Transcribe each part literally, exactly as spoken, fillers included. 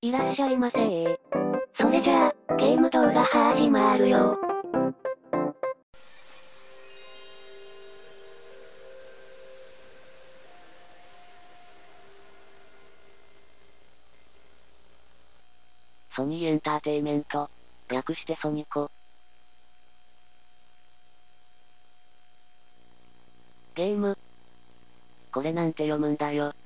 いらっしゃいませー。それじゃあ、ゲーム動画始まるよ。 ソニーエンターテイメント、略してソニコ。ゲーム。これなんて読むんだよ。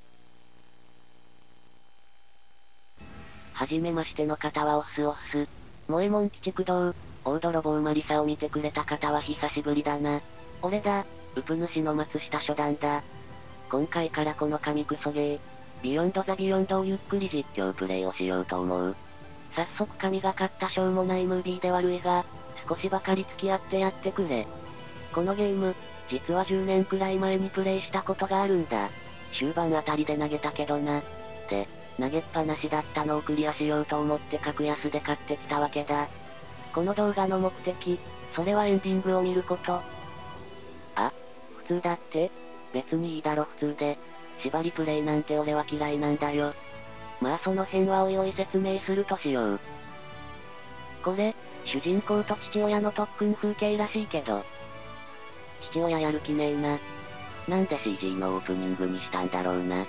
はじめましての方はオスオス。萌えもん鬼畜堂、大泥棒マリサを見てくれた方は久しぶりだな。俺だ、ウプ主の松下初段だ。今回からこの神クソゲー、ビヨンドザビヨンドをゆっくり実況プレイをしようと思う。早速神がかったしょうもないムービーで悪いが、少しばかり付き合ってやってくれ。このゲーム、実はじゅうねんくらい前にプレイしたことがあるんだ。終盤あたりで投げたけどな。で、投げっぱなしだったのをクリアしようと思って格安で買ってきたわけだ。この動画の目的、それはエンディングを見ること。あ、普通だって？別にいいだろ普通で。縛りプレイなんて俺は嫌いなんだよ。まあその辺はおいおい説明するとしよう。これ、主人公と父親の特訓風景らしいけど。父親やる気ねえな。なんで シージー のオープニングにしたんだろうな。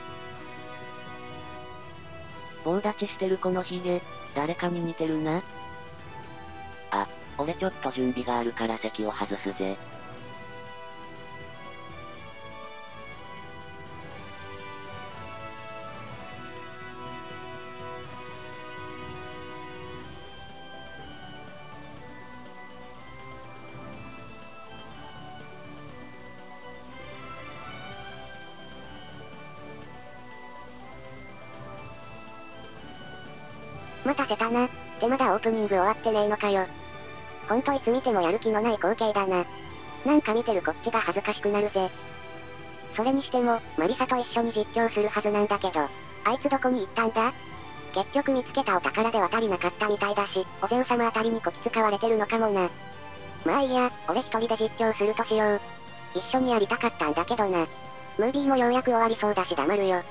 棒立ちしてるこのヒゲ、誰かに似てるな。あ、俺ちょっと準備があるから席を外すぜ。 待たせたな。ってまだオープニング終わってねえのかよ。ほんといつ見てもやる気のない光景だな。なんか見てるこっちが恥ずかしくなるぜ。それにしても、マリサと一緒に実況するはずなんだけど、あいつどこに行ったんだ？結局見つけたお宝では足りなかったみたいだし、おゼウ様あたりにこき使われてるのかもな。まあいいや、俺一人で実況するとしよう。一緒にやりたかったんだけどな。ムービーもようやく終わりそうだし黙るよ。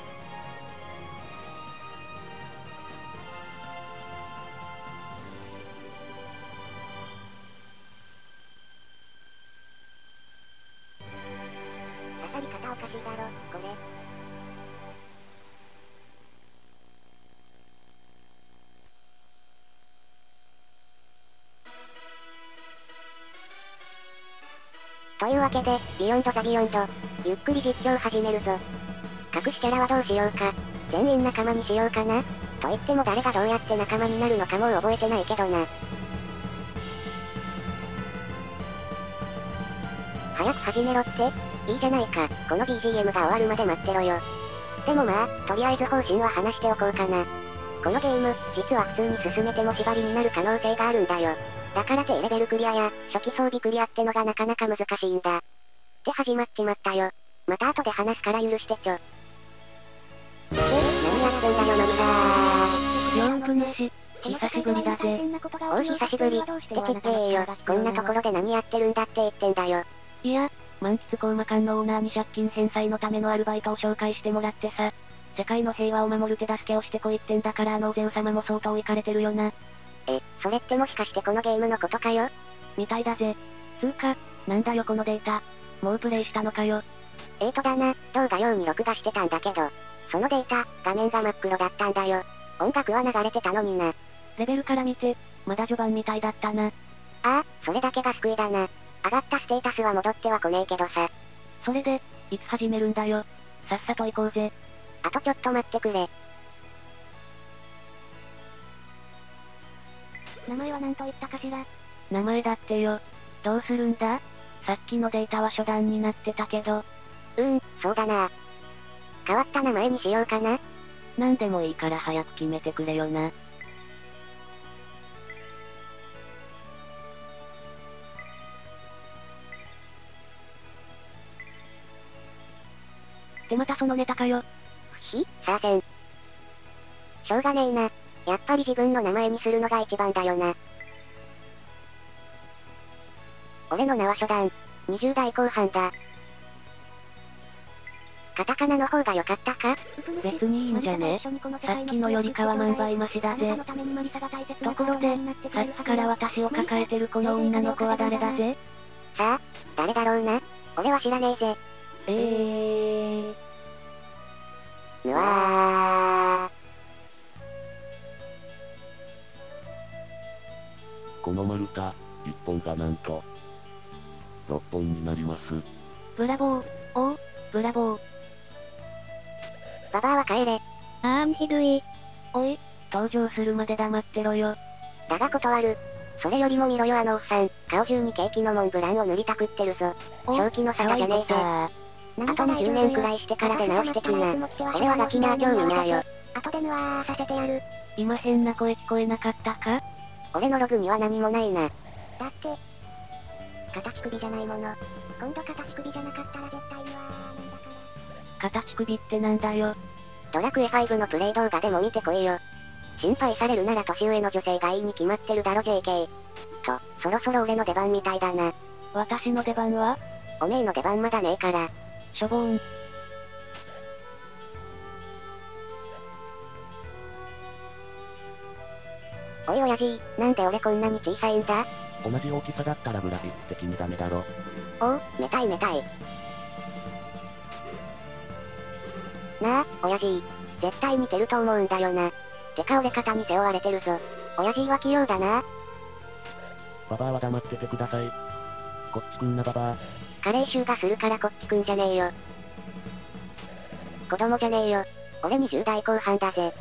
刺さり方おかしいだろ、これ。というわけで、ビヨンドザビヨンド、ゆっくり実況始めるぞ。隠しキャラはどうしようか。全員仲間にしようかな。と言っても誰がどうやって仲間になるのかもう覚えてないけどな。早く始めろって？いいじゃないか、この ビージーエム が終わるまで待ってろよ。でもまあ、とりあえず方針は話しておこうかな。このゲーム、実は普通に進めても縛りになる可能性があるんだよ。だから低レベルクリアや、初期装備クリアってのがなかなか難しいんだ。って始まっちまったよ。また後で話すから許してちょ。で、何やってんだよマリサよーくねし、久しぶりだぜ。 ー。おう久しぶり、ってちってえよ。こんなところで何やってるんだって言ってんだよ。 いや、満喫コーマ館のオーナーに借金返済のためのアルバイトを紹介してもらってさ。世界の平和を守る手助けをしてこいってんだからあのおゼウ様も相当イカれてるよな。 え、それってもしかしてこのゲームのことかよ？ みたいだぜ。つーか、なんだよこのデータ。もうプレイしたのかよ。 えーとだな、動画用に録画してたんだけど、そのデータ、画面が真っ黒だったんだよ。音楽は流れてたのにな。 レベルから見て、まだ序盤みたいだったな。 ああ、それだけが救いだな。上がったステータスは戻ってはこねえけどさ。 それで、いつ始めるんだよ。さっさと行こうぜ。 あとちょっと待ってくれ。 名前は何と言ったかしら？名前だってよ。どうするんだ？さっきのデータは初段になってたけど。 うーん、そうだな。変わった名前にしようかな。 なんでもいいから早く決めてくれよな。ってまたそのネタかよ。 ひ、さあせん。しょうがねえな。やっぱり自分の名前にするのが一番だよな。俺の名は初段。にじゅう代後半だ。 カタカナの方が良かったか？ 別にいいんじゃね？さっきのよりかは万倍マシだぜ。ところで、さっきから私を抱えてるこの女の子は誰だぜ？ さあ、誰だろうな。俺は知らねえぜ。 えー。 うわー。 この丸太、一本がなんと、六本になります。 ブラボー。おう、ブラボー。 ババアは帰れ。 あーん、ひどい。 おい、登場するまで黙ってろよ。 だが断る。それよりも見ろよあのおっさん。顔中にケーキのモンブランを塗りたくってるぞ。正気の沙汰じゃねえぜ。あとにじゅうねんくらいしてから出直してきな。俺はガキな興味なーよ。 後でぬわーさせてやる。 今変な声聞こえなかったか？ 俺のログには何もないな。 だって、形首じゃないもの。今度形首じゃなかったら絶対にはなんだから。 形首ってなんだよ。 ドラクエファイブのプレイ動画でも見てこいよ。心配されるなら年上の女性がいいに決まってるだろ ジェーケー。と、そろそろ俺の出番みたいだな。 私の出番は？ おめえの出番まだねえから。 しょぼーん。 おい親父、なんで俺こんなに小さいんだ？ 同じ大きさだったらグラフィック的にダメだろ。 おう、めたいめたい。なあ、親父。絶対似てると思うんだよな。てか俺肩に背負われてるぞ。親父は器用だな。 ババアは黙っててください。こっち来んなババア。 加齢臭がするからこっち来んじゃねえよ。子供じゃねえよ。俺にじゅう代後半だぜ。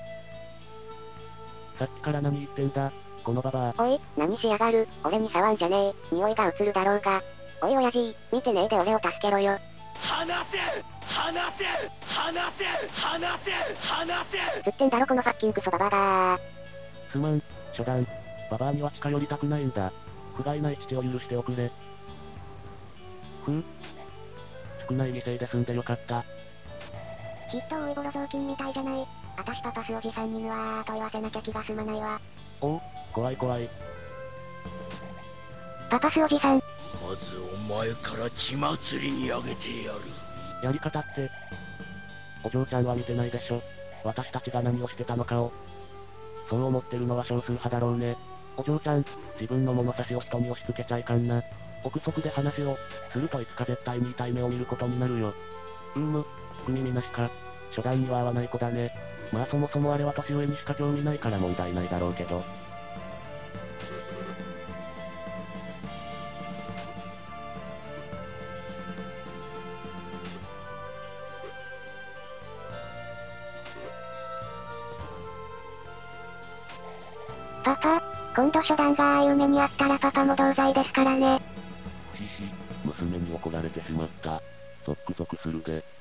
さっきから何言ってんだ、このババア。 おい、何しやがる、俺に触んじゃねえ、匂いが移るだろうが。おい親父、見てねえで俺を助けろよ。 離せ離せ離せ離せ離せつってんだろこのファッキンクソババアがー。 すまん、初段。ババアには近寄りたくないんだ。不甲斐ない父を許しておくれ。ふう。少ない犠牲で済んでよかった。 きっと大いぼろ雑巾みたいじゃない。あたしパパスおじさんにぬわーと言わせなきゃ気が済まないわ。 おう、怖い怖い。 パパスおじさん。 まずお前から血祭りにあげてやる。 やり方って。お嬢ちゃんは見てないでしょ。私たちが何をしてたのかを。そう思ってるのは少数派だろうね。お嬢ちゃん、自分の物差しを人に押し付けちゃいかんな。憶測で話を、するといつか絶対に痛い目を見ることになるよ。うーむ、福耳なしか。初段には合わない子だね。まあそもそもあれは年上にしか興味ないから問題ないだろうけど。 パパ、今度初段がああいう目にあったらパパも同罪ですからね。 ひひ、娘に怒られてしまった。ゾックゾクするで。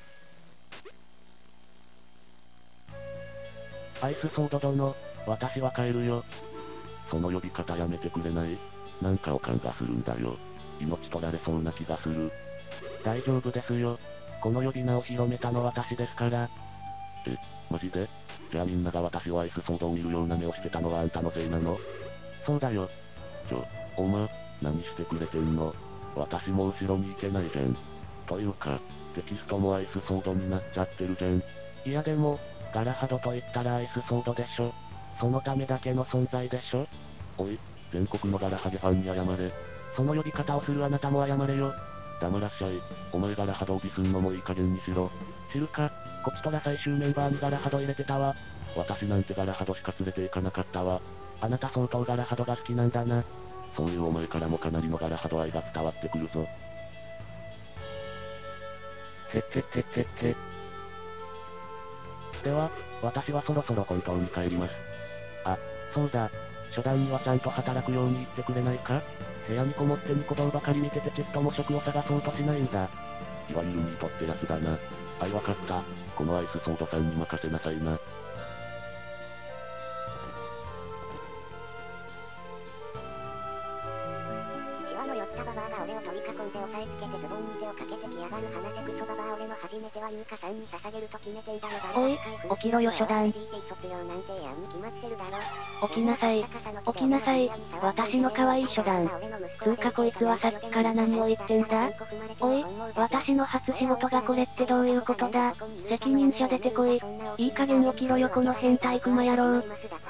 アイスソード殿、私は帰るよ。その呼び方やめてくれない？なんかおかんがするんだよ。命取られそうな気がする。大丈夫ですよ。この呼び名を広めたの私ですから。え、マジで？じゃあみんなが私をアイスソードを見るような目をしてたのはあんたのせいなの？そうだよ。ちょ、おま、何してくれてんの？私も後ろに行けないじゃん。というか、テキストもアイスソードになっちゃってるじゃん。いやでも、ガラハドと言ったらアイスソードでしょ。そのためだけの存在でしょ。おい、全国のガラハゲファンに謝れ。その呼び方をするあなたも謝れよ。黙らっしゃい。お前ガラハドをディスんのもいい加減にしろ。知るか、こちとら最終メンバーにガラハド入れてたわ。私なんてガラハドしか連れて行かなかったわ。あなた相当ガラハドが好きなんだな。そういうお前からもかなりのガラハド愛が伝わってくるぞ。てってってってって。では、私はそろそろ本当に帰ります。あ、そうだ。初段にはちゃんと働くように言ってくれないか？部屋にこもってニコ動ばかり見ててちっとも職を探そうとしないんだ。いわゆるニートってやつだな。はい、わかった。このアイスソードさんに任せなさいな。 シワの寄ったババアが俺を取り囲んで押さえつけてズボンに手をかけてきやがる話せクソババア俺の初めては優香さんに捧げると決めてんだよおい、起きろよ初段。 卒業なんてやんに決まってるだろ。 起きなさい。起きなさい。私の可愛い初段。つうかこいつはさっきから何を言ってんだ？おい、私の初仕事がこれってどういうことだ？責任者出てこい。いい加減起きろよこの変態クマ野郎。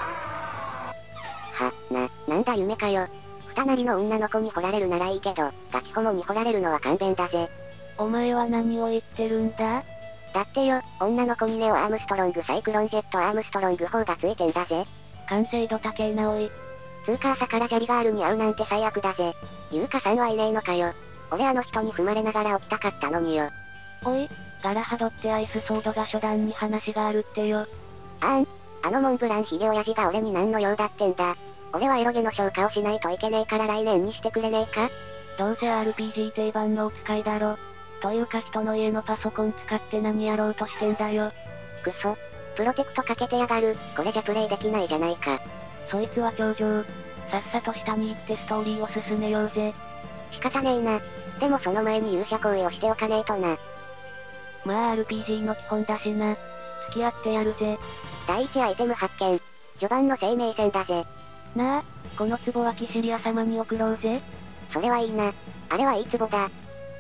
は、な、なんだ夢かよ。二なりの女の子に掘られるならいいけど、ガチホモに掘られるのは勘弁だぜ。 お前は何を言ってるんだ？ だってよ、女の子にネオアームストロングサイクロンジェットアームストロング砲がついてんだぜ。 完成度高えなおい。 つーか朝からジャリガールに会うなんて最悪だぜ。優香さんはいねえのかよ。俺あの人に踏まれながら起きたかったのによ。 おい、ガラハドってアイスソードが初段に話があるってよ。 あーん、あのモンブランヒゲ親父が俺に何の用だってんだ。俺はエロゲの消化をしないといけねえから来年にしてくれねえか？ どうせ アールピージー 定番のお使いだろ。というか人の家のパソコン使って何やろうとしてんだよ。 くそ。プロテクトかけてやがる。これじゃプレイできないじゃないか。 そいつは頂上。さっさと下に行ってストーリーを進めようぜ。 仕方ねえな。でもその前に勇者行為をしておかねえとな。 まあ アールピージー の基本だしな。付き合ってやるぜ。 第一アイテム発見。序盤の生命線だぜ。 なあ、この壺はキシリア様に送ろうぜ。 それはいいな。あれはいい壺だ。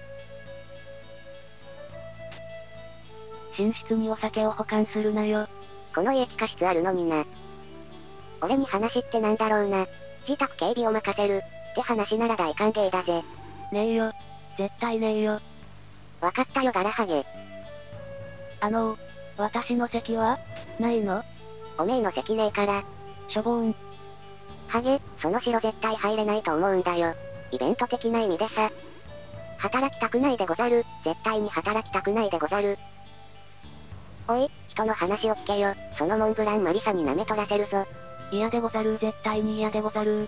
寝室にお酒を保管するなよ。 この家地下室あるのにな。俺に話ってなんだろうな。自宅警備を任せる。って話なら大歓迎だぜ。 ねえよ。絶対ねえよ。 わかったよガラハゲ。 あのー、私の席はないの？ おめえの席ねえから。 しょぼーん。 ハゲ、その城絶対入れないと思うんだよ。イベント的な意味でさ。働きたくないでござる。絶対に働きたくないでござる。おい、人の話を聞けよ。そのモンブランマリサに舐め取らせるぞ。 嫌でござる。絶対に嫌でござる。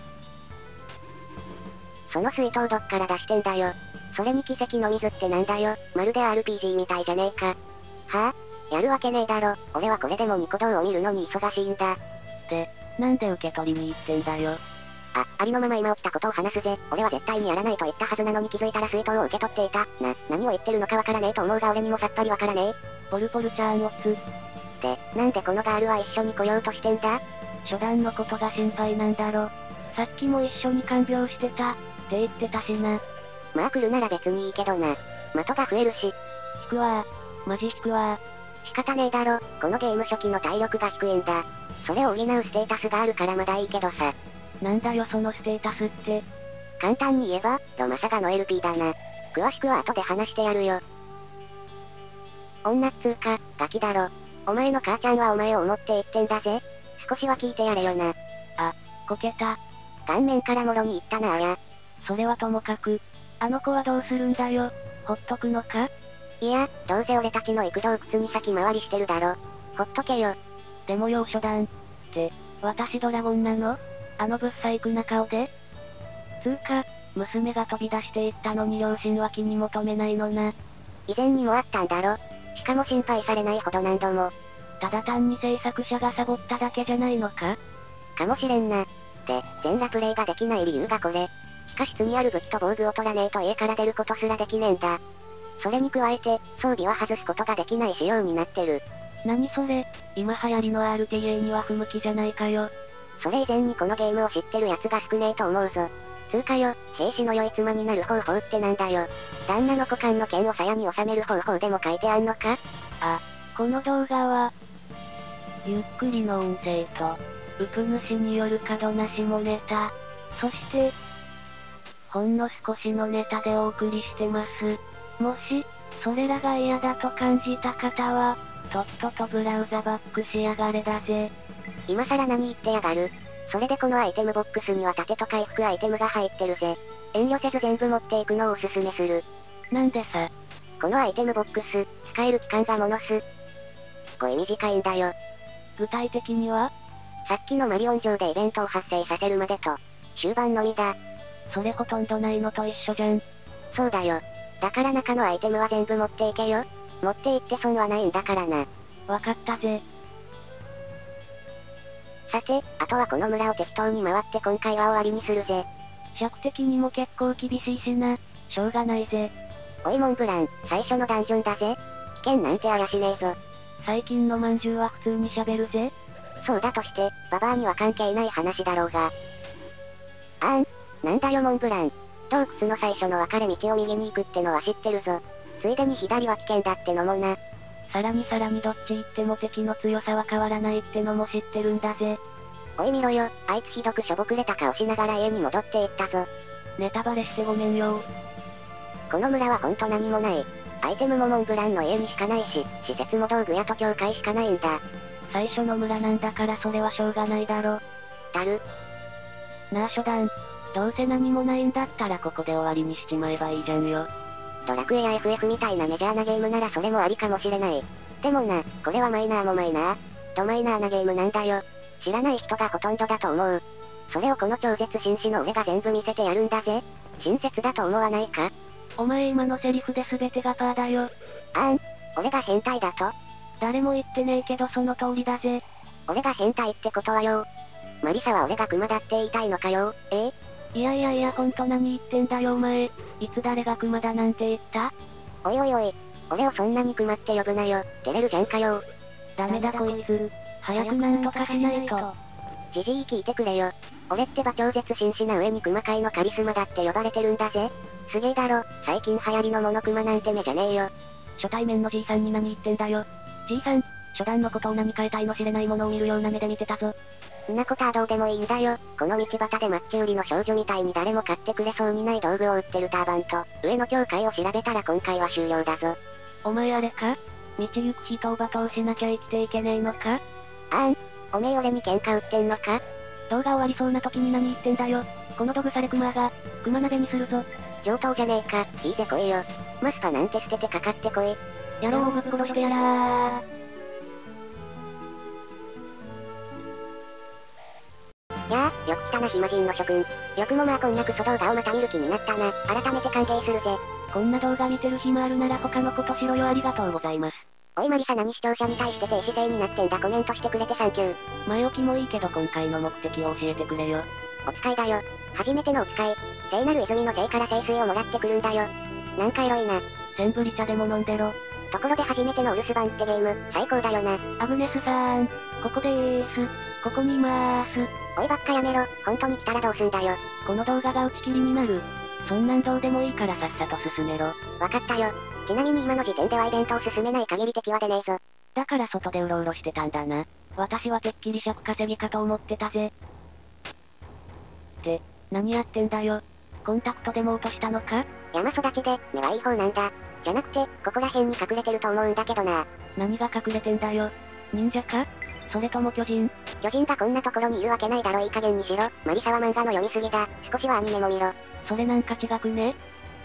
その水筒どっから出してんだよ。それに奇跡の水ってなんだよ。まるで アールピージー みたいじゃねえか。はぁ、あ、やるわけねえだろ。俺はこれでもニコ動を見るのに忙しいんだ。 で、なんで受け取りに行ってんだよ。 あ、ありのまま今起きたことを話すぜ。俺は絶対にやらないと言ったはずなのに気づいたら水筒を受け取っていた。な、何を言ってるのかわからねえと思うが俺にもさっぱりわからねえ。 ポルポルチャーンオツ。 で、なんでこのガールは一緒に来ようとしてんだ？ 初段のことが心配なんだろ。さっきも一緒に看病してた、って言ってたしな。 まあ来るなら別にいいけどな。的が増えるし。 引くわー。マジ引くわー。仕方ねえだろ。このゲーム初期の体力が低いんだ。それを補うステータスがあるからまだいいけどさ。 なんだよそのステータスって。 簡単に言えば、ロマサガの エルピー だな。詳しくは後で話してやるよ。女っつうか、ガキだろ。お前の母ちゃんはお前を思って言ってんだぜ。少しは聞いてやれよな。 あ、こけた。 顔面からもろに言ったなあや。 それはともかく、あの子はどうするんだよ。ほっとくのか？ いや、どうせ俺たちの行く洞窟に先回りしてるだろ。ほっとけよ。 でもよ初段。って、私ドラゴンなの？あのぶっ細工な顔で？つうか、娘が飛び出していったのに両親は気に求めないのな。 以前にもあったんだろ。しかも心配されないほど何度も。 ただ単に制作者がサボっただけじゃないのか？ かもしれんな。で、全裸プレイができない理由がこれ。地下室にある武器と防具を取らねえと家から出ることすらできねえんだ。それに加えて、装備は外すことができない仕様になってる。 何それ？今流行りの アールティーエー には不向きじゃないかよ。 それ以前にこのゲームを知ってる奴が少ねえと思うぞ。つうかよ、兵士の良い妻になる方法ってなんだよ。旦那の股間の剣を鞘に収める方法でも書いてあんのか？ あ、この動画は、ゆっくりの音声と、うぷ主による過度な下ネタ、そして、ほんの少しのネタでお送りしてます。もし、それらが嫌だと感じた方は、とっととブラウザバックしやがれだぜ。 今更何言ってやがる。それでこのアイテムボックスには盾と回復アイテムが入ってるぜ。遠慮せず全部持っていくのをおすすめする。 なんでさ。 このアイテムボックス、使える期間がものすごい短いんだよ。 具体的には？ さっきのマリオン城でイベントを発生させるまでと、終盤のみだ。 それほとんどないのと一緒じゃん。 そうだよ。だから中のアイテムは全部持っていけよ。持っていって損はないんだからな。 わかったぜ。 さて、あとはこの村を適当に回って今回は終わりにするぜ。 尺的にも結構厳しいしな。しょうがないぜ。 おいモンブラン、最初のダンジョンだぜ。危険なんてあやしねえぞ。 最近のまんじゅうは普通に喋るぜ。 そうだとして、ババアには関係ない話だろうが。あーん、なんだよモンブラン。洞窟の最初の分かれ道を右に行くってのは知ってるぞ。ついでに左は危険だってのもな。 さらにさらにどっち行っても敵の強さは変わらないってのも知ってるんだぜ。 おい見ろよ、あいつひどくしょぼくれた顔しながら家に戻っていったぞ。 ネタバレしてごめんよ。 この村はほんと何もない。アイテムもモンブランの家にしかないし、施設も道具屋と教会しかないんだ。 最初の村なんだからそれはしょうがないだろ。 だる。 なあ初段。どうせ何もないんだったらここで終わりにしちまえばいいじゃんよ。 ドラクエや エフエフ みたいなメジャーなゲームならそれもありかもしれない。でもな、これはマイナーもマイナー。ドマイナーなゲームなんだよ。知らない人がほとんどだと思う。それをこの超絶紳士の俺が全部見せてやるんだぜ。親切だと思わないか？ お前今のセリフで全てがパーだよ。 あーん、俺が変態だと？ 誰も言ってねえけどその通りだぜ。 俺が変態ってことはよ。マリサは俺がクマだって言いたいのかよ、ええ？ いやいやいやほんと何言ってんだよお前。いつ誰がクマだなんて言った？ おいおいおい、俺をそんなにクマって呼ぶなよ。照れるじゃんかよ。 ダメだこいつ。早くなんとかしないと。 じじい聞いてくれよ。俺ってば超絶紳士な上にクマ界のカリスマだって呼ばれてるんだぜ。すげえだろ、最近流行りのモノクマなんて目じゃねえよ。 初対面のじいさんに何言ってんだよ。じいさん、初段のことを何か得体の知れないものを見るような目で見てたぞ。 んなことはどうでもいいんだよ。この道端でマッチ売りの少女みたいに誰も買ってくれそうにない道具を売ってるターバンと、上の教会を調べたら今回は終了だぞ。 お前あれか？道行く人を罵倒しなきゃ生きていけねえのか？ あーん、おめえ俺に喧嘩売ってんのか？ 動画終わりそうな時に何言ってんだよ。このドグサレクマが、クマ鍋にするぞ。 上等じゃねえか、いいぜ来いよ。マスパなんて捨ててかかってこい。 野郎をぶっ殺してやらー。 やあ、よく来たな暇人の諸君。よくもまあこんなクソ動画をまた見る気になったな。改めて歓迎するぜ。 こんな動画見てる暇あるなら他のことしろよ。ありがとうございます。 おいマリサ何視聴者に対して低姿勢になってんだ。コメントしてくれてサンキュー。 前置きもいいけど今回の目的を教えてくれよ。 お使いだよ。初めてのお使い。聖なる泉の聖から聖水をもらってくるんだよ。なんかエロいな。 センブリ茶でも飲んでろ。 ところで初めてのお留守番ってゲーム、最高だよな。 アグネスさーん、ここでーす。ここにいまーす。 おいばっかやめろ、本当に来たらどうすんだよ。 この動画が打ち切りになる。そんなんどうでもいいからさっさと進めろ。 わかったよ。ちなみに今の時点ではイベントを進めない限り敵は出ねえぞ。 だから外でうろうろしてたんだな。私はてっきり尺稼ぎかと思ってたぜ。って、何やってんだよ。コンタクトでも落としたのか？ 山育ちで、目はいい方なんだ。じゃなくて、ここら辺に隠れてると思うんだけどな。 何が隠れてんだよ。忍者か？それとも巨人？ 巨人がこんなところにいるわけないだろ。いい加減にしろ。マリサは漫画の読みすぎだ。少しはアニメも見ろ。 それなんか違くね？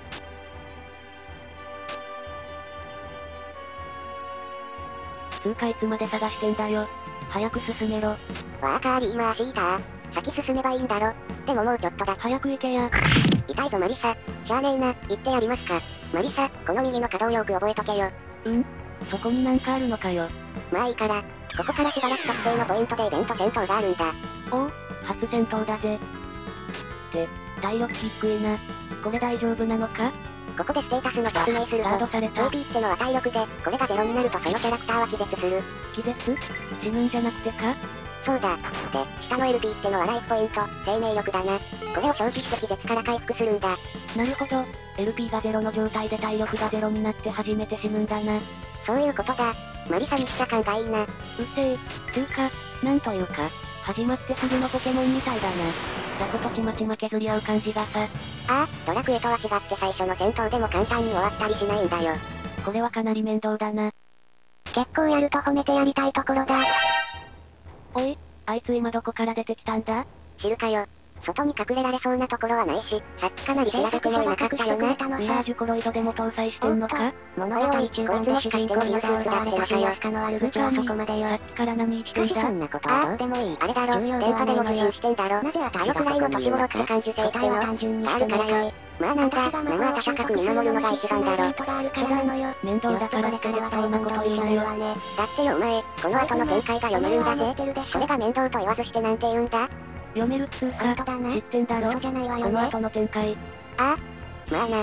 つうかいつまで探してんだよ。早く進めろ。 わーカーリーマーシーター。先進めばいいんだろ。でももうちょっとだ。 早く行けや。 痛いぞマリサ。しゃあねえな、言ってやりますか。マリサ、この右の可動よく覚えとけよ。 うん？そこになんかあるのかよ。 まあいいから。ここからしばらく特定のポイントでイベント戦闘があるんだ。 おお、初戦闘だぜ。って、体力低いな。これ大丈夫なのか？ ここでステータスの説明するぞ。 ガードされた。 エーピー ってのは体力で、これがゼロになるとそのキャラクターは気絶する。 気絶？死ぬんじゃなくてか？ そうだ。で、下の エルピー ってのはライフポイント、生命力だな。これを消費して気絶から回復するんだ。 なるほど。エルピー がゼロの状態で体力がゼロになって初めて死ぬんだな。 そういうことだ。マリサにした感がいいな。うっせえ。つうか、なんというか、始まってすぐのポケモンみたいだな。雑魚とちまちま削り合う感じがさ。 ああ、ドラクエとは違って最初の戦闘でも簡単に終わったりしないんだよ。 これはかなり面倒だな。 結構やると褒めてやりたいところだ。 おい、あいつ今どこから出てきたんだ？ 知るかよ。外に隠れられそうなところはないし、さっきかなり調べてもいなかったよな。 ミラージュコロイドでも搭載してんのか？ 物語中盤で主人公にスーツだってのかよ。 普通はそこまでよ。さっきから何言ってんだ？ そんなことはどうでもいい。あれだろ、電波でも受信してんだろ。あのくらいの年頃って感受性ってのがあるからよ。まあなんだ、生温かく見守るのが一番だろ。 面倒だからってはそんなこと言いなよ。 だってよお前、この後の展開が読めるんだぜ。これが面倒と言わずしてなんて言うんだ？ 読めるっつうか、 本当だな。 知ってんだろ。 嘘じゃないわよね。 この後の展開。 ああ。まあな。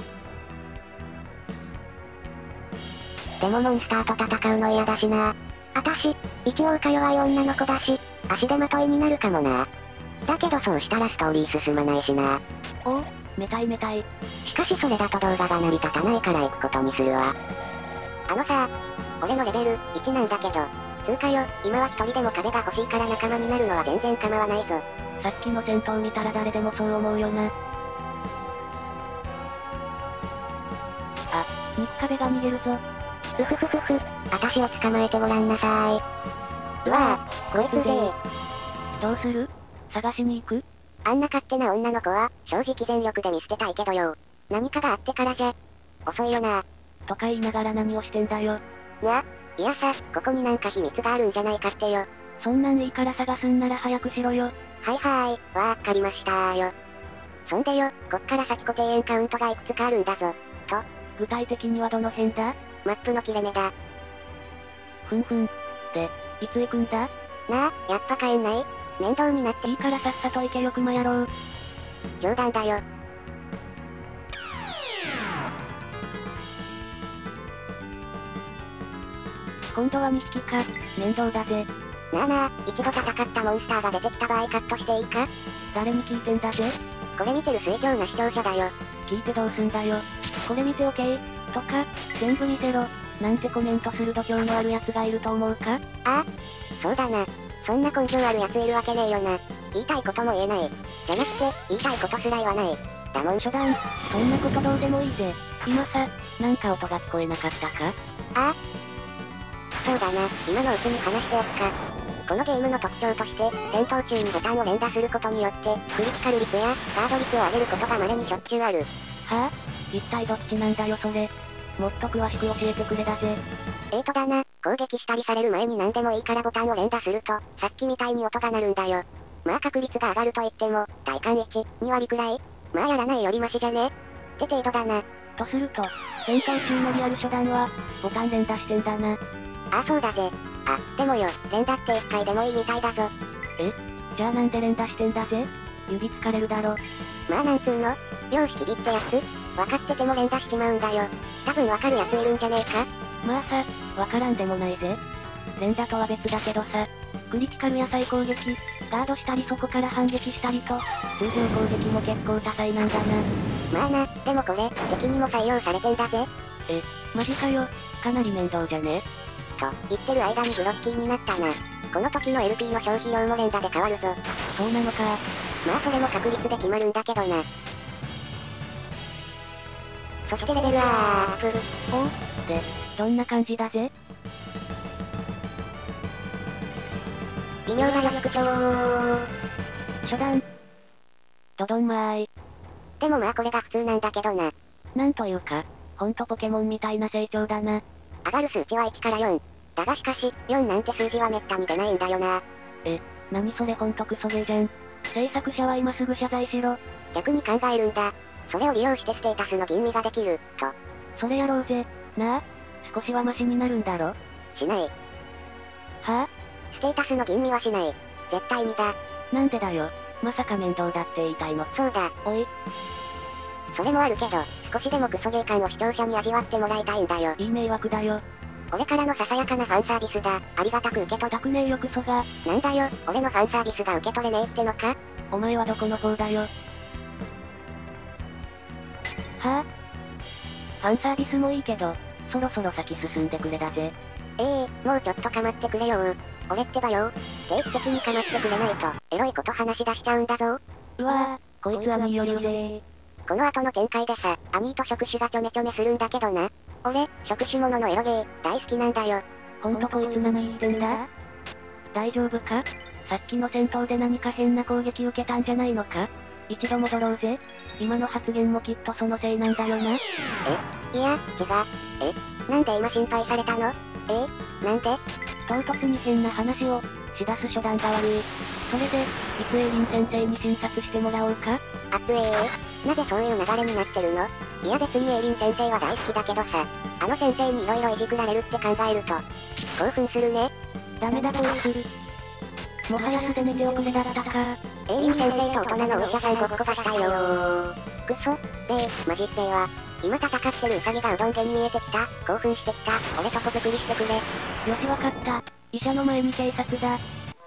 でもモンスターと戦うの嫌だしな。あたし、一応か弱い女の子だし、足手まといになるかもな。だけどそうしたらストーリー進まないしな。 おお、めたいめたい。 しかしそれだと動画が成り立たないから行くことにするわ。あのさ、俺のレベルいちなんだけど、つうかよ、今は一人でも壁が欲しいから仲間になるのは全然構わないぞ。 さっきの戦闘見たら誰でもそう思うよな。あ、肉壁が逃げるぞ。 うふふふふ、あたしを捕まえてごらんなさーい。うわぁ、こいつぜー。 どうする？探しに行く？ あんな勝手な女の子は、正直全力で見捨てたいけどよ。何かがあってからじゃ。遅いよな。 とか言いながら何をしてんだよ。 うわ、いやさ、ここになんか秘密があるんじゃないかってよ。 そんなんいいから探すんなら早くしろよ。 はいはーい、わーかりましたーよ。そんでよ、こっから先固定円カウントがいくつかあるんだぞ。と。 具体的にはどの辺だ？ マップの切れ目だ。 ふんふん。で、いつ行くんだ？ なあ、やっぱ帰んない？面倒になって。 いいからさっさと行けよ熊野郎。 冗談だよ。 今度はにひきか、面倒だぜ。 なあなあ、一度戦ったモンスターが出てきた場合カットしていいか？ 誰に聞いてんだぜ？ これ見てる水強な視聴者だよ。 聞いてどうすんだよ。これ見ておけー。とか、全部見せろ。なんてコメントする度胸のある奴がいると思うか？ ああ、そうだな。そんな根性ある奴いるわけねえよな。言いたいことも言えない。じゃなくて、言いたいことすら言わない。だもん。 初段、そんなことどうでもいいぜ。今さ、なんか音が聞こえなかったか？ ああ。そうだな、今のうちに話しておくか。このゲームの特徴として、戦闘中にボタンを連打することによって、クリティカル率や、ガード率を上げることが稀にしょっちゅうある。 はぁ、あ、一体どっちなんだよそれ。もっと詳しく教えてくれだぜ。 えーとだな、攻撃したりされる前に何でもいいからボタンを連打すると、さっきみたいに音が鳴るんだよ。まあ確率が上がると言っても、体感いち、に割くらい。まあやらないよりマシじゃねって程度だな。 とすると、戦闘中のリアル初段は、ボタン連打してんだな。 ああそうだぜ。あ、でもよ、連打って一回でもいいみたいだぞ。 え？じゃあなんで連打してんだぜ？指疲れるだろ。 まあなんつうの？量式ビってやつ？分かってても連打しちまうんだよ。多分わかるやついるんじゃねえか？ まあさ、わからんでもないぜ。連打とは別だけどさ、クリティカルや再攻撃、ガードしたりそこから反撃したりと、通常攻撃も結構多彩なんだな。 まあな、でもこれ、敵にも採用されてんだぜ。 え、マジかよ。かなり面倒じゃね？ と、言ってる間にグロッキーになったな。この時の エルピー の消費量も連打で変わるぞ。 そうなのか。 まあそれも確率で決まるんだけどな。そしてレベルアップ。 おう、で、どんな感じだぜ？ 微妙な予縮小。 初段。ドドンマーイ。 でもまあこれが普通なんだけどな。 なんというか、ほんとポケモンみたいな成長だな。 上がる数値はいちからよん。だがしかし、よんなんて数字はめったに出ないんだよな。 え、なにそれほんとクソゲーじゃん。制作者は今すぐ謝罪しろ。 逆に考えるんだ。それを利用してステータスの吟味ができる、と。 それやろうぜ。なあ、少しはマシになるんだろ？ しない。 はあ？ ステータスの吟味はしない。絶対にだ。 なんでだよ。まさか面倒だって言いたいの？ そうだ。 おい。 それもあるけど、少しでもクソゲー感を視聴者に味わってもらいたいんだよ。 いい迷惑だよ。 俺からのささやかなファンサービスだ。ありがたく受け取たくねえよクソが。 なんだよ、俺のファンサービスが受け取れねえってのか？ お前はどこの方だよ。はあ？ファンサービスもいいけど、そろそろ先進んでくれだぜ。 ええー、もうちょっと構ってくれよー。俺ってばよー。定期的に構ってくれないと、エロいこと話し出しちゃうんだぞ。 うわぁ、こいつはミーよりうぜー。 この後の展開でさ、アニーと触手がちょめちょめするんだけどな。俺、触手もののエロゲー、大好きなんだよ。 ほんとこいつ何言ってんだ？大丈夫か？さっきの戦闘で何か変な攻撃受けたんじゃないのか？一度戻ろうぜ。今の発言もきっとそのせいなんだよな。 え？いや、違う。え？なんで今心配されたの？え？なんで？ 唐突に変な話を、しだす初段が悪い。それで、イクエリン先生に診察してもらおうか？ あっぷえー。なぜそういう流れになってるの？いや別にエイリン先生は大好きだけどさ、あの先生に色々いじくられるって考えると、興奮するね。 ダメだどうする？ もはや素で寝ておくれだったか。 エイリン先生と大人のお医者さんごっこがしたいよー。くそ、べえ、マジっぺーは。今戦ってるウサギがうどん毛に見えてきた。興奮してきた。俺とこ作りしてくれ。 よしわかった。医者の前に警察だ。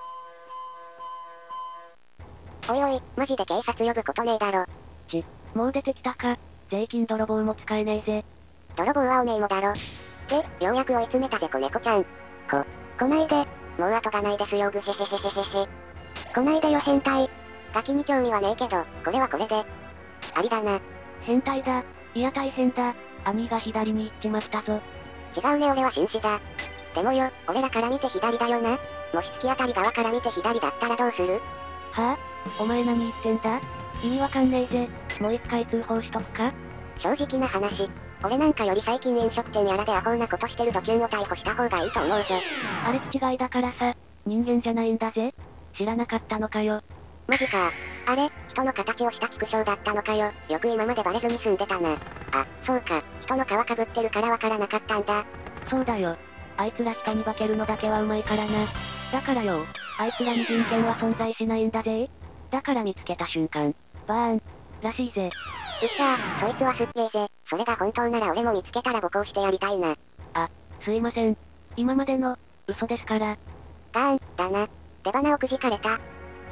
おいおい、マジで警察呼ぶことねえだろ。 ち、もう出てきたか。税金泥棒も使えねえぜ。 泥棒はおめえもだろ。で、ようやく追い詰めたぜ子猫ちゃん。こ、来ないで。もう後がないですよぐへへへへへへ。来ないでよ変態。ガキに興味はねえけど、これはこれで。ありだな。 変態だ。いや大変だ。兄が左に行っちまったぞ。 違うね俺は紳士だ。でもよ、俺らから見て左だよな。もし突き当たり側から見て左だったらどうする？ はぁ、あ、お前何言ってんだ？意味わかんねえぜ。もう一回通報しとくか？ 正直な話。俺なんかより最近飲食店やらでアホなことしてるドキュンを逮捕した方がいいと思うぜ。 あれ気違いだからさ。人間じゃないんだぜ。知らなかったのかよ。 マジか。あれ、人の形をした畜生だったのかよ。よく今までバレずに済んでたな。あ、そうか。人の皮かぶってるからわからなかったんだ。 そうだよ。あいつら人に化けるのだけはうまいからな。だからよ。あいつらに人権は存在しないんだぜ。だから見つけた瞬間、バーン。らしいぜ。 うっしゃー、そいつはすっげーぜ。それが本当なら俺も見つけたら母校してやりたいな。 あ、すいません。今までの、嘘ですから。 ガーン、だな。出花をくじかれた。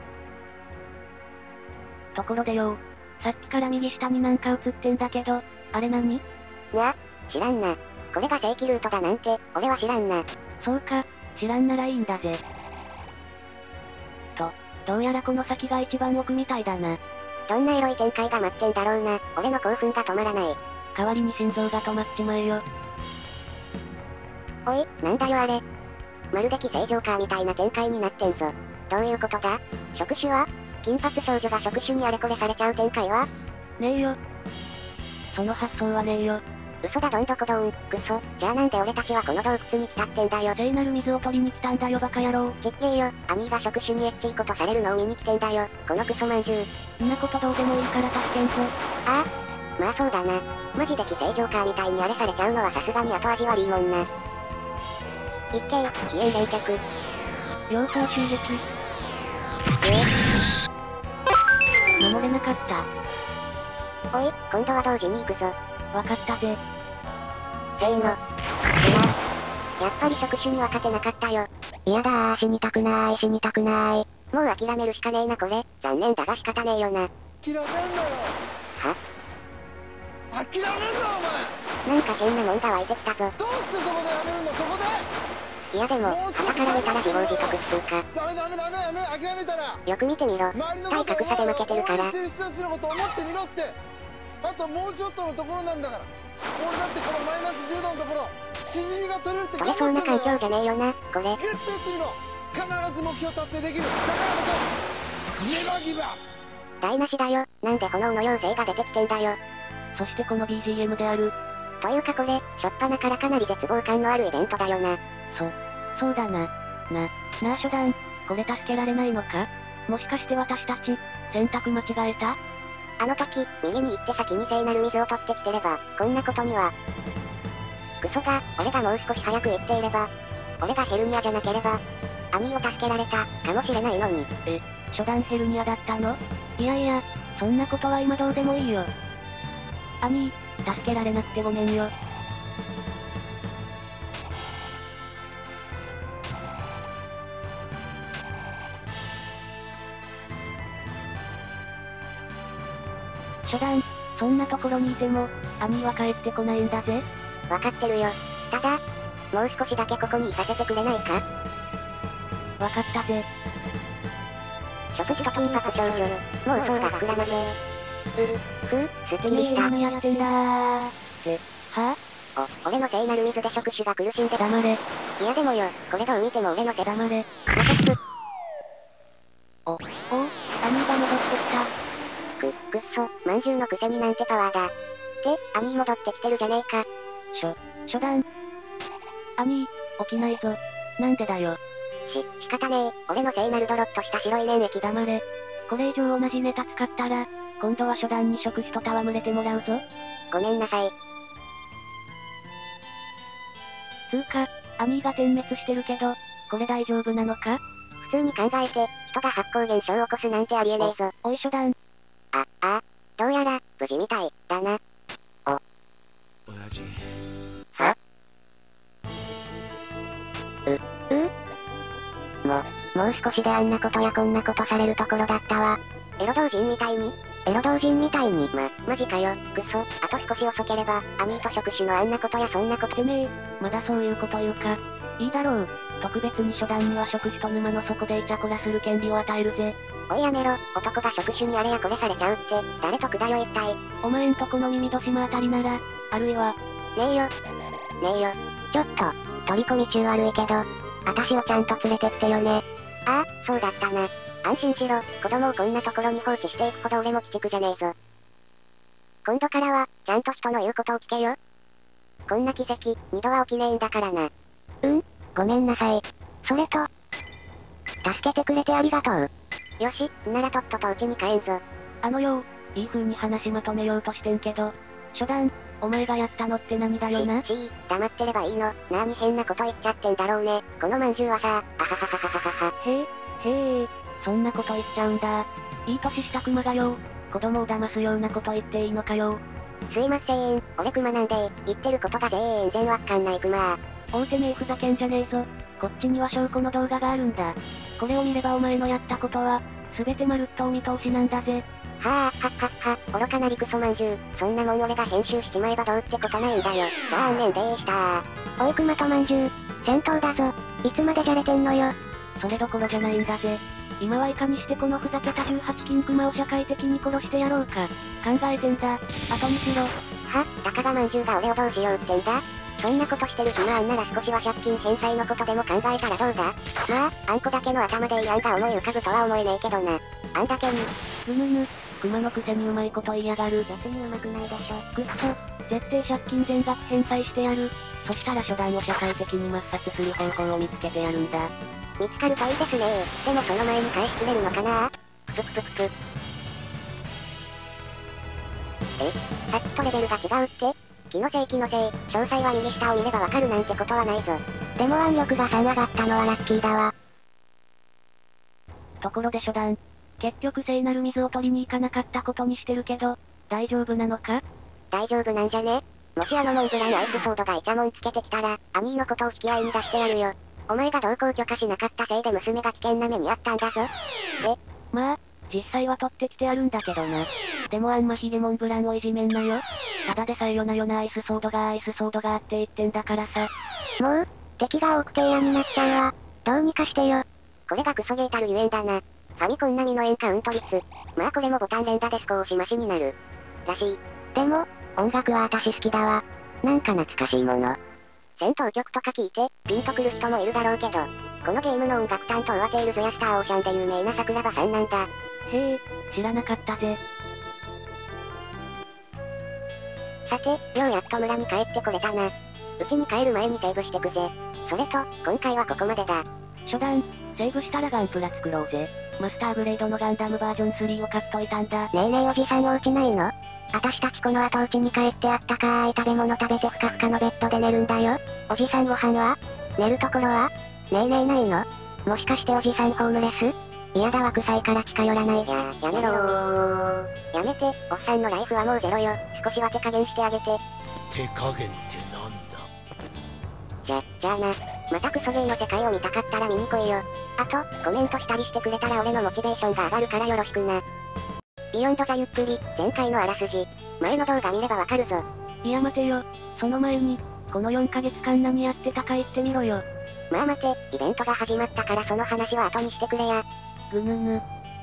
ところでよ。さっきから右下になんか映ってんだけど、あれ何？ うわ、知らんな。これが正規ルートだなんて、俺は知らんな。 そうか、知らんならいいんだぜ。と、どうやらこの先が一番奥みたいだな。 どんなエロい展開が待ってんだろうな。俺の興奮が止まらない。 代わりに心臓が止まっちまえよ。 おい、なんだよあれ。まるで既成ジョーカーみたいな展開になってんぞ。どういうことだ？触手は？金髪少女が触手にあれこれされちゃう展開は？ ねえよ。その発想はねえよ。 嘘だどんどこどん、クソ。じゃあなんで俺たちはこの洞窟に来たってんだよ。 聖なる水を取りに来たんだよバカ野郎。 ちっげーよ、兄が触手にエッチいことされるのを見に来てんだよ。このクソまんじゅう。 んなことどうでもいいから助けんぞ。 ああ、まあそうだな。マジで既成ジョーカーみたいにあれされちゃうのはさすがに後味悪いもんな。一計、飛燕冷却。 両方襲撃。 え守れなかった。 おい、今度は同時に行くぞ。 わかったぜ。 せーの。うわ。やっぱり触手には勝てなかったよ。嫌だー、死にたくなーい、死にたくなーい。もう諦めるしかねえなこれ。残念だが仕方ねえよな。 諦めんなよ。 は？ 諦めんなおなんか変なもんが湧いてきたぞ。 前。どうしてそこでやめるんだそこで。 いやでも、旗から見たら自業自得っつうか。 ダメダメダメダメ諦めたら。 よく見てみろ。 周りの体格差で負けてるから応援してる人たちのこと思ってみろって。あともうちょっとのところなんだから。俺だってこのマイナスじゅうどのところ、しじみが取れるって取れそうな環境じゃねえよな、これ。 ずっと言ってみろ。必ず目標達成できる。だからこそ、ネバギブアップ。 台無しだよ。なんで炎の妖精が出てきてんだよ。 そしてこの ビージーエム である。 というかこれ、しょっぱなからかなり絶望感のあるイベントだよな。 そ、そうだな。な、なあ初段、これ助けられないのか？もしかして私たち、選択間違えた？ あの時、右に行って先に聖なる水を取ってきてれば、こんなことには。クソが、俺がもう少し早く行っていれば、俺がヘルニアじゃなければ、兄を助けられた、かもしれないのに。 え、初段ヘルニアだったの？いやいや、そんなことは今どうでもいいよ。兄、助けられなくてごめんよ。初段、そんなところにいても、兄は帰ってこないんだぜ。 わかってるよ。ただ、もう少しだけここにいさせてくれないか？ わかったぜ。 触手と金髪少女、もうそうが膨らまぜ。う、ふう、すっきりした。 てめえやってんだー。って、はぁ、お、俺の聖なる水で触手が苦しんで。 黙れ。 いやでもよ、これどう見ても俺のせい。 黙れ。 またつ。 お、お、兄が戻ってきた。 く、くっそ、まんじゅうのくせになんてパワーだ。って、兄戻ってきてるじゃねえか。 しょ、初段。兄、起きないぞ。なんでだよ。 し、仕方ねえ。俺の聖なるドロッとした白い粘液。 黙れ。これ以上同じネタ使ったら、今度は初段に触手と戯れてもらうぞ。 ごめんなさい。 つーか、兄が点滅してるけど、これ大丈夫なのか？ 普通に考えて、人が発光現象を起こすなんてありえねえぞ。 おい初段。 あ、ああ、どうやら、無事みたい、だな。 親父。 はう、うもう、もう少しであんなことやこんなことされるところだったわ。エロ同人みたいにエロ同人みたいにま、マジかよ、クソ。あと少し遅ければ、アミート触手のあんなことやそんなことてめえ、まだそういうこと言うか。いいだろう。特別に初段には触手と沼の底でイチャコラする権利を与えるぜ。 おいやめろ、男が触手にあれやこれされちゃうって、誰得だよ一体。 お前んとこの耳戸島あたりなら、あるいは。 ねえよ。ねえよ。ちょっと、取り込み中悪いけど、あたしをちゃんと連れてってよね。ああ、そうだったな。安心しろ、子供をこんなところに放置していくほど俺も鬼畜じゃねえぞ。今度からは、ちゃんと人の言うことを聞けよ。こんな奇跡、二度は起きねえんだからな。うん、ごめんなさい。それと、助けてくれてありがとう。よし、ならとっとと家に帰んぞ。 あのよ、いい風に話まとめようとしてんけど、初段、お前がやったのって何だよな。 し、し、黙ってればいいの。なーに変なこと言っちゃってんだろうね。このまんじゅうはさ、あはははははは。 へえ、へえ、そんなこと言っちゃうんだ。いい年したクマがよ、子供を騙すようなこと言っていいのかよ。 すいません、俺クマなんで、言ってることが全然わかんないクマ。 おうてめえふざけんじゃねえぞ。こっちには証拠の動画があるんだ。これを見ればお前のやったことは、すべてまるっとお見通しなんだぜ。 はあ、はっはっは、愚かなりクソまんじゅう。そんなもん俺が編集しちまえばどうってことないんだよ。残念でーしたー。おいクマとまんじゅう、戦闘だぞ。いつまでじゃれてんのよ。 それどころじゃないんだぜ。今はいかにしてこのふざけたじゅうはち金クマを社会的に殺してやろうか、考えてんだ。後にしろ。 は、たかがまんじゅうが俺をどうしようってんだ。そんなことしてる暇あんなら少しは借金返済のことでも考えたらどうだ。まあ、あんこだけの頭でいい案が思い浮かぶとは思えねえけどな。あんだけに。 ぐぬぬ、クマのくせにうまいこと言いやがる。 別にうまくないでしょ。 くっそ、絶対借金全額返済してやる。そしたら初段を社会的に抹殺する方法を見つけてやるんだ。 見つかるといいですね。でもその前に返しきれるのかな。プクプクプク。え、さっきとレベルが違うって？気のせい気のせい、詳細は右下を見ればわかるなんてことはないぞ。でも腕力がさん上がったのはラッキーだわ。 ところで初段、結局聖なる水を取りに行かなかったことにしてるけど、大丈夫なのか？ 大丈夫なんじゃね？もしあのモンブランアイスソードがイチャモンつけてきたら、アニーのことを引き合いに出してやるよ。お前が同行許可しなかったせいで娘が危険な目にあったんだぞ。で、 まあ、実際は取ってきてあるんだけどな。でもあんまヒゲモンブランをいじめんなよ。ただでさえ夜な夜なアイスソードがアイスソードがあって言ってんだからさ。 もう、敵が多くて嫌になっちゃうわ。どうにかしてよ。これがクソゲーたるゆえんだな。ファミコン並みのエンカウント率。まあこれもボタン連打で少しマシになる。らしい。でも、音楽は私好きだわ。なんか懐かしいもの。戦闘曲とか聞いて、ピンとくる人もいるだろうけど、このゲームの音楽担当はテイルズやスターオーシャンで有名な桜庭さんなんだ。 へえ、知らなかったぜ。 さて、ようやっと村に帰ってこれたな。家に帰る前にセーブしてくぜ。それと、今回はここまでだ。 初段、セーブしたらガンプラ作ろうぜ。マスターグレードのガンダムバージョンスリーを買っといたんだ。 ねえねえおじさんお家ないの？あたしたちこの後家に帰ってあったかーい食べ物食べてふかふかのベッドで寝るんだよ。おじさんご飯は？寝るところは？ねえねえないの？もしかしておじさんホームレス？嫌だわ臭いから近寄らない。や、やめろー。やめて、おっさんのライフはもうゼロよ。少しは手加減してあげて。 手加減ってなんだ？ じゃ、じゃあな。またクソゲーの世界を見たかったら見に来いよ。あと、コメントしたりしてくれたら俺のモチベーションが上がるからよろしくな。ビヨンドザゆっくり、前回のあらすじ。前の動画見ればわかるぞ。 いや待てよ。その前に、このよんかげつかん何やってたか言ってみろよ。 まあ待て、イベントが始まったからその話は後にしてくれや。 ぐぬぬ。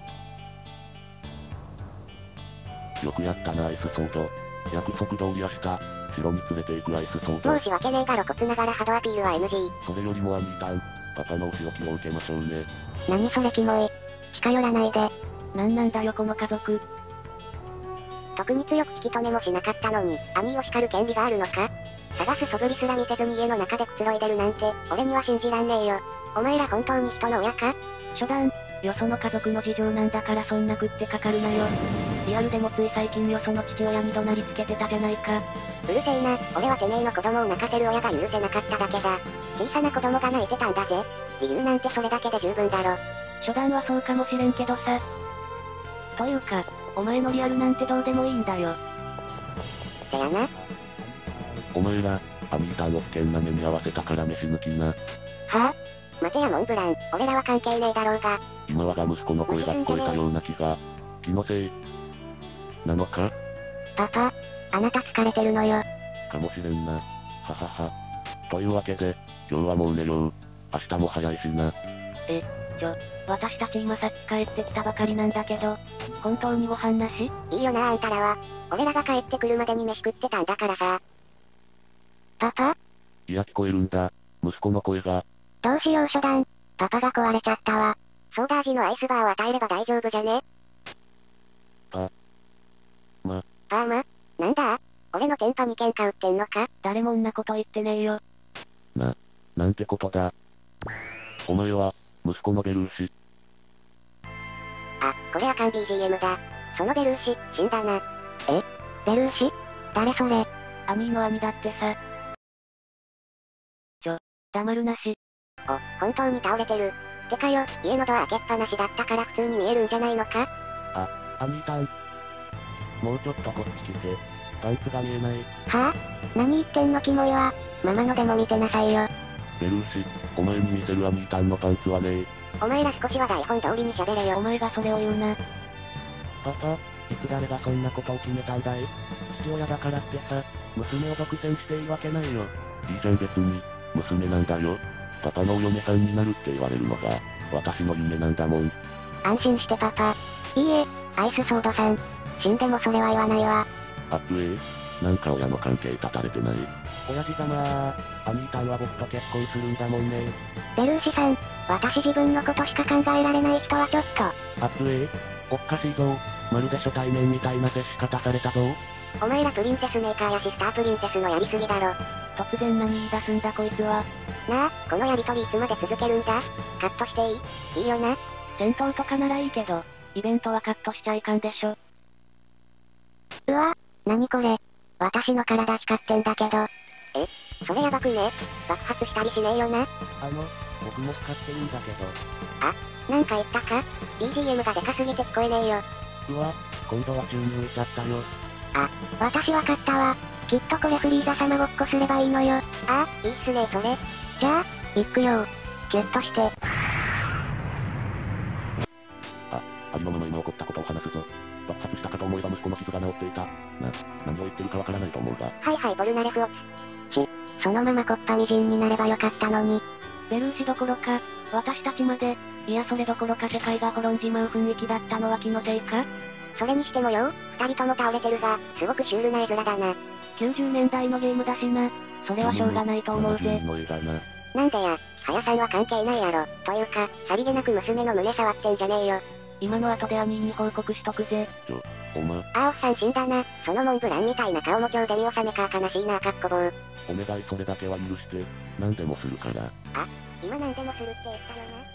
よくやったなアイスソード。約束通り明日、城に連れて行くアイスソード。 申し訳ねえが露骨ながらハドアピールは エヌジー。 それよりもアニータン、パパのお仕置きを受けましょうね。 何それキモい。近寄らないで。 なんなんだよこの家族。 特に強く突き止めもしなかったのに、兄を叱る権利があるのか？探す素振りすら見せずに家の中でくつろいでるなんて、俺には信じらんねえよ。お前ら本当に人の親か？ 初段、よその家族の事情なんだからそんな食ってかかるなよ。リアルでもつい最近よその父親に怒鳴りつけてたじゃないか。 うるせえな、俺はてめえの子供を泣かせる親が許せなかっただけだ。小さな子供が泣いてたんだぜ。理由なんてそれだけで十分だろ。 初段はそうかもしれんけどさ。というか、お前のリアルなんてどうでもいいんだよ。 せやな。 お前ら、アミータンを危険な目に遭わせたから飯抜きな。 はぁ、待てやモンブラン、俺らは関係ねえだろうが。 今我が息子の声が聞こえたような気が。気のせいなのか？ パパ、あなた疲れてるのよ。 かもしれんな。ははは。というわけで、今日はもう寝よう。明日も早いしな。 え、ちょ、私たち今さっき帰ってきたばかりなんだけど、本当にご飯なし？ いいよなあんたらは。俺らが帰ってくるまでに飯食ってたんだからさ。パパ？ いや聞こえるんだ。息子の声が。 どうしよう初段。パパが壊れちゃったわ。ソーダ味のアイスバーを与えれば大丈夫じゃね？ パ、ま。 パーマ？なんだ？俺の天パに喧嘩売ってんのか？ 誰もんなこと言ってねえよ。 な、なんてことだ。お前は、息子のベルーシ。 あ、これあかん ビージーエム だ。そのベルーシ、死んだな。え？ベルーシ？誰それ？ アミーの兄だってさ。ちょ、黙るなし。 お、本当に倒れてる。てかよ、家のドア開けっぱなしだったから普通に見えるんじゃないのか？ あ、アミータン。もうちょっとこっち来て。パンツが見えない。 はぁ、何言ってんのキモいわ。ママのでも見てなさいよ。 ベルーシ、お前に見せるアミータンのパンツはねえ。 お前ら少しは台本通りに喋れよ。 お前がそれを言うな。 パパ、いつ誰がそんなことを決めたんだい？父親だからってさ、娘を独占していいわけないよ。いいじゃん別に、娘なんだよ。パパのお嫁さんになるって言われるのが、私の夢なんだもん。 安心してパパ。いいえ、アイスソードさん。死んでもそれは言わないわ。 あっつえなんか親の関係断たれてない。親父様ー、アミータンは僕と結婚するんだもんね。 ベルーシさん、私自分のことしか考えられない人はちょっと。 あっつえおっかしいぞ。まるで初対面みたいな接し方されたぞ。 お前らプリンセスメーカーやシスタープリンセスのやりすぎだろ。 突然何言い出すんだこいつは。 なあ、このやりとりいつまで続けるんだ？カットしていい？いいよな？ 戦闘とかならいいけど、イベントはカットしちゃいかんでしょ。 うわ、なにこれ。私の体光ってんだけど。え、それやばくね？爆発したりしねえよな？ あの、僕も光ってるんだけど。 あ、なんか言ったか？ ビージーエム がでかすぎて聞こえねえよ。 うわ、今度は宙に浮いちゃったよ。 あ、私わかったわ。きっとこれフリーザ様ごっこすればいいのよ。ああ、いいっすねそれ。じゃあ、いくよ。キュッとして。 あ、ありのまま今起こったことを話すぞ。爆発したかと思えば息子の傷が治っていた。な、何を言ってるかわからないと思うが。 はいはいボルナレフオツ。ち、そのままコッパみじんになればよかったのに。 ベルーシどころか、私たちまで、いやそれどころか世界が滅んじまう雰囲気だったのは気のせいか？ それにしてもよ、二人とも倒れてるが、すごくシュールな絵面だな。 きゅうじゅうねんだいのゲームだしな。それはしょうがないと思うぜ。 の絵だな。 なんでや、はやさんは関係ないやろ。というか、さりげなく娘の胸触ってんじゃねえよ。 今の後で兄に報告しとくぜ。 ちょ、おま。 あーおっさん死んだな。そのモンブランみたいな顔も今日で見納めか悲しいなかっこ棒。 お願いそれだけは許して、何でもするから。 あ、今何でもするって言ったよな。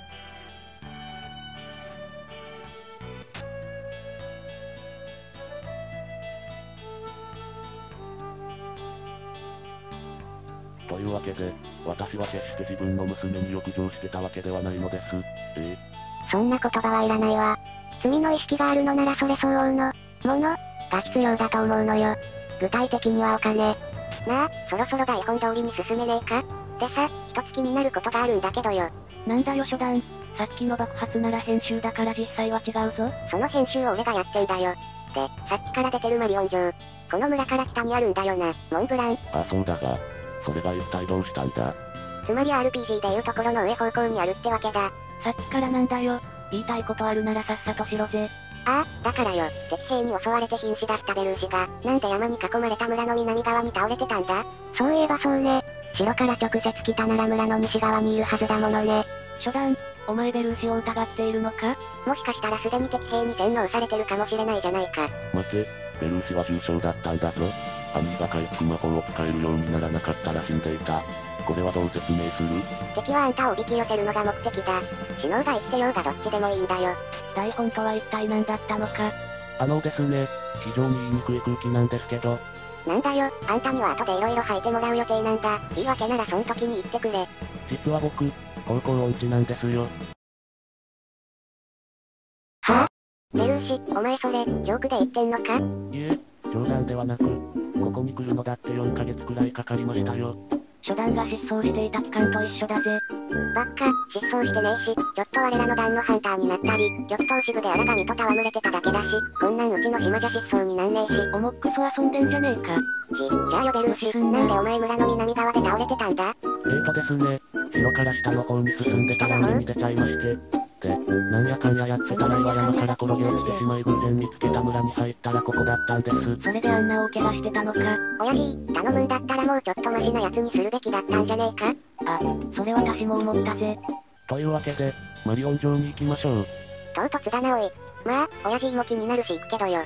というわけで、私は決して自分の娘に欲情してたわけではないのです。ええ、 そんな言葉はいらないわ。罪の意識があるのならそれ相応の、もの、が必要だと思うのよ。具体的にはお金。なあ、そろそろ台本通りに進めねえか？でさ、一つ気になることがあるんだけどよ。 なんだよ初段。さっきの爆発なら編集だから実際は違うぞ。 その編集を俺がやってんだよ。で、さっきから出てるマリオン城。この村から北にあるんだよな、モンブラン。 あ、そうだが、それが一体どうしたんだ？ つまり アールピージー でいうところの上方向にあるってわけだ。 さっきからなんだよ。言いたいことあるならさっさとしろぜ。 ああ、だからよ、敵兵に襲われて瀕死だったベルーシが、なんで山に囲まれた村の南側に倒れてたんだ？そういえばそうね。城から直接来たなら村の西側にいるはずだものね。 初段、お前ベルーシを疑っているのか？ もしかしたらすでに敵兵に洗脳されてるかもしれないじゃないか。 待て、ベルーシは重傷だったんだぞ。アミーが回復魔法を使えるようにならなかったら死んでいた。これはどう説明する？ 敵はあんたをおびき寄せるのが目的だ。死のうが生きてようがどっちでもいいんだよ。 台本とは一体何だったのか？ あのですね、非常に言いにくい空気なんですけど。 なんだよ、あんたには後で色々吐いてもらう予定なんだ。いいわけならそん時に言ってくれ。 実は僕、高校音痴なんですよ。 ベルーシ、お前それ、ジョークで言ってんのか？ いえ、冗談ではなく、ここに来るのだってよんかげつくらいかかりましたよ。 初段が失踪していた期間と一緒だぜ。 ばっか、失踪してねえし、ちょっと我らの団のハンターになったり、玉頭支部で荒神と戯れてただけだし、こんなんうちの島じゃ失踪になんねえし。 おもっくそ遊んでんじゃねえか。 じ、じゃあ呼べるし、なんでお前村の南側で倒れてたんだ？ えーとですね、城から下の方に進んでたら海に出ちゃいまして。で、なんやかんややってたら岩山から転げ落ちてしまい偶然見つけた村に入ったらここだったんです。 それであんな大怪我してたのか。 親父、頼むんだったらもうちょっとマシなやつにするべきだったんじゃねえか？ あ、それ私も思ったぜ。 というわけで、マリオン城に行きましょう。 唐突だなおい。まあ、親父も気になるし行くけどよ。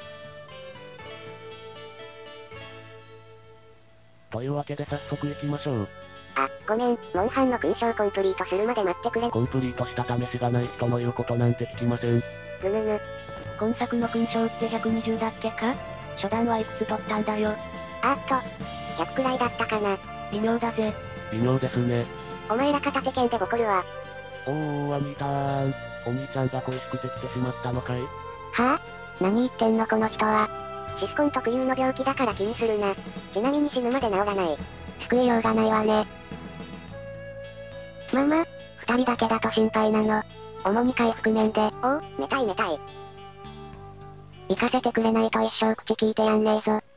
というわけで早速行きましょう。 あ、ごめん、モンハンの勲章コンプリートするまで待ってくれ。 コンプリートした試しがない人の言うことなんて聞きません。 ぐぬぬ。 今作の勲章ってひゃくにじゅうだっけか？初段はいくつ取ったんだよ。 あっと、ひゃくくらいだったかな。 微妙だぜ。 微妙ですね。 お前ら片手剣でボコるわ。 おー、兄たーん。お兄ちゃんが恋しくて来てしまったのかい？ はぁ、あ、何言ってんのこの人は。シスコン特有の病気だから気にするな。ちなみに死ぬまで治らない。救いようがないわね。ママ、二人だけだと心配なの。主に回復面で。おう、めたいめたい。行かせてくれないと一生口聞いてやんねえぞ。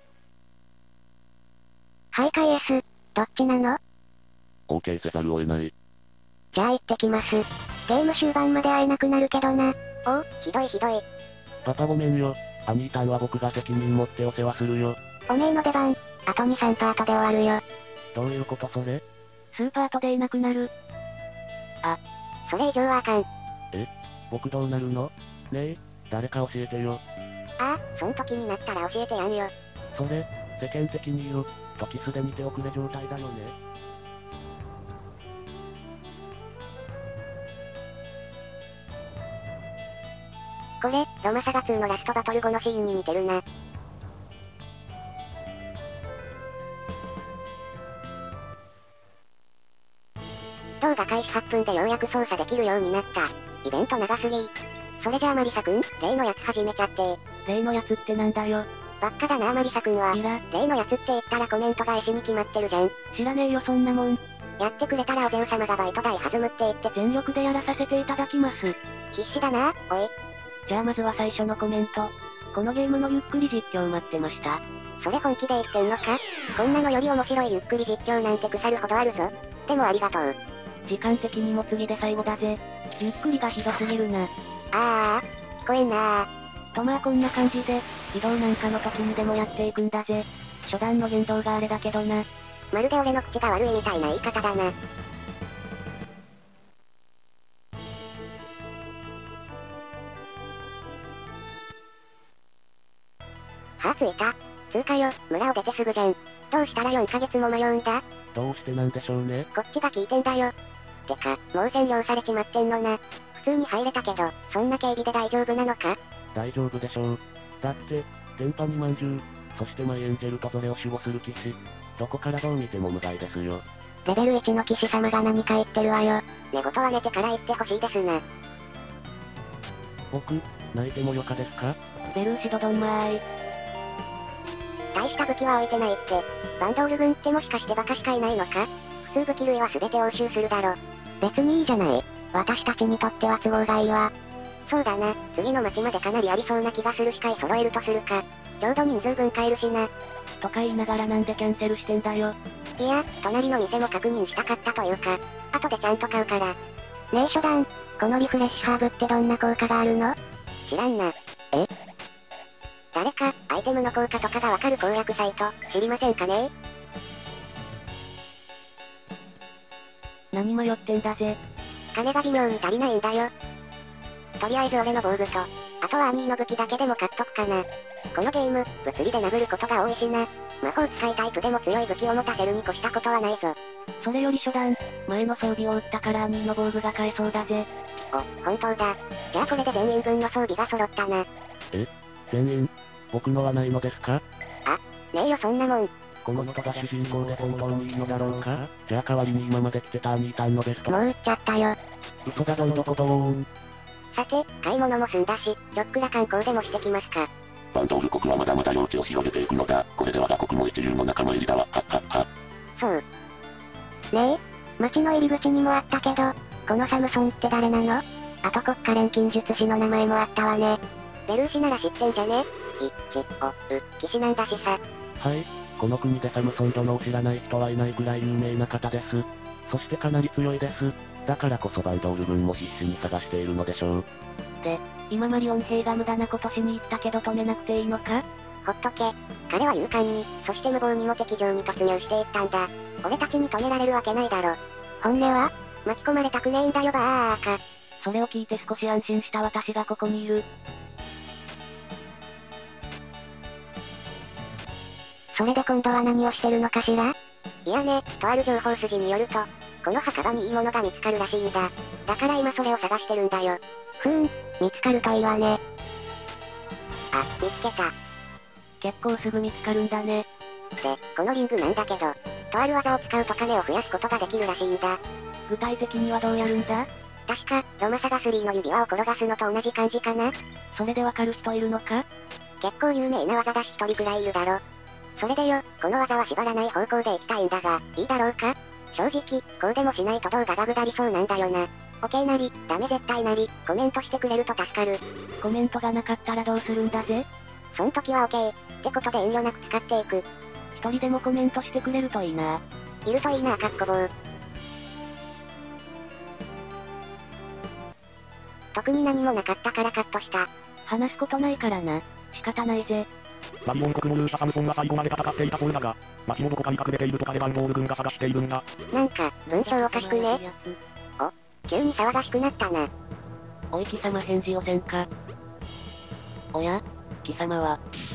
はいかイエス、どっちなの？ OK せざるを得ない。 じゃあ行ってきます。ゲーム終盤まで会えなくなるけどな。おう、ひどいひどい。 パパごめんよ。アニータンは僕が責任持ってお世話するよ。 おめえの出番、あとに、さんパートで終わるよ。 どういうことそれ？ 数パートでいなくなる。あ、 それ以上はあかん。 え？僕どうなるの？ねえ、誰か教えてよ。 ああ、そん時になったら教えてやんよ。 それ、世間的に言う、時すでに手遅れ状態だよね。 これ、ロマサガツーのラストバトル後のシーンに似てるな。動画開始はっぷんでようやく操作できるようになった。イベント長すぎ。それじゃあマリサくん、例のやつ始めちゃって。 例のやつってなんだよ。 ばっかだなマリサくんは。 いら。 例のやつって言ったらコメント返しに決まってるじゃん。 知らねえよそんなもん。 やってくれたらおゼウ様がバイト代弾むって言って。 全力でやらさせていただきます。 必死だな、おい。 じゃあまずは最初のコメント。このゲームのゆっくり実況待ってました。 それ本気で言ってんのか？こんなのより面白いゆっくり実況なんて腐るほどあるぞ。でもありがとう。 時間的にも次で最後だぜ。ゆっくりがひどすぎるな。 ああ、聞こえんなー。とまあこんな感じで、移動なんかの時にでもやっていくんだぜ。初段の言動があれだけどな。 まるで俺の口が悪いみたいな言い方だな。はぁ、着いた。つうかよ、村を出てすぐじゃん。どうしたらよんかげつも迷うんだ？ どうしてなんでしょうね。 こっちが聞いてんだよ。てか、もう占領されちまってんのな。普通に入れたけど、そんな警備で大丈夫なのか？ 大丈夫でしょう。だって、天パにまんじゅう、そしてマイエンジェルとそれを守護する騎士。どこからどう見ても無害ですよ。 レベルいちの騎士様が何か言ってるわよ。寝言は寝てから言ってほしいですな。 僕、泣いてもよかですか？ ベルーシドドンマーイ。 大した武器は置いてないって。バンドール軍ってもしかしてバカしかいないのか？普通武器類は全て押収するだろ。別にいいじゃない。私たちにとっては都合がいいわ。そうだな、次の町までかなりありそうな気がするし買い揃えるとするか。ちょうど人数分買えるしな。 とか言いながらなんでキャンセルしてんだよ。 いや、隣の店も確認したかったというか、後でちゃんと買うから。ねえ初段、このリフレッシュハーブってどんな効果があるの？知らんな。え？誰か、アイテムの効果とかがわかる攻略サイト、知りませんかね？ 何迷ってんだぜ。 金が微妙に足りないんだよ。とりあえず俺の防具と、あとはアニーの武器だけでも買っとくかな。このゲーム、物理で殴ることが多いしな。魔法使いタイプでも強い武器を持たせるに越したことはないぞ。 それより初段、前の装備を売ったからアニーの防具が買えそうだぜ。 お、本当だ。じゃあこれで全員分の装備が揃ったな。 え？全員？僕のはないのですか？ あ、ねえよそんなもん。 この人が主人公で本当にいいのだろうか？じゃあ代わりに今まで来てたアニータンのベスト。 もう売っちゃったよ。 嘘だどんどこどーん。 さて、買い物も済んだし、ちょっくら観光でもしてきますか。 バンドール国はまだまだ領地を広げていくのだ。これで我が国も一流の仲間入りだわ。はっはっは。 そう。ねえ、町の入り口にもあったけど、このサムソンって誰なの？あと国家錬金術師の名前もあったわね。ベルーシなら知ってんじゃね？い、ち、お、う、騎士なんだしさ。 はい。この国でサムソン殿を知らない人はいないくらい有名な方です。そしてかなり強いです。だからこそバンドール軍も必死に探しているのでしょう。 で、今マリオン兵が無駄なことしに行ったけど止めなくていいのか？ ほっとけ。彼は勇敢に、そして無謀にも敵場に突入していったんだ。俺たちに止められるわけないだろ。本音は？巻き込まれたくねえんだよバーカ。 それを聞いて少し安心した私がここにいる。 それで今度は何をしてるのかしら？いやね、とある情報筋によると、この墓場にいいものが見つかるらしいんだ。だから今それを探してるんだよ。ふーん、見つかるといいわね。あ、見つけた。 結構すぐ見つかるんだね。 で、このリングなんだけど、とある技を使うと金を増やすことができるらしいんだ。 具体的にはどうやるんだ？ 確か、ロマサガスリーの指輪を転がすのと同じ感じかな？ それでわかる人いるのか？ 結構有名な技だし一人くらいいるだろ。それでよ、この技は縛らない方向で行きたいんだが、いいだろうか？正直、こうでもしないと動画がぐだりそうなんだよな。オッケーなり、ダメ絶対なり、コメントしてくれると助かる。 コメントがなかったらどうするんだぜ？ そん時はオッケー。ってことで遠慮なく使っていく。 一人でもコメントしてくれるといいな。 いるといいなかっこぼう。特に何もなかったからカットした。 話すことないからな。仕方ないぜ。 マリオン国の勇者サムソンは最後まで戦っていたそうだが、町のどこかに隠れているとかでバンドール軍が探しているんだ。 なんか、文章おかしくね？お、急に騒がしくなったな。 おい貴様返事をせんか。おや？貴様は。 なんかすっ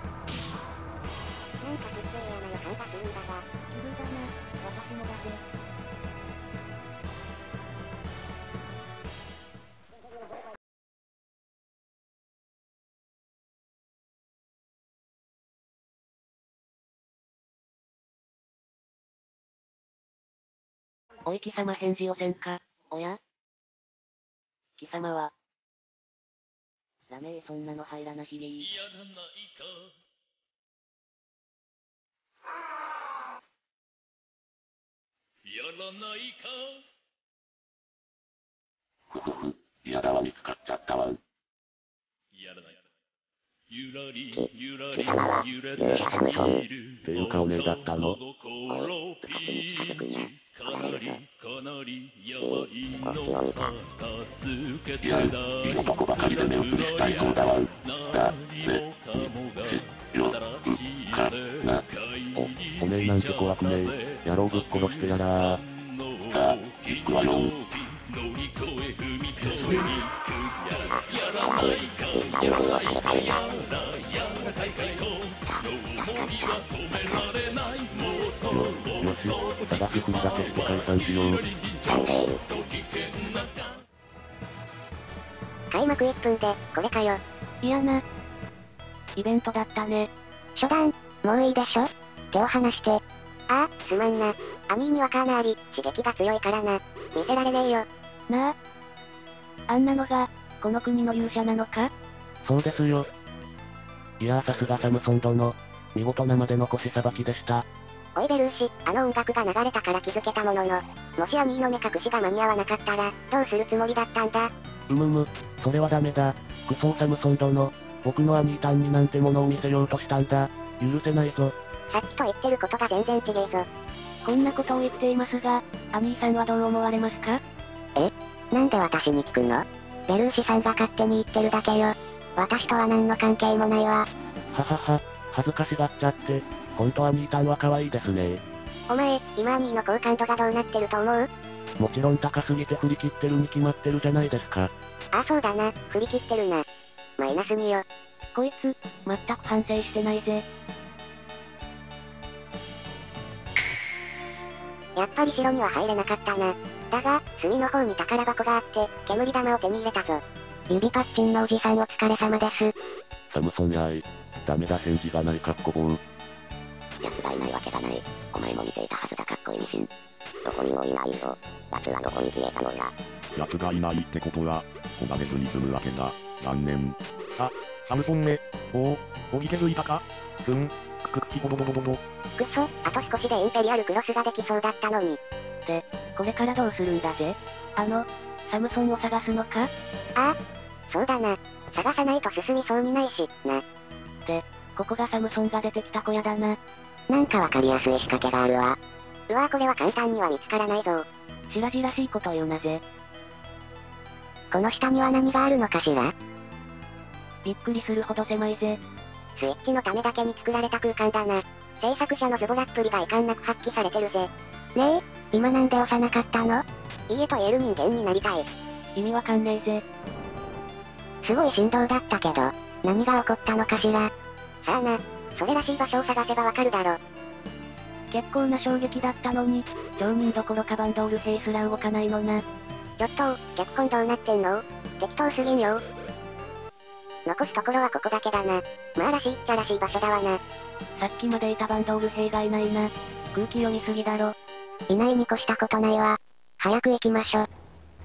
ごい嫌な予感がするんだが。 奇遇だな。私もだぜ。おい貴様返事をせんか。おや？貴様は。ダメーそんなの入らなひげい。 やらないか。やらないか。 ふふふ、嫌だわ見つかっちゃったわ。 やらない。ゆらりゆらり揺れている。 っていう顔ねだったの。 かなりかなりやばいのさ。助けていや、いい男ばかりで目移りしちゃいそうだわ。だ、ね、し、よ、う、か、な、お、おめえなんて怖くねえ。野郎ぶっ殺してやらー。さあ、行くわよー。 乗り越え踏み越えに行く。やらないか、やらないか、やらやらかいかいこ。の思いは止められないもと。 よ、よし、探すふりだけして解散しよう。 開幕いっぷんで、これかよ。 いやな。イベントだったね。 初段、もういいでしょ？手を離して。ああ、すまんな。アミーにはかなり、刺激が強いからな。見せられねえよ。 なあ。あんなのが、この国の勇者なのか？ そうですよ。いやーさすがサムソン殿。見事なまでの腰さばきでした。 おいベルーシ、あの音楽が流れたから気づけたものの、もしアミーの目隠しが間に合わなかったら、どうするつもりだったんだ？ うむむ、それはダメだ。クソサムソン殿。僕のアニータンになんてものを見せようとしたんだ。許せないぞ。 さっきと言ってることが全然違えぞ。 こんなことを言っていますが、アニーさんはどう思われますか？ え？なんで私に聞くの？ベルーシさんが勝手に言ってるだけよ。私とは何の関係もないわ。 ははは、恥ずかしがっちゃって。ほんとアニータンは可愛いですね。 お前、今アニーの好感度がどうなってると思う？ もちろん高すぎて振り切ってるに決まってるじゃないですか。 ああそうだな、振り切ってるな。マイナスによ。 こいつ、全く反省してないぜ。 やっぱり城には入れなかったな。だが、隅の方に宝箱があって、煙玉を手に入れたぞ。指パッチンのおじさんお疲れ様です。 サムソンやい。ダメだ返事がないかっこぼう。 奴がいないわけがない。お前も見ていたはずだかっこいいミシン。 どこにもいないぞ。奴はどこに消えたのだ。 奴がいないってことは、来られずに済むわけだ。残念。さ、サムソンめ。おお、おぎけづいたかふん、くくくきぼぼぼぼぼぼ。 くそ、あと少しでインペリアルクロスができそうだったのに。 で、これからどうするんだぜ。あの、サムソンを探すのか？ ああ、そうだな。探さないと進みそうにないし、な。 で、ここがサムソンが出てきた小屋だな。 なんかわかりやすい仕掛けがあるわ。うわぁ、これは簡単には見つからないぞ。 白々しいこと言うなぜ。 この下には何があるのかしら？ びっくりするほど狭いぜ。 スイッチのためだけに作られた空間だな。制作者のズボラっぷりが遺憾なく発揮されてるぜ。ねえ、今なんで押さなかったの？いいえと言える人間になりたい。 意味わかんねえぜ。 すごい振動だったけど、何が起こったのかしら。さあな、それらしい場所を探せばわかるだろ。 結構な衝撃だったのに、町人どころかバンドール兵すら動かないのな。 ちょっと、脚本どうなってんの？適当すぎんよ。残すところはここだけだな。まあらしいっちゃらしい場所だわな。 さっきまでいたバンドール兵がいないな。空気読みすぎだろ。 いないに越したことないわ。早く行きましょ。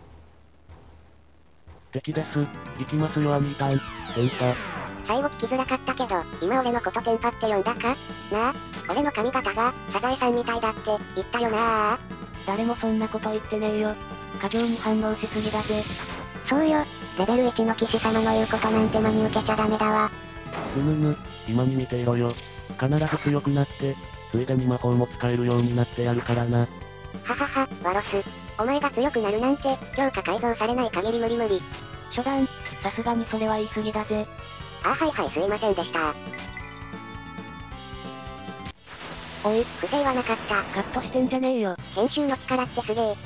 敵です。行きますよ、アニータン。電波。 最後聞きづらかったけど、今俺のことテンパって呼んだか？なあ、俺の髪型が、サザエさんみたいだって言ったよなあ。 誰もそんなこと言ってねえよ。過剰に反応しすぎだぜ。 そうよ、レベルいちの騎士様の言うことなんて真に受けちゃダメだわ。 うむむ、今に見ていろよ。必ず強くなって、ついでに魔法も使えるようになってやるからな。 ははは、ワロス。お前が強くなるなんて、強化改造されない限り無理無理。 初段、さすがにそれは言い過ぎだぜ。 あはいはいすいませんでした。 おい、 不正はなかった。 カットしてんじゃねえよ。 編集の力ってすげえ。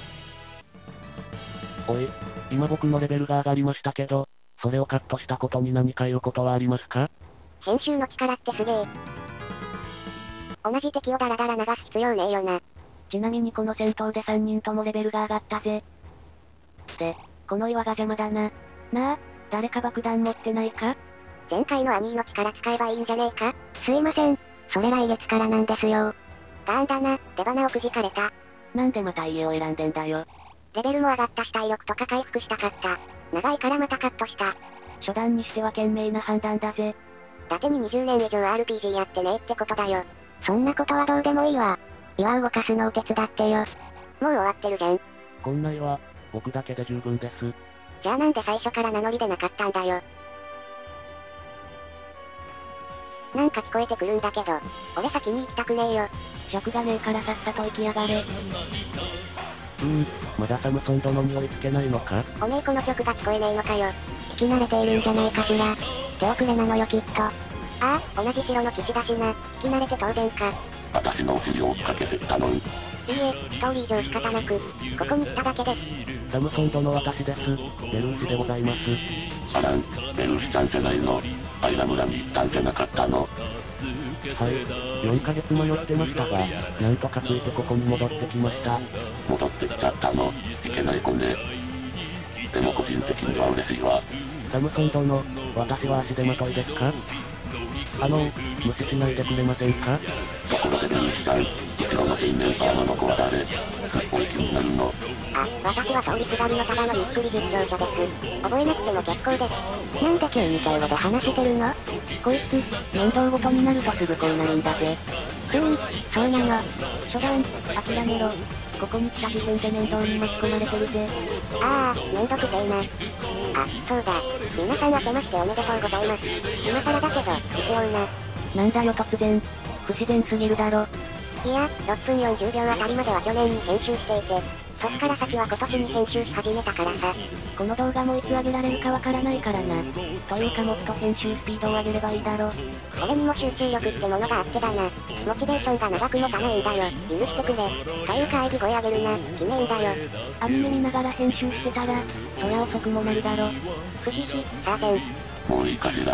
おい、今僕のレベルが上がりましたけど、それをカットしたことに何か言うことはありますか？ 編集の力ってすげえ。同じ敵をダラダラ流す必要ねえよな。 ちなみにこの戦闘でさんにんともレベルが上がったぜ。で、この岩が邪魔だな。なあ、誰か爆弾持ってないか？ 前回の兄の力使えばいいんじゃねえか？すいません。それ来月からなんですよ。ガーンだな、出花をくじかれた。 なんでまた家を選んでんだよ。 レベルも上がったし体力とか回復したかった。長いからまたカットした。 初段にしては賢明な判断だぜ。 伊達ににじゅうねん以上 アールピージー やってねえってことだよ。そんなことはどうでもいいわ。岩を動かすのを手伝ってよ。もう終わってるじゃん。 こんな岩、僕だけで十分です。 じゃあなんで最初から名乗りでなかったんだよ。なんか聞こえてくるんだけど、俺先に行きたくねえよ。 尺がねえからさっさと行きやがれ。 うーん、まだサムソン殿に追いつけないのか？ おめえこの曲が聞こえねえのかよ。聞き慣れているんじゃないかしら。手遅れなのよきっと。ああ、同じ城の騎士だしな。聞き慣れて当然か。 私のお尻を追っかけてきたのに。 いいえ、ストーリー上仕方なく、ここに来ただけです。 サムソン殿私です。ベルーシでございます。あらん、ベルーシちゃんじゃないの。アイラ村に行ったんじゃなかったの。はい、よんかげつ迷ってましたが、なんとかついてここに戻ってきました。戻ってきちゃったの。いけない子ね。でも個人的には嬉しいわ。サムソン殿、私は足手まといですか？あの、無視しないでくれませんか？ところでベルーシちゃん、後ろの新メンバーの子は誰？すっごい気になるの。 あ、私は通りすがりのただのゆっくり実況者です。覚えなくても結構です。なんで急に敬語で話してるの？ こいつ、面倒ごとになるとすぐこうなるんだぜ。 ふーん、そうなの。 初段、諦めろ。ここに来た時点で面倒に巻き込まれてるぜ。 ああ、めんどくせえな。あ、そうだ。皆さん明けましておめでとうございます。今更だけど、一応な。 なんだよ突然。不自然すぎるだろ。 いや、ろっぷんよんじゅうびょうあたりまでは去年に編集していて、そっから先は今年に編集し始めたからさ。 この動画もいつ上げられるかわからないからな。というかもっと編集スピードを上げればいいだろ。 俺にも集中力ってものがあってだな。モチベーションが長く持たないんだよ。許してくれ。というか喘ぎ声上げるな。記念だよ。 アニメ見ながら編集してたら、そりゃ遅くもなるだろ。 ふひひ、さあせん。 もういいかしら。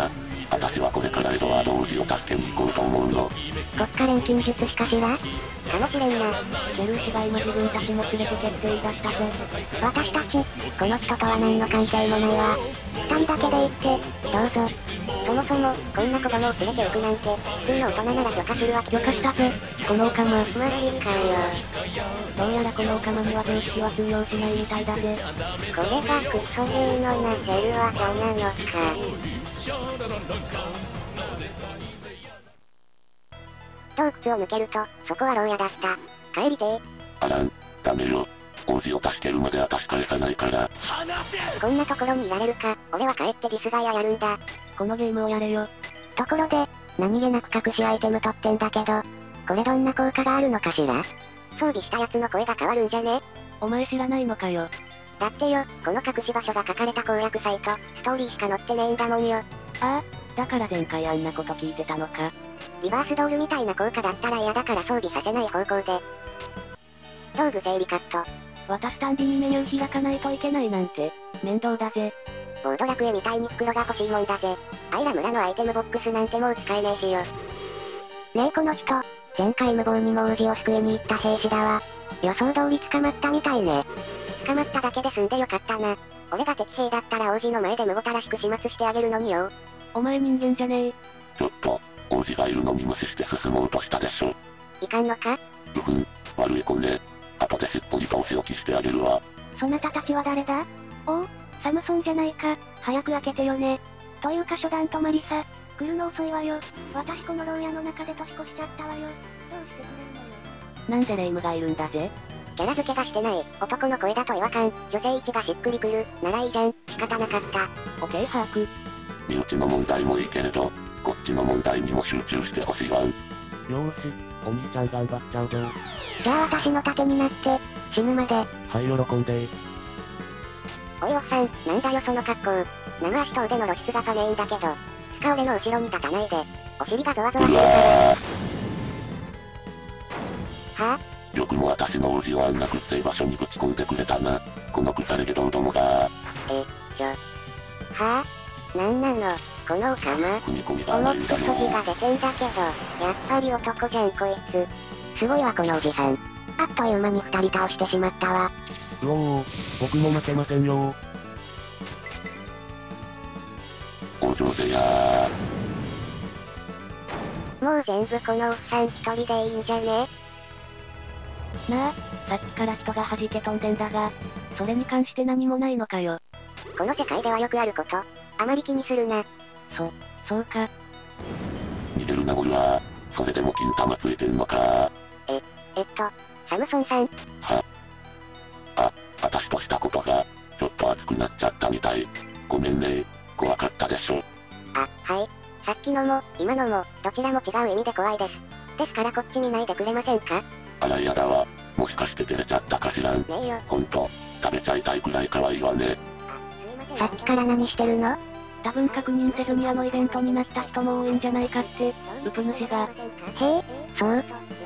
私はこれからエドワード王子を助けに行こうと思うの。 国家錬金術師かしら？かもしれんな。 ベルーシが今自分たちも連れてけって言い出したぞ。 私たち、この人とは何の関係もないわ。二人だけで行って、どうぞ。そもそも、こんな子供を連れて行くなんて、普通の大人なら許可するわけ。 許可したぜ、このオカマ。 マジかよ。 どうやらこのオカマには常識は通用しないみたいだぜ。 これがクソゲーのなせる技なのか。洞窟を抜けると、そこは牢屋だった。帰りてー。 あらん、ダメよ。王子を助けるまで私返さないから。 こんなところにいられるか、俺は帰ってディスガイアやるんだ。 このゲームをやれよ。 ところで、何気なく隠しアイテム取ってんだけど、これどんな効果があるのかしら？装備したやつの声が変わるんじゃね？ お前知らないのかよ。 だってよ、この隠し場所が書かれた攻略サイト、ストーリーしか載ってねえんだもんよ。 ああ、だから前回あんなこと聞いてたのか。 リバースドールみたいな効果だったら嫌だから装備させない方向で。道具整理カット。 渡すたんびにメニュー開かないといけないなんて、面倒だぜ。 ボードラクエみたいに袋が欲しいもんだぜ。アイラ村のアイテムボックスなんてもう使えねえしよ。ねえこの人、前回無謀にも王子を救いに行った兵士だわ。予想通り捕まったみたいね。捕まっただけで済んでよかったな。俺が敵兵だったら王子の前で無ごたらしく始末してあげるのによ。 お前人間じゃねえ。 ちょっと、王子がいるのに無視して進もうとしたでしょ。 いかんのか？ うふん、悪い子ね。後でしっぽりとお仕置きしてあげるわ。 そなたたちは誰だ？おお、サムソンじゃないか。早く開けてよね。というか初段とマリサ、来るの遅いわよ。私この牢屋の中で年越しちゃったわよ。どうしてくれるのよ。なんでレイムがいるんだぜ。 キャラ付けがしてない。男の声だと違和感。女性位置がしっくりくる。ならいいじゃん。仕方なかった。 オッケー把握。 身内の問題もいいけれど、こっちの問題にも集中してほしいわん。よーし、お兄ちゃん頑張っちゃうぞ。 じゃあ私の盾になって、死ぬまで。 はい喜んで。 おいおっさん、なんだよその格好。生足と腕の露出がパネーんだけど、つか俺の後ろに立たないで。お尻がゾワゾワしてるから。はぁ、 よくも私の王子をあんなくっせい場所にぶち込んでくれたな。この腐れ下道どもが。 え、ちょ。はぁ、なんなの、このオカマ。 踏み込みが思っとないんだよ。 筋が出てんだけど、やっぱり男じゃんこいつ。すごいわこのおじさん。あっという間に二人倒してしまったわ。 うおー、僕も負けませんよ。 お上手やー。もう全部このおっさん一人でいいんじゃね？ なあ、さっきから人が弾け飛んでんだが、それに関して何もないのかよ。 この世界ではよくあること。あまり気にするな。 そ、そうか。 逃げるなゴルは。それでも金玉ついてんのか。 え、えっと、サムソンさん。 はあ、私としたことが、ちょっと熱くなっちゃったみたい。ごめんね。怖かったでしょ。 あ、はい。さっきのも、今のも、どちらも違う意味で怖いです。ですからこっち見ないでくれませんか？ あらやだわ。もしかして照れちゃったかしらん。 ねえよ。 ほんと、食べちゃいたいくらい可愛いわね。 さっきから何してるの？ 多分確認せずにあのイベントになった人も多いんじゃないかって、ウプ主が。 へえ、そう？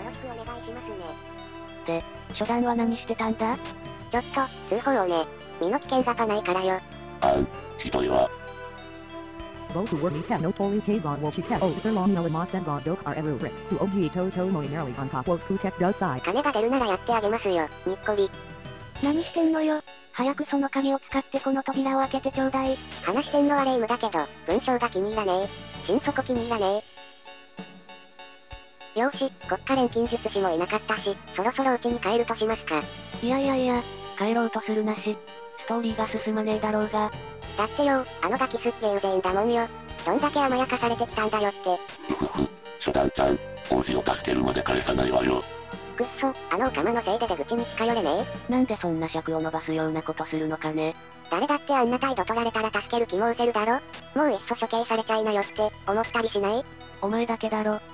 で、初段は何してたんだ？ ちょっと、通報をね。身の危険がパないからよ。 あん、ひどいわ。 Boku were mita no tori keigon wo chita o therlong no mas and god dok are erure, who ogi to to mo inari on top was kutek does side. 金が出るならやってあげますよ、にっこり。 何してんのよ。早くその鍵を使ってこの扉を開けてちょうだい。 話してんのはレイムだけど、文章が気に入らねえ。心底気に入らねえ。よーし、国家錬金術師もいなかったし、そろそろ家に帰るとしますか。 いやいやいや、帰ろうとするなし。ストーリーが進まねえだろうが。 だってよ、あのガキすっげえうぜえんだもんよ。どんだけ甘やかされてきたんだよって。 うふふ、初段ちゃん、王子を助けるまで返さないわよ。 くっそ、あのオカマのせいで出口に近寄れねえ。なんでそんな尺を伸ばすようなことするのかね。 誰だってあんな態度取られたら助ける気も失せるだろ。もういっそ処刑されちゃいなよって、思ったりしない？ お前だけだろ。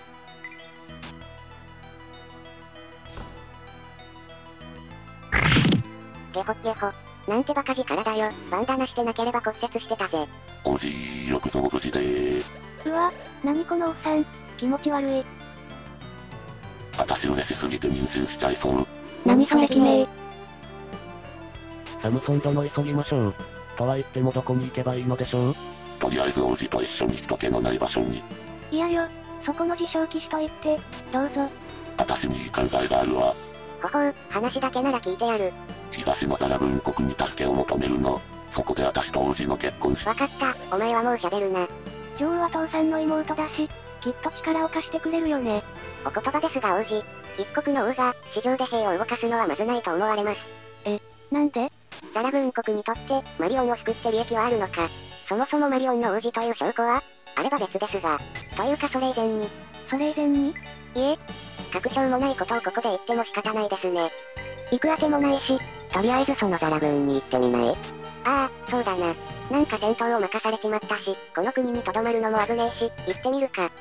ゲホゲホ。なんてバカ力だよ。バンダナしてなければ骨折してたぜ。 王子、よくぞ無事でー。 うわ、なにこのおっさん。気持ち悪い。 私嬉しすぎて妊娠しちゃいそう。 何それ決めー。 サムソン殿急ぎましょう。とは言ってもどこに行けばいいのでしょう？ とりあえず王子と一緒に人気のない場所に。 いやよ、そこの自称騎士と言って、どうぞ。 私にいい考えがあるわ。 ほほう、話だけなら聞いてやる。 東のザラブーン国に助けを求めるの。そこで私と王子の結婚し。 わかった、お前はもう喋るな。女王は父さんの妹だし、きっと力を貸してくれるよね。お言葉ですが王子、一国の王が、市場で兵を動かすのはまずないと思われます。え、なんで？ザラブーン国にとって、マリオンを救って利益はあるのか。そもそもマリオンの王子という証拠は、あれば別ですが。というかそれ以前に。それ以前に？いえ、確証もないことをここで言っても仕方ないですね。行くあてもないし、とりあえずそのザラブーンに行ってみない？ああ、そうだな。なんか戦闘を任されちまったし、この国に留まるのも危ねえし、行ってみるか。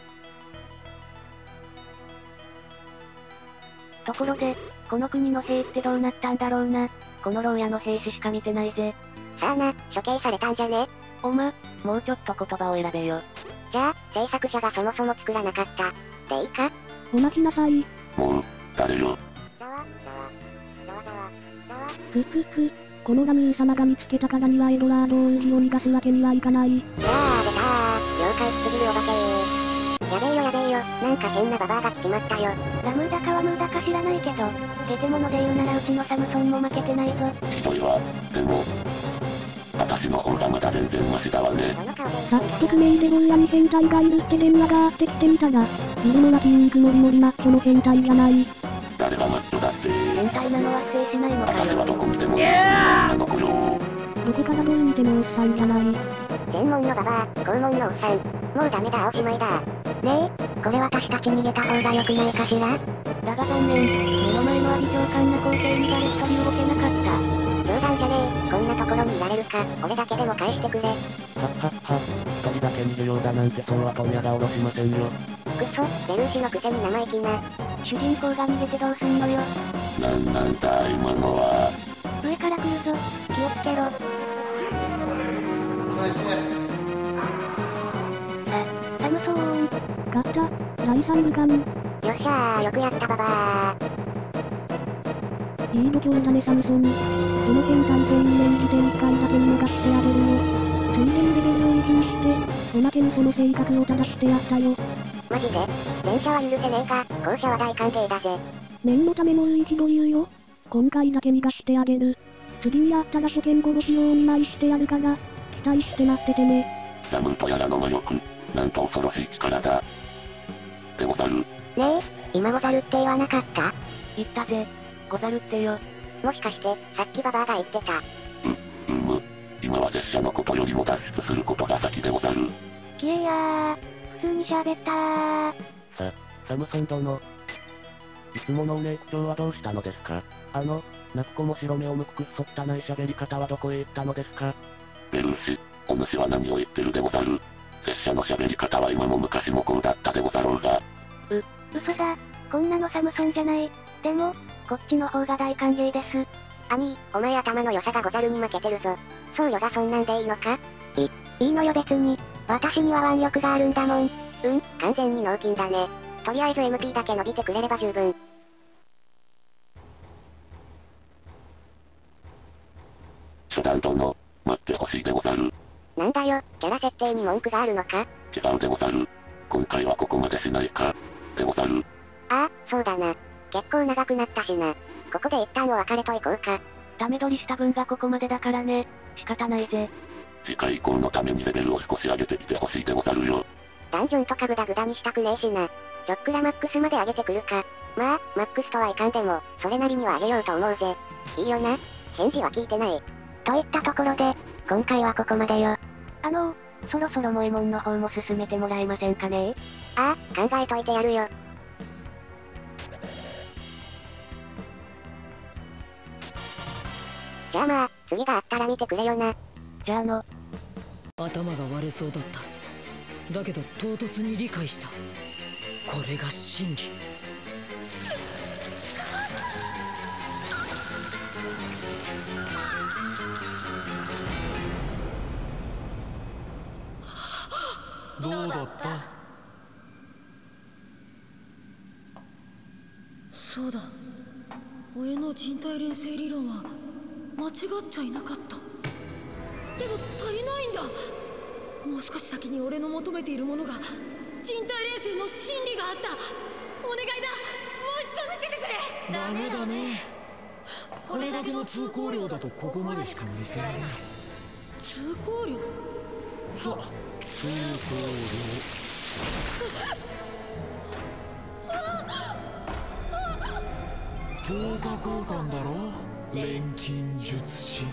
ところで、この国の兵ってどうなったんだろうな。この牢屋の兵士しか見てないぜ。 さあな、処刑されたんじゃね？ おま、もうちょっと言葉を選べよ。 じゃあ、制作者がそもそも作らなかった。でいいか？ お待ちなさい。 もう、誰よ。 ざわ、ざわ、ざわざわ、ざわ。 ふふふ。このガミー様が見つけたからにはエドラード王子を逃がすわけにはいかない。 やー、出たー。妖怪すぎるお化けー。やべえよやべえよ、なんか変なババアが来ちまったよ。ラムーダかワムーダか知らないけど、ゲテモノで言うならうちのサムソンも負けてないぞ。 ひどいわ、でも、私の方がまだ全然マシだわね。 さっき匿名でゴーヤに変態がいるって電話があってきてみたら、いるのは筋肉もりもりマッチョの変態じゃない。 誰がマッチョだって。 変態なのは否定しないのかよ。 私はどこ見ても、あの子よ。 どこからどう見てもおっさんじゃない。 専門のババア、肛門のおっさん。もうダメだおしまいだ。ねえ、これ私たち逃げた方が良くないかしら？ だが残念、目の前のあり長官な光景に誰一人動けなかった。 冗談じゃねえ、こんなところにいられるか、俺だけでも返してくれ。 はっはっは、一人だけ逃げようだなんてそうは問屋が下ろしませんよ。 くそ、ベルーシのくせに生意気な。 主人公が逃げてどうすんのよ。 なんなんだ今のは。 上から来るぞ、気をつけろ。さ、サムソーン。 勝った、だいさん部間。 よっしゃー、よくやったババー。いい度胸だねサムソン。その変態戦に演じていっかいだけ見逃してあげるよ。ついでにレベルをいちにして、おまけにその性格を正してやったよ。 マジで？前者は許せねえか、後者は大歓迎だぜ。 念のためもう一度言うよ。今回だけ逃がしてあげる。次に会ったら初見殺しをお見舞いしてやるから、期待して待っててね。 ラムートやらの魔力、なんと恐ろしい力だ。でござる。 ねえ、今ござるって言わなかった？ 言ったぜ、ござるってよ。 もしかして、さっきババアが言ってた。 う、うむ。今は拙者のことよりも脱出することが先でござる。 きえやー、普通に喋ったー。さ、サムソン殿。いつものお姉口調はどうしたのですか？あの、泣く子も白目をむくくっそったない喋り方はどこへ行ったのですか？ ベルーシ、お主は何を言ってるでござる。拙者の喋り方は今も昔もこうだったでござろうが。 う、嘘だ。こんなのサムソンじゃない。でも、こっちの方が大歓迎です。 兄、お前頭の良さがござるに負けてるぞ。そうよがそんなんでいいのか？い、いいのよ別に。私には腕力があるんだもん。うん、完全に脳筋だね。とりあえず エムピー だけ伸びてくれれば十分。 初段殿、待ってほしいでござる。 なんだよ、キャラ設定に文句があるのか？ 違うでござる。今回はここまでしないか。でござる。 ああ、そうだな。結構長くなったしな。ここで一旦お別れといこうか。 ダメ取りした分がここまでだからね。仕方ないぜ。 次回以降のためにレベルを少し上げてきてほしいでござるよ。 ダンジョンとかグダグダにしたくねえしな。ちょっくらマックスまで上げてくるか。まあ、マックスとはいかんでも、それなりには上げようと思うぜ。いいよな？返事は聞いてない。といったところで、今回はここまでよ。 あのー、そろそろモエモンの方も進めてもらえませんかね？ ああ、考えといてやるよ。じゃあまあ、次があったら見てくれよな。 じゃあの。 頭が割れそうだった。だけど唐突に理解した。これが真理。 どうだった？ そうだ。俺の人体連成理論は間違っちゃいなかった。でも足りないんだ。 もう少し先に俺の求めているものが、人体錬成の真理があった。お願いだ、もう一度見せてくれ。 ダメだね。これだけの通行量だとここまでしか見せられない。 通行量？ そう、通行量。等価交換だろ、錬金術師。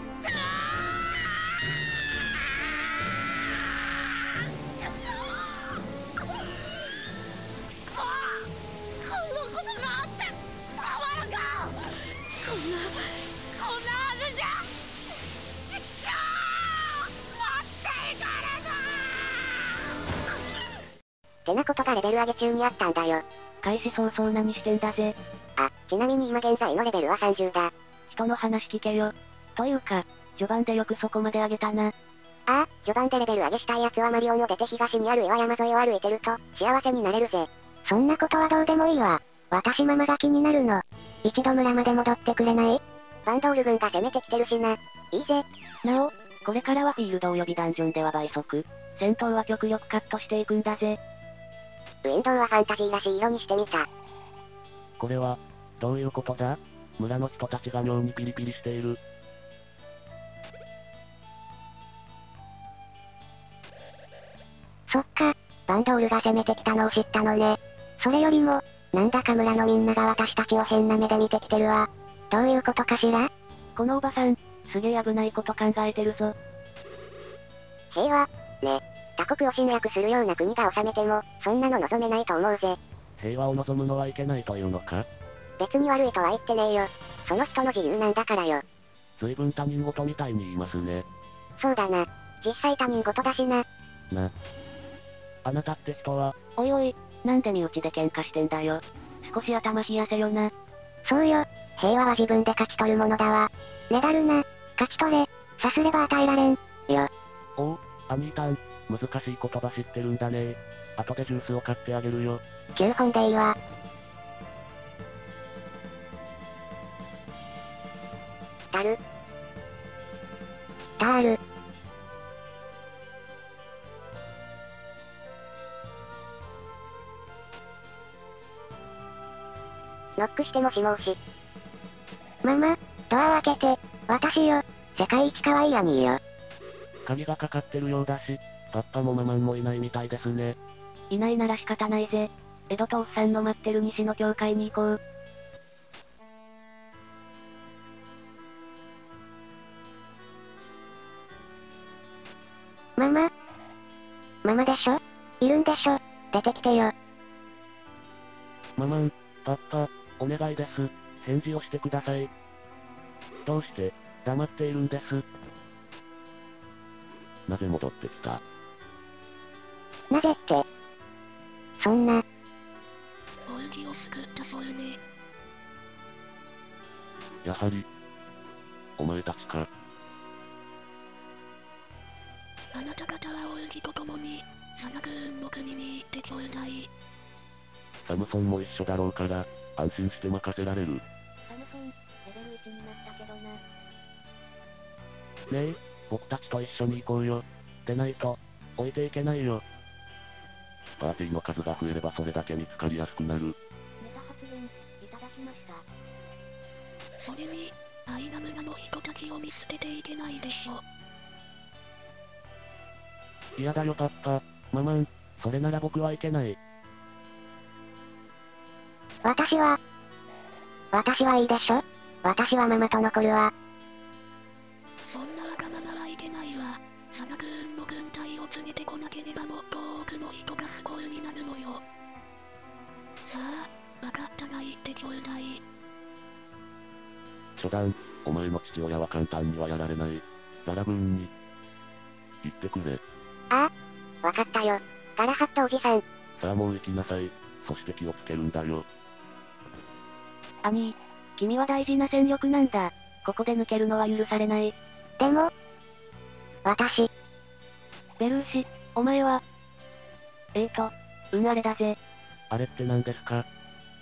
てなことがレベル上げ中にあったんだよ。 開始早々何してんだぜ。 あ、ちなみに今現在のレベルはさんじゅうだ。 人の話聞けよ。というか、序盤でよくそこまで上げたな。 ああ、序盤でレベル上げしたい奴はマリオンを出て東にある岩山沿いを歩いてると、幸せになれるぜ。 そんなことはどうでもいいわ。私ママが気になるの。一度村まで戻ってくれない？ バンドール軍が攻めてきてるしな。いいぜ。 なお、これからはフィールド及びダンジョンでは倍速。戦闘は極力カットしていくんだぜ。 ウィンドウはファンタジーらしい色にしてみた。 これは、どういうことだ？村の人たちが妙にピリピリしている。 そっか、バンドールが攻めてきたのを知ったのね。それよりも、なんだか村のみんなが私たちを変な目で見てきてるわ。どういうことかしら？ このおばさん、すげえ危ないこと考えてるぞ。 平和、ね。他国を侵略するような国が治めても、そんなの望めないと思うぜ。 平和を望むのはいけないというのか？ 別に悪いとは言ってねえよ。その人の自由なんだからよ。 随分他人事みたいに言いますね。 そうだな。実際他人事だしな。 な。あなたって人は？ おいおい、なんで身内で喧嘩してんだよ。少し頭冷やせよな。 そうよ。平和は自分で勝ち取るものだわ。メダルな。勝ち取れ。さすれば与えられん。よ。 おう、アニータン。難しい言葉知ってるんだね。後でジュースを買ってあげるよ。 きゅうほんでいいわ。 タル。 タール。 ノックしてもしもうし。 ママ、ドアを開けて。私よ。世界一可愛いアニーよ。 鍵がかかってるようだし、パッパもママンもいないみたいですね。 いないなら仕方ないぜ。江戸とおっさんの待ってる西の教会に行こう。 ママ？ママでしょ？いるんでしょ？出てきてよ。 ママン、パッパ、お願いです。返事をしてください。どうして、黙っているんです。なぜ戻ってきた？ なぜって。そんな。 オウギを救ったそうね。 やはり、お前たちか。 あなた方はオウギと共に、サナグーンの国に行ってちょうだい。 サムソンも一緒だろうから、安心して任せられる。 サムソン、レベルいちになったけどな。 ねえ、僕たちと一緒に行こうよ。でないと、置いていけないよ。パーティーの数が増えればそれだけ見つかりやすくなる。 ネタ発言、いただきました。 それに、アイナ村の人たちを見捨てていけないでしょ。 嫌だよパッパ、ママン、それなら僕はいけない。 私は、私はいいでしょ？私はママと残るわ。 そんなわがままはいけないわ。サナグーンの軍隊を連れてこなければもっと多くの人が不幸になるのよ。さあ、わかったら言ってちょうだい。 初段、お前の父親は簡単にはやられない。ザラブーンに。言ってくれ。 ああ、わかったよ。ガラハットおじさん。 さあもう行きなさい。そして気をつけるんだよ。 兄、君は大事な戦力なんだ。ここで抜けるのは許されない。 でも、私。 ベルーシ、お前は。えーと、うんあれだぜ。 あれって何ですか？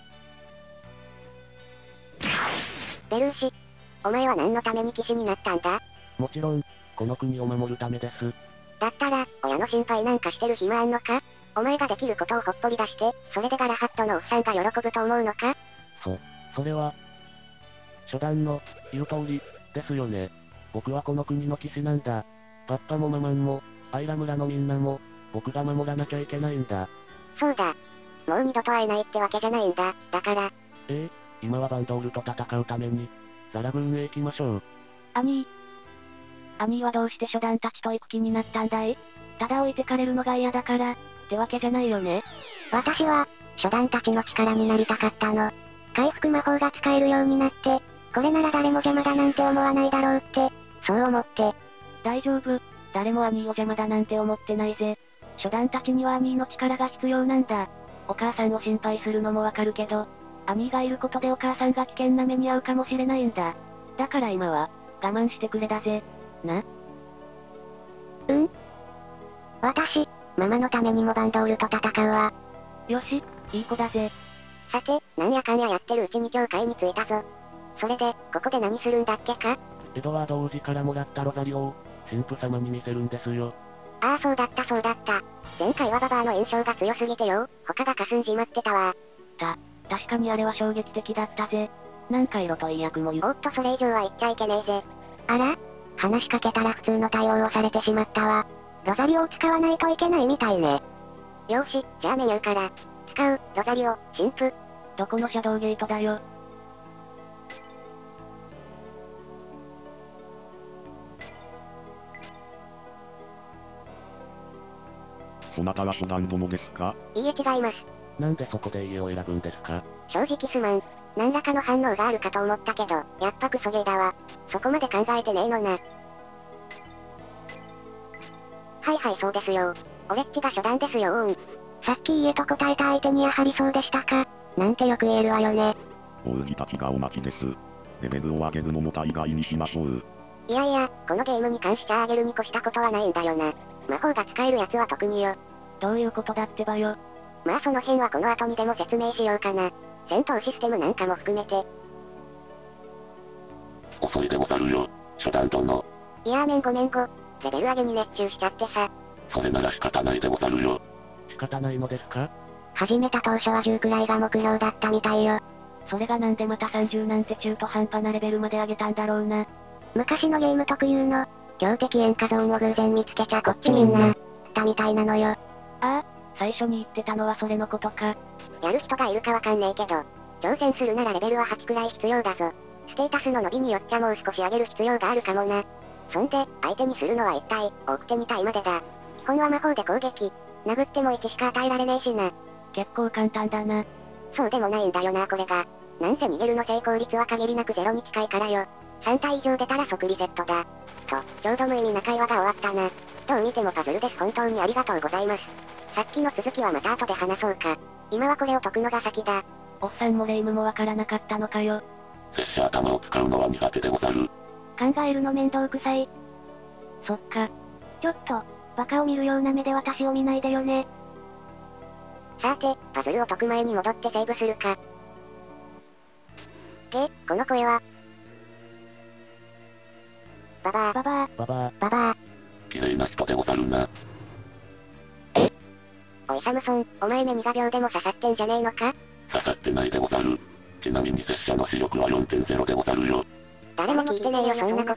ベルーシ、お前は何のために騎士になったんだ？ もちろん、この国を守るためです。 だったら、親の心配なんかしてる暇あんのか？お前ができることをほっぽり出して、それでガラハットのおっさんが喜ぶと思うのか？ そ、それは、初段の、言う通り、ですよね。僕はこの国の騎士なんだ。パッパもママンも、アイラ村のみんなも、僕が守らなきゃいけないんだ。 そうだ。もう二度と会えないってわけじゃないんだ。だから。 ええ、今はバンドールと戦うために、ザラグーンへ行きましょう。 兄ー。兄はどうして初段たちと行く気になったんだい？ただ置いてかれるのが嫌だから、ってわけじゃないよね。 私は、初段たちの力になりたかったの。回復魔法が使えるようになって、これなら誰も邪魔だなんて思わないだろうって、そう思って。 大丈夫。誰も兄を邪魔だなんて思ってないぜ。初段たちには兄の力が必要なんだ。お母さんを心配するのもわかるけど、兄がいることでお母さんが危険な目に遭うかもしれないんだ。だから今は、我慢してくれだぜ。な。 うん？私、ママのためにもバンドールと戦うわ。 よし、いい子だぜ。 さて、なんやかんややってるうちに教会に着いたぞ。それで、ここで何するんだっけか？ エドワード王子からもらったロザリオを、神父様に見せるんですよ。 ああそうだったそうだった。前回はババアの印象が強すぎてよ、他が霞んじまってたわ。 た、確かにあれは衝撃的だったぜ。何回色といい役も言う。 おっとそれ以上は言っちゃいけねえぜ。あら？話しかけたら普通の対応をされてしまったわ。ロザリオを使わないといけないみたいね。よし、じゃあメニューから。使う、ロザリオ、神父。 どこのシャドウゲートだよ。 そなたは初段殿ですか？ いいえ違います。 なんでそこで家を選ぶんですか？ 正直すまん。何らかの反応があるかと思ったけど、やっぱクソゲーだわ。そこまで考えてねえのな。はいはいそうですよ。俺っちが初段ですよーん。さっき家と答えた相手にやはりそうでしたか。なんてよく言えるわよね。 王子たちがお待ちです。レベルを上げるのも大概にしましょう。 いやいや、このゲームに関して上げるに越したことはないんだよな。魔法が使えるやつは特によ。 どういうことだってばよ。 まあその辺はこの後にでも説明しようかな。戦闘システムなんかも含めて。 遅いでござるよ、初段殿。 いやーめんごめんご。レベル上げに熱中しちゃってさ。 それなら仕方ないでござるよ。 仕方ないのですか？ 始めた当初はじゅうくらいが目標だったみたいよ。 それがなんでまたさんじゅうなんて中途半端なレベルまで上げたんだろうな。 昔のゲーム特有の、強敵塩化ゾーンを偶然見つけちゃこっちみんな、たみたいなのよ。 ああ、最初に言ってたのはそれのことか。 やる人がいるかわかんねえけど、挑戦するならレベルははちくらい必要だぞ。ステータスの伸びによっちゃもう少し上げる必要があるかもな。そんで、相手にするのは一体、多くてに体までだ。基本は魔法で攻撃。殴ってもいちしか与えられねえしな。 結構簡単だな。 そうでもないんだよなこれが。なんせ逃げるの成功率は限りなくゼロに近いからよ。さん体以上出たら即リセットだ。と、ちょうど無意味な会話が終わったな。どう見てもパズルです。本当にありがとうございます。さっきの続きはまた後で話そうか。今はこれを解くのが先だ。 おっさんもレイムもわからなかったのかよ。 拙者頭を使うのは苦手でござる。 考えるの面倒くさい。そっか。ちょっと、バカを見るような目で私を見ないでよね。 さて、パズルを解く前に戻ってセーブするか。げ、この声は。ババア。 ババア。 ババア。 ババア。 綺麗な人でござるな。 え？おいサムソン、お前目に画鋲でも刺さってんじゃねえのか？ 刺さってないでござる。ちなみに拙者の視力は よんてんゼロ でござるよ。 誰も聞いてねえよそんなこと。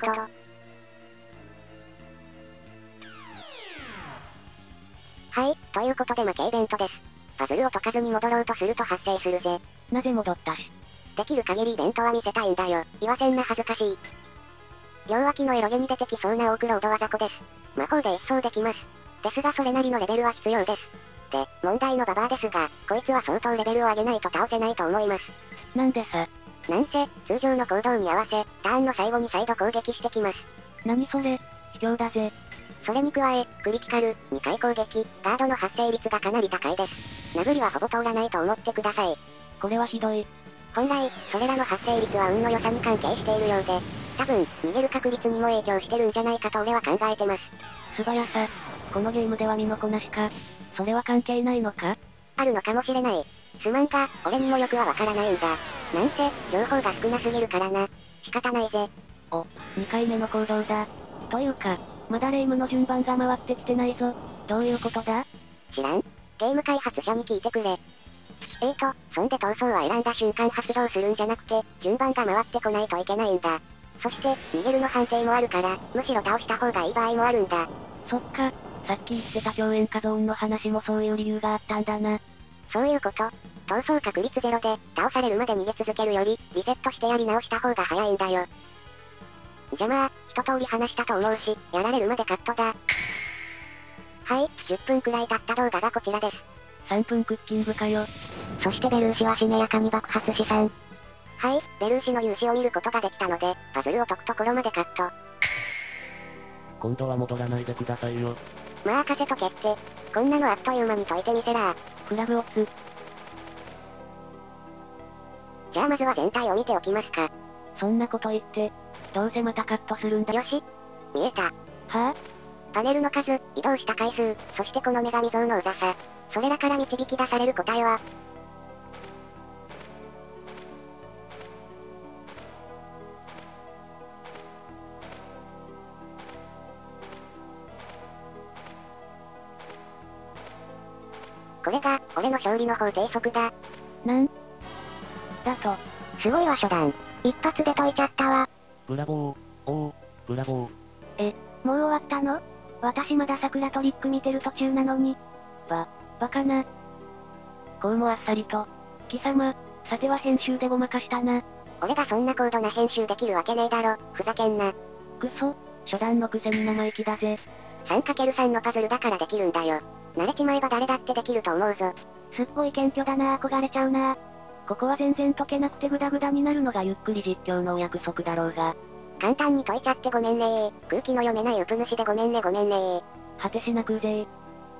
はい、ということで負けイベントです。パズルを解かずに戻ろうとすると発生するぜ。 なぜ戻ったし。 できる限りイベントは見せたいんだよ。言わせんな恥ずかしい。両脇のエロゲに出てきそうなオークロード技子です。魔法で一掃できます。ですがそれなりのレベルは必要です。で、問題のババアですが、こいつは相当レベルを上げないと倒せないと思います。 なんでさ。 なんせ、通常の行動に合わせ、ターンの最後に再度攻撃してきます。 何それ、卑怯だぜ。 それに加え、クリティカル、にかい攻撃、ガードの発生率がかなり高いです。殴りはほぼ通らないと思ってください。 これはひどい。 本来、それらの発生率は運の良さに関係しているようで、多分、逃げる確率にも影響してるんじゃないかと俺は考えてます。 素早さ。このゲームでは身のこなしか。それは関係ないのか？ あるのかもしれない。すまんが、俺にもよくはわからないんだ。なんせ、情報が少なすぎるからな。仕方ないぜ。 お、にかいめの行動だ。というか、 まだ霊夢の順番が回ってきてないぞ。どういうことだ？ 知らん？ゲーム開発者に聞いてくれ。えーと、そんで逃走は選んだ瞬間発動するんじゃなくて、順番が回ってこないといけないんだ。そして、逃げるの判定もあるから、むしろ倒した方がいい場合もあるんだ。 そっか、さっき言ってた超円化ゾーンの話もそういう理由があったんだな。 そういうこと。逃走確率ゼロで、倒されるまで逃げ続けるより、リセットしてやり直した方が早いんだよ。じゃまあ、一通り話したと思うし、やられるまでカットだ。はい、じゅっぷんくらい経った動画がこちらです。 さんぷんクッキングかよ。 そしてベルーシはしめやかに爆発資産。はい、ベルーシの勇姿を見ることができたので、パズルを解くところまでカット。 今度は戻らないでくださいよ。 まあ任せとけって。こんなのあっという間に解いてみせらー。 フラグをつ。 じゃあまずは全体を見ておきますか。 そんなこと言って、どうせまたカットするんだ。 よし。見えた。 はぁ、あ、 パネルの数、移動した回数、そしてこの女神像のうざさ。それらから導き出される答えは、これが、俺の勝利の方程則だ。 なんだと。 すごいわ初段。一発で解いちゃったわ。 ブラボー、おー、ブラボー。 え、もう終わったの？私まだ桜トリック見てる途中なのに。ば、バカな。こうもあっさりと。貴様、さては編集でごまかしたな。 俺がそんな高度な編集できるわけねえだろ、ふざけんな。 くそ、初段のくせに生意気だぜ。 さんかけるさん のパズルだからできるんだよ。慣れちまえば誰だってできると思うぞ。 すっごい謙虚だなぁ、憧れちゃうなぁ。ここは全然解けなくてグダグダになるのがゆっくり実況のお約束だろうが。 簡単に解いちゃってごめんねー。空気の読めないウプ主でごめんねごめんねー。 果てしなくうぜー。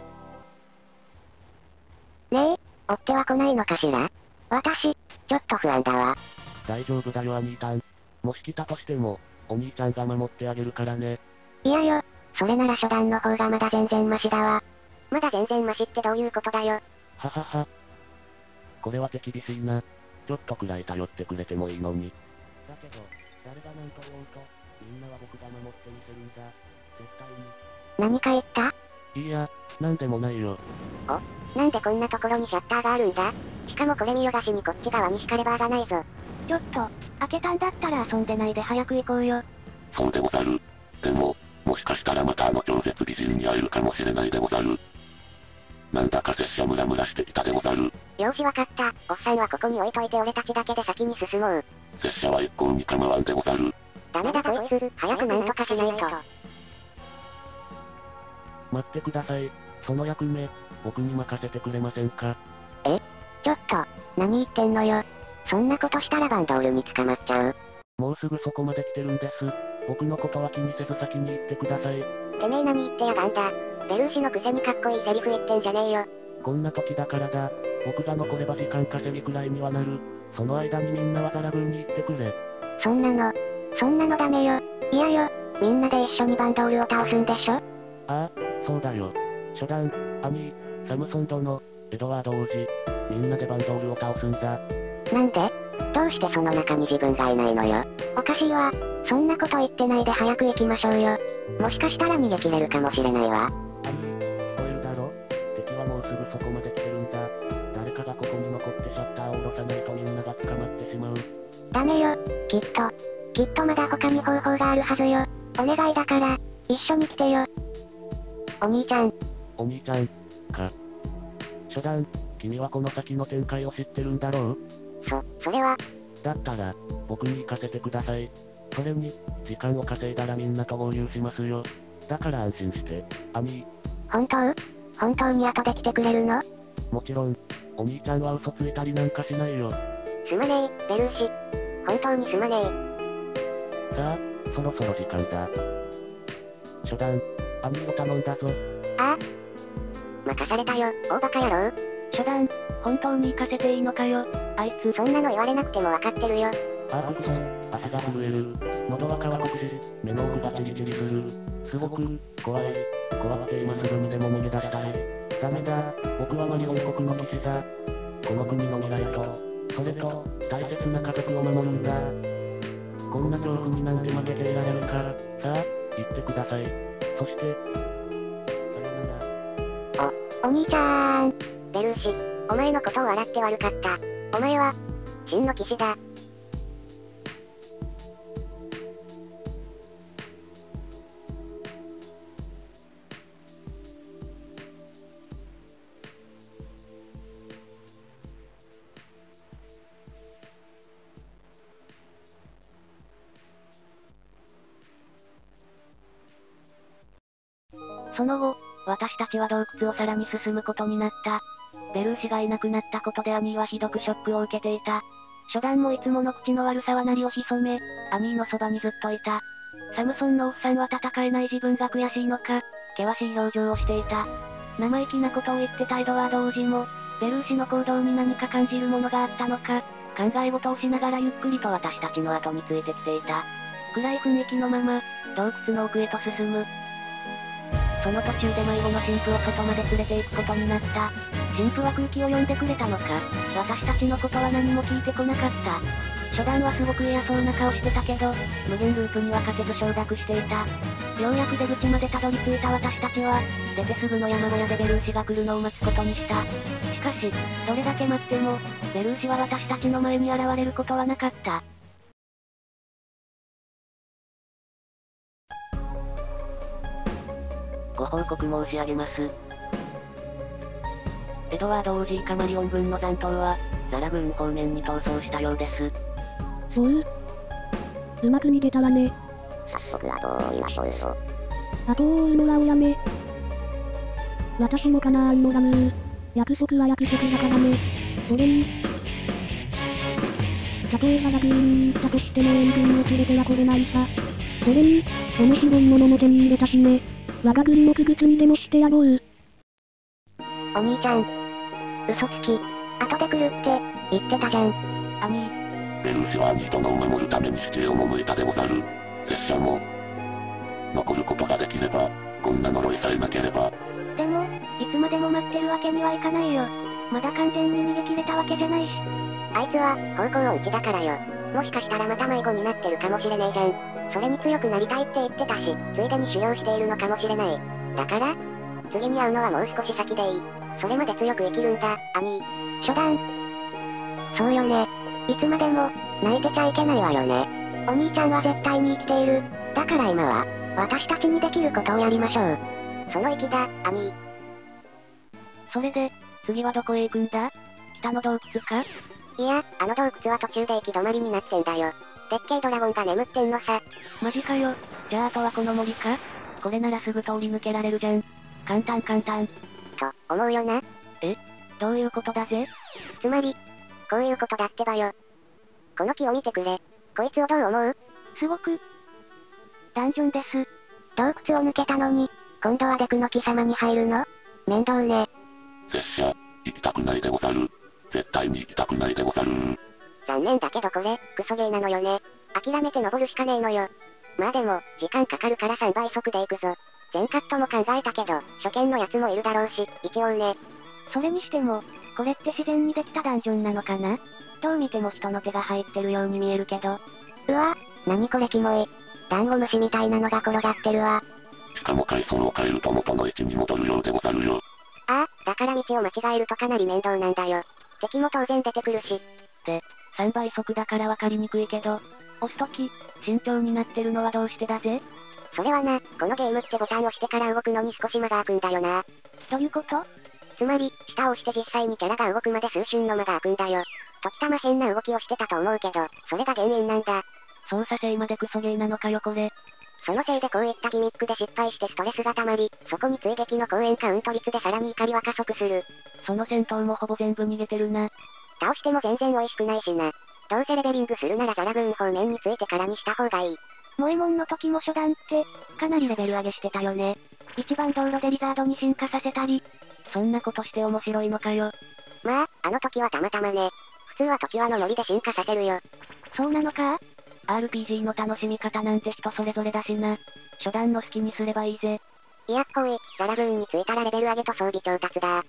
ねえ、追っては来ないのかしら？私、ちょっと不安だわ。 大丈夫だよ兄たん。もし来たとしても、お兄ちゃんが守ってあげるからね。 いやよ、それなら初段の方がまだ全然マシだわ。まだ全然マシってどういうことだよ。 ははは。これは手厳しいな。ちょっとくらい頼ってくれてもいいのに。だけど、誰が何と言おうと、みんなは僕が守ってみせるんだ。絶対に。 何か言った？ いいや、なんでもないよ。 お、なんでこんなところにシャッターがあるんだ？しかもこれ見よがしにこっち側にしかレバーがないぞ。 ちょっと、開けたんだったら遊んでないで早く行こうよ。 そうでござる。でも、もしかしたらまたあの超絶美人に会えるかもしれないでござる。なんだか拙者ムラムラしてきたでござる。 よしわかった。おっさんはここに置いといて俺たちだけで先に進もう。 拙者は一向に構わんでござる。 ダメだこいつ、早くなんとかしないと。 待ってください。その役目、僕に任せてくれませんか？ え？ちょっと、何言ってんのよ。そんなことしたらバンドールに捕まっちゃう。 もうすぐそこまで来てるんです。僕のことは気にせず先に行ってください。 てめえ何言ってやがんだ。ベルーシのくせにかっこいいセリフ言ってんじゃねえよ。 こんな時だからだ。僕が残れば時間稼ぎくらいにはなる。その間にみんなはザラブンに行ってくれ。 そんなの、そんなのダメよ。いやよ、みんなで一緒にバンドールを倒すんでしょ？ ああ、そうだよ。初段、兄、サムソン殿、エドワード王子、みんなでバンドールを倒すんだ。 なんで？どうしてその中に自分がいないのよ。おかしいわ。そんなこと言ってないで早く行きましょうよ。もしかしたら逃げ切れるかもしれないわ。 兄、聞こえるだろ？敵はもうすぐそこまで来てるんだ。誰かがここに残ってシャッターを下ろさないとみんなが捕まってしまう。 ダメよ、きっと。きっとまだ他に方法があるはずよ。お願いだから、一緒に来てよ。お兄ちゃん。 お兄ちゃん、か。初段、君はこの先の展開を知ってるんだろう？ そ、それは。 だったら、僕に行かせてください。それに、時間を稼いだらみんなと合流しますよ。だから安心して、兄。 本当？本当に後で来てくれるの？ もちろん、お兄ちゃんは嘘ついたりなんかしないよ。 すまねえ、ベルーシ。本当にすまねえ。さあ、そろそろ時間だ。初段、兄を頼んだぞ。 ああ。任されたよ、大バカ野郎。 初段、本当に行かせていいのかよ。あいつ。 そんなの言われなくてもわかってるよ。 ああ、くそ、足が震える。喉は渇くし、目の奥がチリチリする。すごく、怖い。怖くて今すぐにでも逃げ出したい。ダメだ、僕はマリオン国の騎士だ。この国の未来と、それと、大切な家族を守るんだ。こんな恐怖になんて負けていられるか。さあ、行ってください。 そして、さよなら。 お、お兄ちゃーん。ベルーシ、お前のことを笑って悪かった。お前は、真の騎士だ。 その後、私たちは洞窟をさらに進むことになった。ベルーシがいなくなったことでアニーはひどくショックを受けていた。初段もいつもの口の悪さは鳴りを潜め、アニーのそばにずっといた。サムソンのおっさんは戦えない自分が悔しいのか、険しい表情をしていた。生意気なことを言ってたエドワード王子も、ベルーシの行動に何か感じるものがあったのか、考え事をしながらゆっくりと私たちの後についてきていた。暗い雰囲気のまま、洞窟の奥へと進む。その途中で迷子の神父を外まで連れて行くことになった。神父は空気を読んでくれたのか、私たちのことは何も聞いてこなかった。初段はすごく嫌そうな顔してたけど、無限ループには勝てず承諾していた。ようやく出口までたどり着いた私たちは、出てすぐの山小屋でベルーシが来るのを待つことにした。しかし、どれだけ待っても、ベルーシは私たちの前に現れることはなかった。ご報告申し上げます。エドワード王子イカマリオン軍の残党は、ザラグーン方面に逃走したようです。 そう。うまく逃げたわね。 早速後を追いましょうぞ。 後を追うのはおやめ。私もかなーんのラムー。約束は約束だからね。それに、たとえばラグーンに行ったとしても援軍を連れては来れないさ。それに、面白いものも手に入れたしね。我が軍目口にでもしてやろう。 お兄ちゃん。嘘つき。後で来るって、言ってたじゃん。 兄。 ベルーシは兄殿を守るために死刑を赴いたでござる。拙者も、残ることができれば、こんな呪いさえなければ。 でも、いつまでも待ってるわけにはいかないよ。まだ完全に逃げ切れたわけじゃないし。あいつは、方向音痴だからよ。もしかしたらまた迷子になってるかもしれねえじゃん。それに強くなりたいって言ってたし、ついでに修行しているのかもしれない。だから、次に会うのはもう少し先でいい。それまで強く生きるんだ、兄。初段。そうよね。いつまでも、泣いてちゃいけないわよね。お兄ちゃんは絶対に生きている。だから今は、私たちにできることをやりましょう。その意気だ、兄。 それで、次はどこへ行くんだ？北の洞窟か？ いや、あの洞窟は途中で行き止まりになってんだよ。でっけえドラゴンが眠ってんのさ。 マジかよ。じゃああとはこの森か？これならすぐ通り抜けられるじゃん。簡単簡単。 と、思うよな。 え？どういうことだぜ？ つまり、こういうことだってばよ。この木を見てくれ。こいつをどう思う？すごく、ダンジョンです。洞窟を抜けたのに、今度はデクの貴様に入るの？面倒ね。 拙者、行きたくないでござる。絶対に行きたくないでござる。 残念だけどこれ、クソゲーなのよね。諦めて登るしかねえのよ。まあでも、時間かかるからさんばい速で行くぞ。全カットも考えたけど、初見のやつもいるだろうし、一応ね。それにしても、これって自然にできたダンジョンなのかな？どう見ても人の手が入ってるように見えるけど。うわ、なにこれキモい。ダンゴムシみたいなのが転がってるわ。 しかも階層を変えると元の位置に戻るようでござるよ。 ああ、だから道を間違えるとかなり面倒なんだよ。敵も当然出てくるし。 で、さんばい速だからわかりにくいけど、押すとき、慎重になってるのはどうしてだぜ？ それはな、このゲームってボタンを押してから動くのに少し間が空くんだよな。どういうこと？つまり、下を押して実際にキャラが動くまで数瞬の間が空くんだよ。時たま変な動きをしてたと思うけど、それが原因なんだ。 操作性までクソゲーなのかよこれ。 そのせいでこういったギミックで失敗してストレスが溜まり、そこに追撃の公演カウント率でさらに怒りは加速する。 その戦闘もほぼ全部逃げてるな。 倒しても全然美味しくないしな。どうせレベリングするならザラグーン方面についてからにした方がいい。モエモンの時も初段って、かなりレベル上げしてたよね。一番道路でリザードに進化させたり。 そんなことして面白いのかよ。 まあ、あの時はたまたまね。普通は時はのノリで進化させるよ。そうなのか？ アールピージー の楽しみ方なんて人それぞれだしな。初段の好きにすればいいぜ。 いやっこい、ザラグーンに着いたらレベル上げと装備調達だ。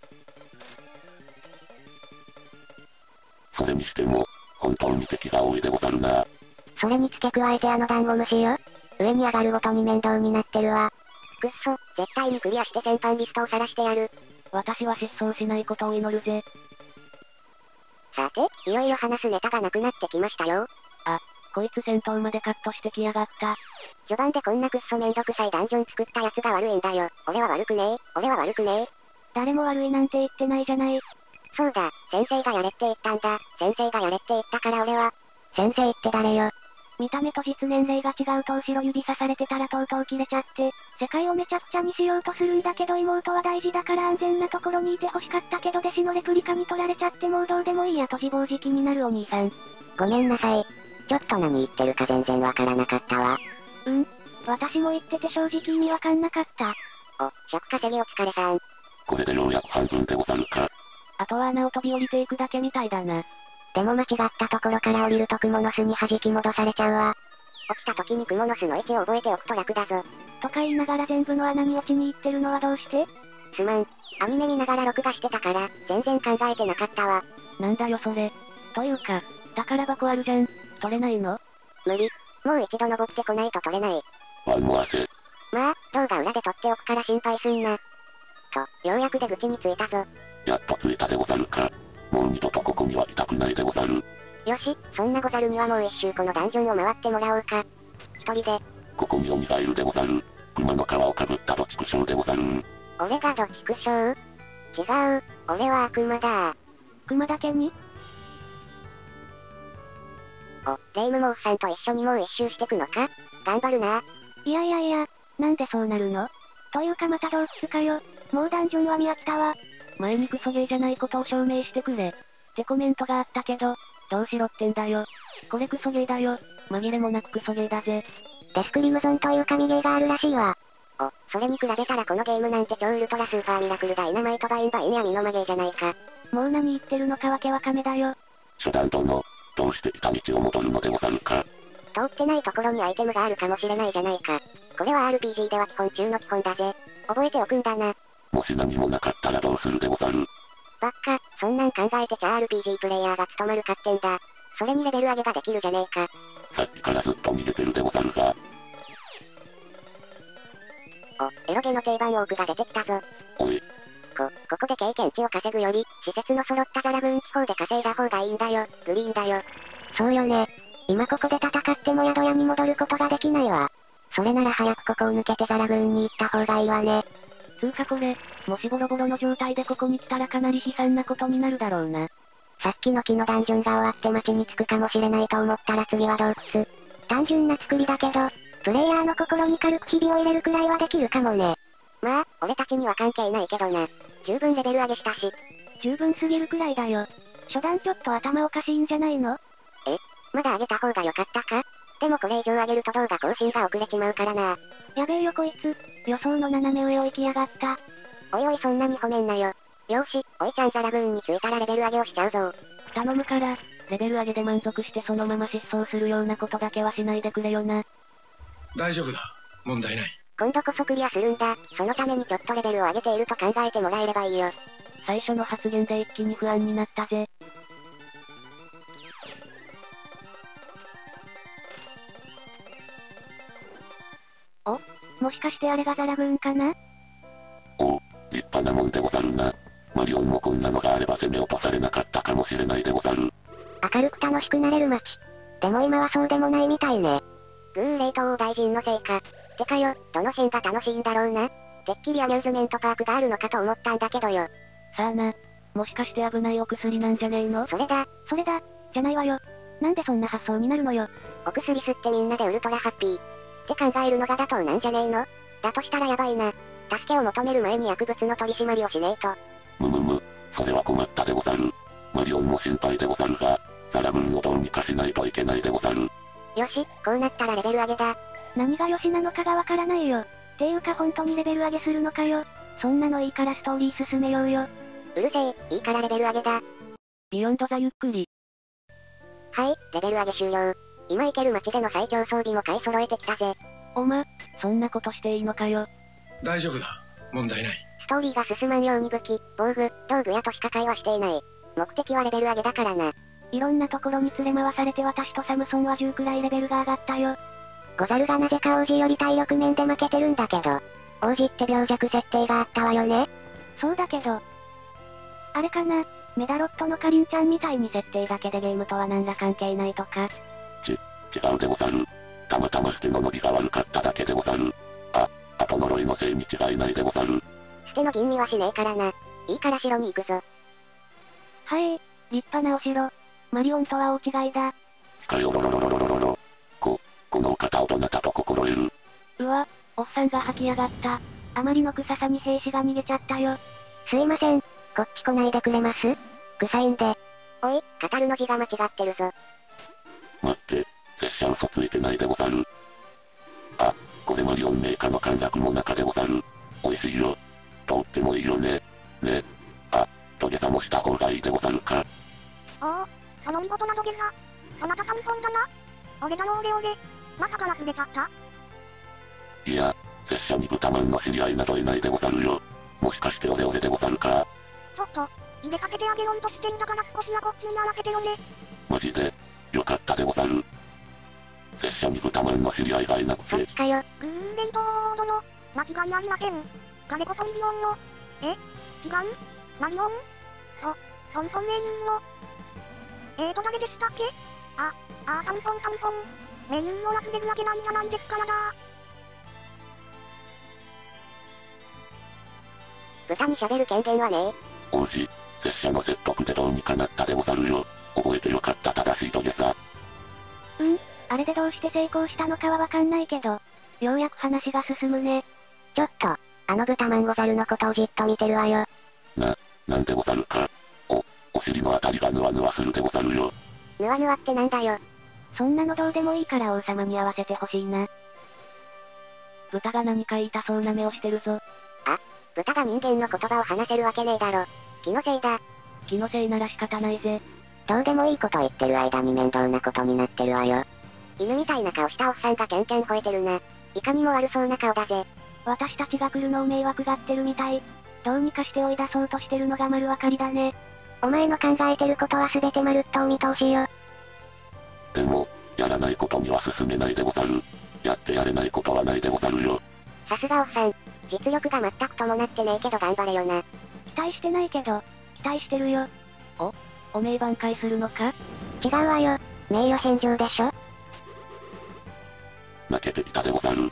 それにしても、本当に敵が多いでござるな。 それに付け加えてあのダンゴムシよ。上に上がるごとに面倒になってるわ。 くっそ、絶対にクリアして戦犯リストを晒してやる。 私は失踪しないことを祈るぜ。 さて、いよいよ話すネタがなくなってきましたよ。 あ、こいつ戦闘までカットしてきやがった。 序盤でこんなくっそめんどくさいダンジョン作ったやつが悪いんだよ。俺は悪くねえ、俺は悪くねえ。 誰も悪いなんて言ってないじゃない。 そうだ、先生がやれって言ったんだ。先生がやれって言ったから俺は。先生って誰よ。 見た目と実年齢が違うと後ろ指さされてたらとうとう切れちゃって、世界をめちゃくちゃにしようとするんだけど妹は大事だから安全なところにいて欲しかったけど弟子のレプリカに取られちゃってもうどうでもいいやと自暴自棄になるお兄さん。 ごめんなさい。ちょっと何言ってるか全然わからなかったわ。 うん。私も言ってて正直意味わかんなかった。 お、尺稼ぎお疲れさん。 これでようやく半分でござるか。 あとは穴を飛び降りていくだけみたいだな。 でも間違ったところから降りるとクモの巣に弾き戻されちゃうわ。落ちた時にクモの巣の位置を覚えておくと楽だぞ。 とか言いながら全部の穴に落ちに行ってるのはどうして？ すまん。アニメ見ながら録画してたから、全然考えてなかったわ。 なんだよそれ。というか、宝箱あるじゃん。取れないの？ 無理。もう一度登ってこないと取れない。 ワンモアせ。 まあ、動画裏で撮っておくから心配すんな。と、ようやく出口に着いたぞ。 やっと着いたでござるか。もう二度とここには来たくないでござる。 よし、そんなござるにはもう一周このダンジョンを回ってもらおうか。一人で。 ここに鬼がいるでござる。熊の皮をかぶったどちくしょうでござる。 俺がどちくしょう？違う、俺は悪魔だ。 熊だけに？ お、レイムモーフさんと一緒にもう一周してくのか？頑張るな。 いやいやいや、なんでそうなるの？というかまた洞窟かよ。もうダンジョンは見飽きたわ。 前にクソゲーじゃないことを証明してくれ。ってコメントがあったけど、どうしろってんだよ。これクソゲーだよ。紛れもなくクソゲーだぜ。 デスクリムゾンという神ゲーがあるらしいわ。お、それに比べたらこのゲームなんて超ウルトラスーパーミラクルダイナマイトバインバインやミノマゲーじゃないか。 もう何言ってるのかわけわかめだよ。 初段殿、どうして来た道を戻るのでござるか。 通ってないところにアイテムがあるかもしれないじゃないか。これは アールピージー では基本中の基本だぜ。覚えておくんだな。 もし何もなかったらどうするでござる。 ばっか、そんなん考えてちゃ アールピージー プレイヤーが務まるかってんだ。それにレベル上げができるじゃねえか。 さっきからずっと逃げてるでござるが。 お、エロゲの定番オークが出てきたぞ。 おい。 こ、ここで経験値を稼ぐより、施設の揃ったザラブーン地方で稼いだ方がいいんだよ。グリーンだよ。そうよね。今ここで戦っても宿屋に戻ることができないわ。それなら早くここを抜けてザラブーンに行った方がいいわね。 つうかこれ、もしボロボロの状態でここに来たらかなり悲惨なことになるだろうな。 さっきの木のダンジョンが終わって街に着くかもしれないと思ったら次は洞窟。単純な作りだけど、プレイヤーの心に軽くひびを入れるくらいはできるかもね。まあ、俺たちには関係ないけどな。十分レベル上げしたし。 十分すぎるくらいだよ。初段ちょっと頭おかしいんじゃないの？ え、まだ上げた方が良かったか？でもこれ以上上げると動画更新が遅れちまうからな。 やべえよこいつ、予想の斜め上を行きやがった。 おいおいそんなに褒めんなよ。よーし、おいちゃんザラブーンに着いたらレベル上げをしちゃうぞ。 頼むから、レベル上げで満足してそのまま失踪するようなことだけはしないでくれよな。 大丈夫だ。問題ない。 今度こそクリアするんだ。そのためにちょっとレベルを上げていると考えてもらえればいいよ。 最初の発言で一気に不安になったぜ。 お？もしかしてあれがザラブーンかな？ おう、立派なもんでござるな。マリオンもこんなのがあれば攻め落とされなかったかもしれないでござる。 明るく楽しくなれる街。でも今はそうでもないみたいね。グーレイト王大臣のせいか。てかよ、どの辺が楽しいんだろうな。てっきりアミューズメントパークがあるのかと思ったんだけどよ。 さあな。もしかして危ないお薬なんじゃねえの？ それだ。 それだ。じゃないわよ。なんでそんな発想になるのよ。 お薬吸ってみんなでウルトラハッピー。って考えるのが妥当なんじゃねえの？だとしたらやばいな。助けを求める前に薬物の取り締まりをしねえと。 むむむ、それは困ったでござる。マリオンも心配でござるが、ザラブーンをどうにかしないといけないでござる。 よし、こうなったらレベル上げだ。 何が良しなのかがわからないよ。っていうか本当にレベル上げするのかよ。そんなのいいからストーリー進めようよ。 うるせえ、いいからレベル上げだ。 ビヨンドザゆっくり。 はい、レベル上げ終了。今行ける街での最強装備も買い揃えてきたぜ。 おま、そんなことしていいのかよ。 大丈夫だ。問題ない。 ストーリーが進まんように武器、防具、道具やとしか会話していない。目的はレベル上げだからな。 いろんなところに連れ回されて私とサムソンはじゅうくらいレベルが上がったよ。 ゴザルがなぜか王子より体力面で負けてるんだけど。 王子って病弱設定があったわよね。 そうだけど。あれかな、メダロットのかりんちゃんみたいに設定だけでゲームとは何ら関係ないとか。 ち、違うでござる。たまたま捨ての伸びが悪かっただけでござる。あ、あと呪いのせいに違いないでござる。 捨ての吟味はしねえからな。いいから城に行くぞ。 はい、立派なお城。マリオンとは大違いだ。 スカヨロロロロロロロロ。こ、このお方をどなたと心得る。 うわ、おっさんが吐きやがった。あまりの臭さに兵士が逃げちゃったよ。 すいません。こっち来ないでくれます？臭いんで。おい、語るの字が間違ってるぞ。 待って、拙者嘘ついてないでござる。あ、これマリオンメーカーの陥落も中でござる。美味しいよ。通ってもいいよね。ね。あ、土下座もした方がいいでござるか。 おお、その見事な土下座。そなたサムソンだな。俺だの俺俺。まさか忘れちゃった？ いや、拙者に豚マンの知り合いなどいないでござるよ。もしかしてオレオレでござるか。 ちょっと、入れかけてあげろんとしてんだから少しはこっちにならせてよね。 マジで、よかったでござる。拙者に豚マンの知り合いがいなくて。 そっちかよ。 グーン伝統殿、間違いありません。彼こそミリオンの。え違うマリオンそ、ソンソンメインの。えーと誰でしたっけ？あ、あーサムソンサムソン。メインを忘れるわけないじゃないですからだ。 豚に喋る権限はねえ。 王子、拙者の説得でどうにかなったでござるよ。覚えてよかった正しい土下座。 うん、あれでどうして成功したのかはわかんないけど、ようやく話が進むね。 ちょっと、あの豚マンゴザルのことをじっと見てるわよ。 な、なんでござるか。お、お尻のあたりがヌワヌワするでござるよ。 ヌワヌワってなんだよ。 そんなのどうでもいいから王様に合わせてほしいな。豚が何か言いたそうな目をしてるぞ。 あ、豚が人間の言葉を話せるわけねえだろ。気のせいだ。 気のせいなら仕方ないぜ。 どうでもいいこと言ってる間に面倒なことになってるわよ。犬みたいな顔したおっさんがケンケン吠えてるな。いかにも悪そうな顔だぜ。 私たちが来るのを迷惑がってるみたい。どうにかして追い出そうとしてるのが丸分かりだね。 お前の考えてることは全てまるっとお見通しよ。 でも、やらないことには進めないでござる。やってやれないことはないでござるよ。 さすがおっさん。実力が全く伴ってねえけど頑張れよな。 期待してないけど、期待してるよ。お、おめえ挽回するのか？ 違うわよ。名誉返上でしょ。 負けてきたでござる。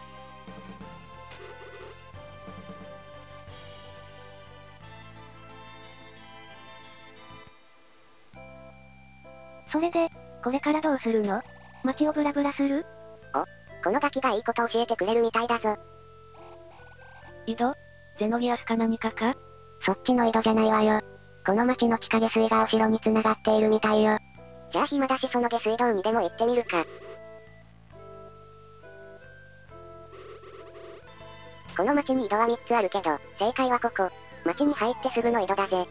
それで、これからどうするの？街をブラブラする？ お、このガキがいいこと教えてくれるみたいだぞ。 井戸？ゼノギアスか何かか？ そっちの井戸じゃないわよ。この町の地下下水がお城に繋がっているみたいよ。じゃあ暇だしその下水道にでも行ってみるか。この町に井戸はみっつあるけど、正解はここ。町に入ってすぐの井戸だぜ。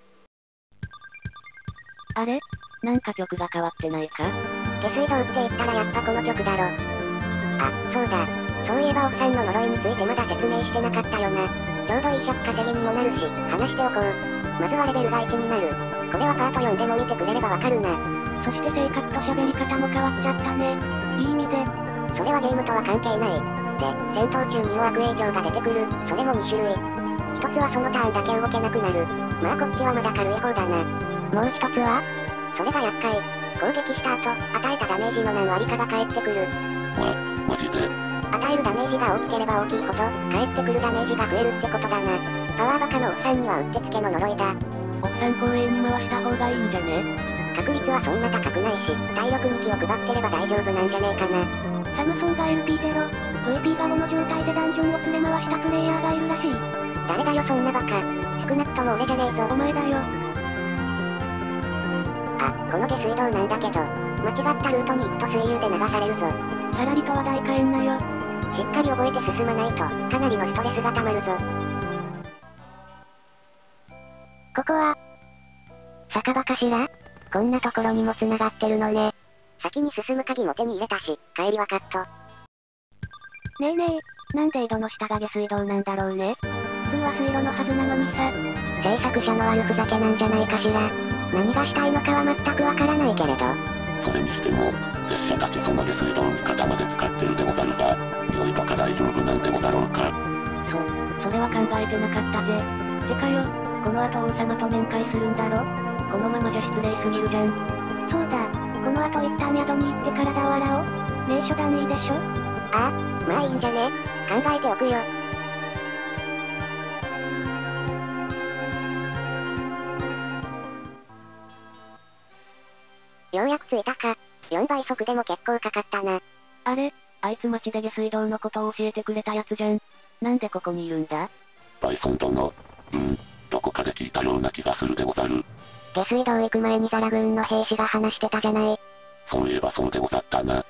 あれ？なんか曲が変わってないか？ 下水道って言ったらやっぱこの曲だろ。あ、そうだ。そういえばおっさんの呪いについてまだ説明してなかったよな。ちょうどいい尺稼ぎにもなるし、話しておこう。まずはレベルがいちになる。これはパートよんでも見てくれればわかるな。 そして性格と喋り方も変わっちゃったね。いい意味で。 それはゲームとは関係ない。で、戦闘中にも悪影響が出てくる。それもに種類。一つはそのターンだけ動けなくなる。まあこっちはまだ軽い方だな。もう一つはそれが厄介。攻撃した後、与えたダメージの何割かが返ってくる。 ま、マジで？ 与えるダメージが大きければ大きいほど、返ってくるダメージが増えるってことだな。パワーバカのおっさんにはうってつけの呪いだ。 おっさん光栄に回した方がいいんじゃね？ 確率はそんな高くないし、体力に気を配ってれば大丈夫なんじゃねえかな。 サムソンが エルピーゼロ、ブイピー がモノ状態でダンジョンを連れ回したプレイヤーがいるらしい。 誰だよそんなバカ。少なくとも俺じゃねえぞ。 お前だよ。 あ、この下水道なんだけど、間違ったルートに行くと水流で流されるぞ。 さらりと話題変えんなよ。 しっかり覚えて進まないと、かなりのストレスが溜まるぞ。ここは、酒場かしら？こんなところにも繋がってるのね。先に進む鍵も手に入れたし、帰りはカット。 ねえねえ、なんで井戸の下が下水道なんだろうね。普通は水路のはずなのにさ。 制作者の悪ふざけなんじゃないかしら。何がしたいのかは全くわからないけれど。 それにしても、拙者たちその下水道に肩まで使ってるでござるが、匂いとか大丈夫なんでござろうか。 そ、それは考えてなかったぜ。てかよ、この後王様と面会するんだろ？このままじゃ失礼すぎるじゃん。 そうだ、この後一旦宿に行って体を洗おう。ねえ初段いいでしょ？ ああ、まあいいんじゃね？考えておくよ。ようやく着いたか。よんばい速でも結構かかったな。 あれ、あいつ町で下水道のことを教えてくれたやつじゃん。なんでここにいるんだ？ バイソン殿。うん、どこかで聞いたような気がするでござる。 下水道行く前にザラ軍の兵士が話してたじゃない。 そういえばそうでござったな。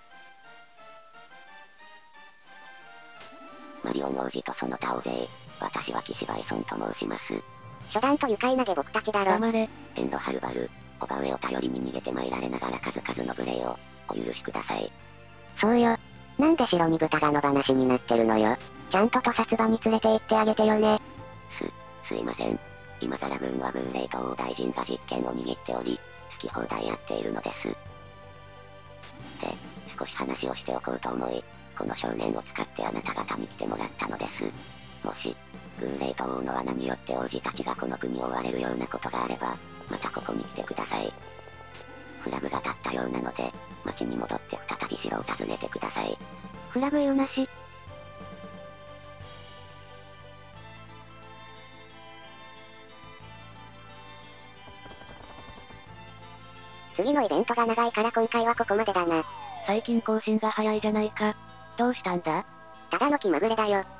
マリオン王子とその他大勢。私は騎士バイソンと申します。 初段と愉快な下僕たちだろ。 黙れ、エンドハルバル。叔母上を頼りに逃げて参られながら数々の無礼を、お許しください。 そうよ。なんで城に豚が野放しになってるのよ。ちゃんと屠殺場に連れて行ってあげてよね。 す、すいません。今更軍はブーレイ島大臣が実権を握っており、好き放題やっているのです。で、少し話をしておこうと思い、この少年を使ってあなた方に来てもらったのです。もし、ブーレイ島王の罠によって王子たちがこの国を追われるようなことがあれば、またここに来てください。フラグが立ったようなので、町に戻って再び城を訪ねてください。 フラグ言うなし。 次のイベントが長いから今回はここまでだな。 最近更新が早いじゃないか。どうしたんだ？ ただの気まぐれだよ。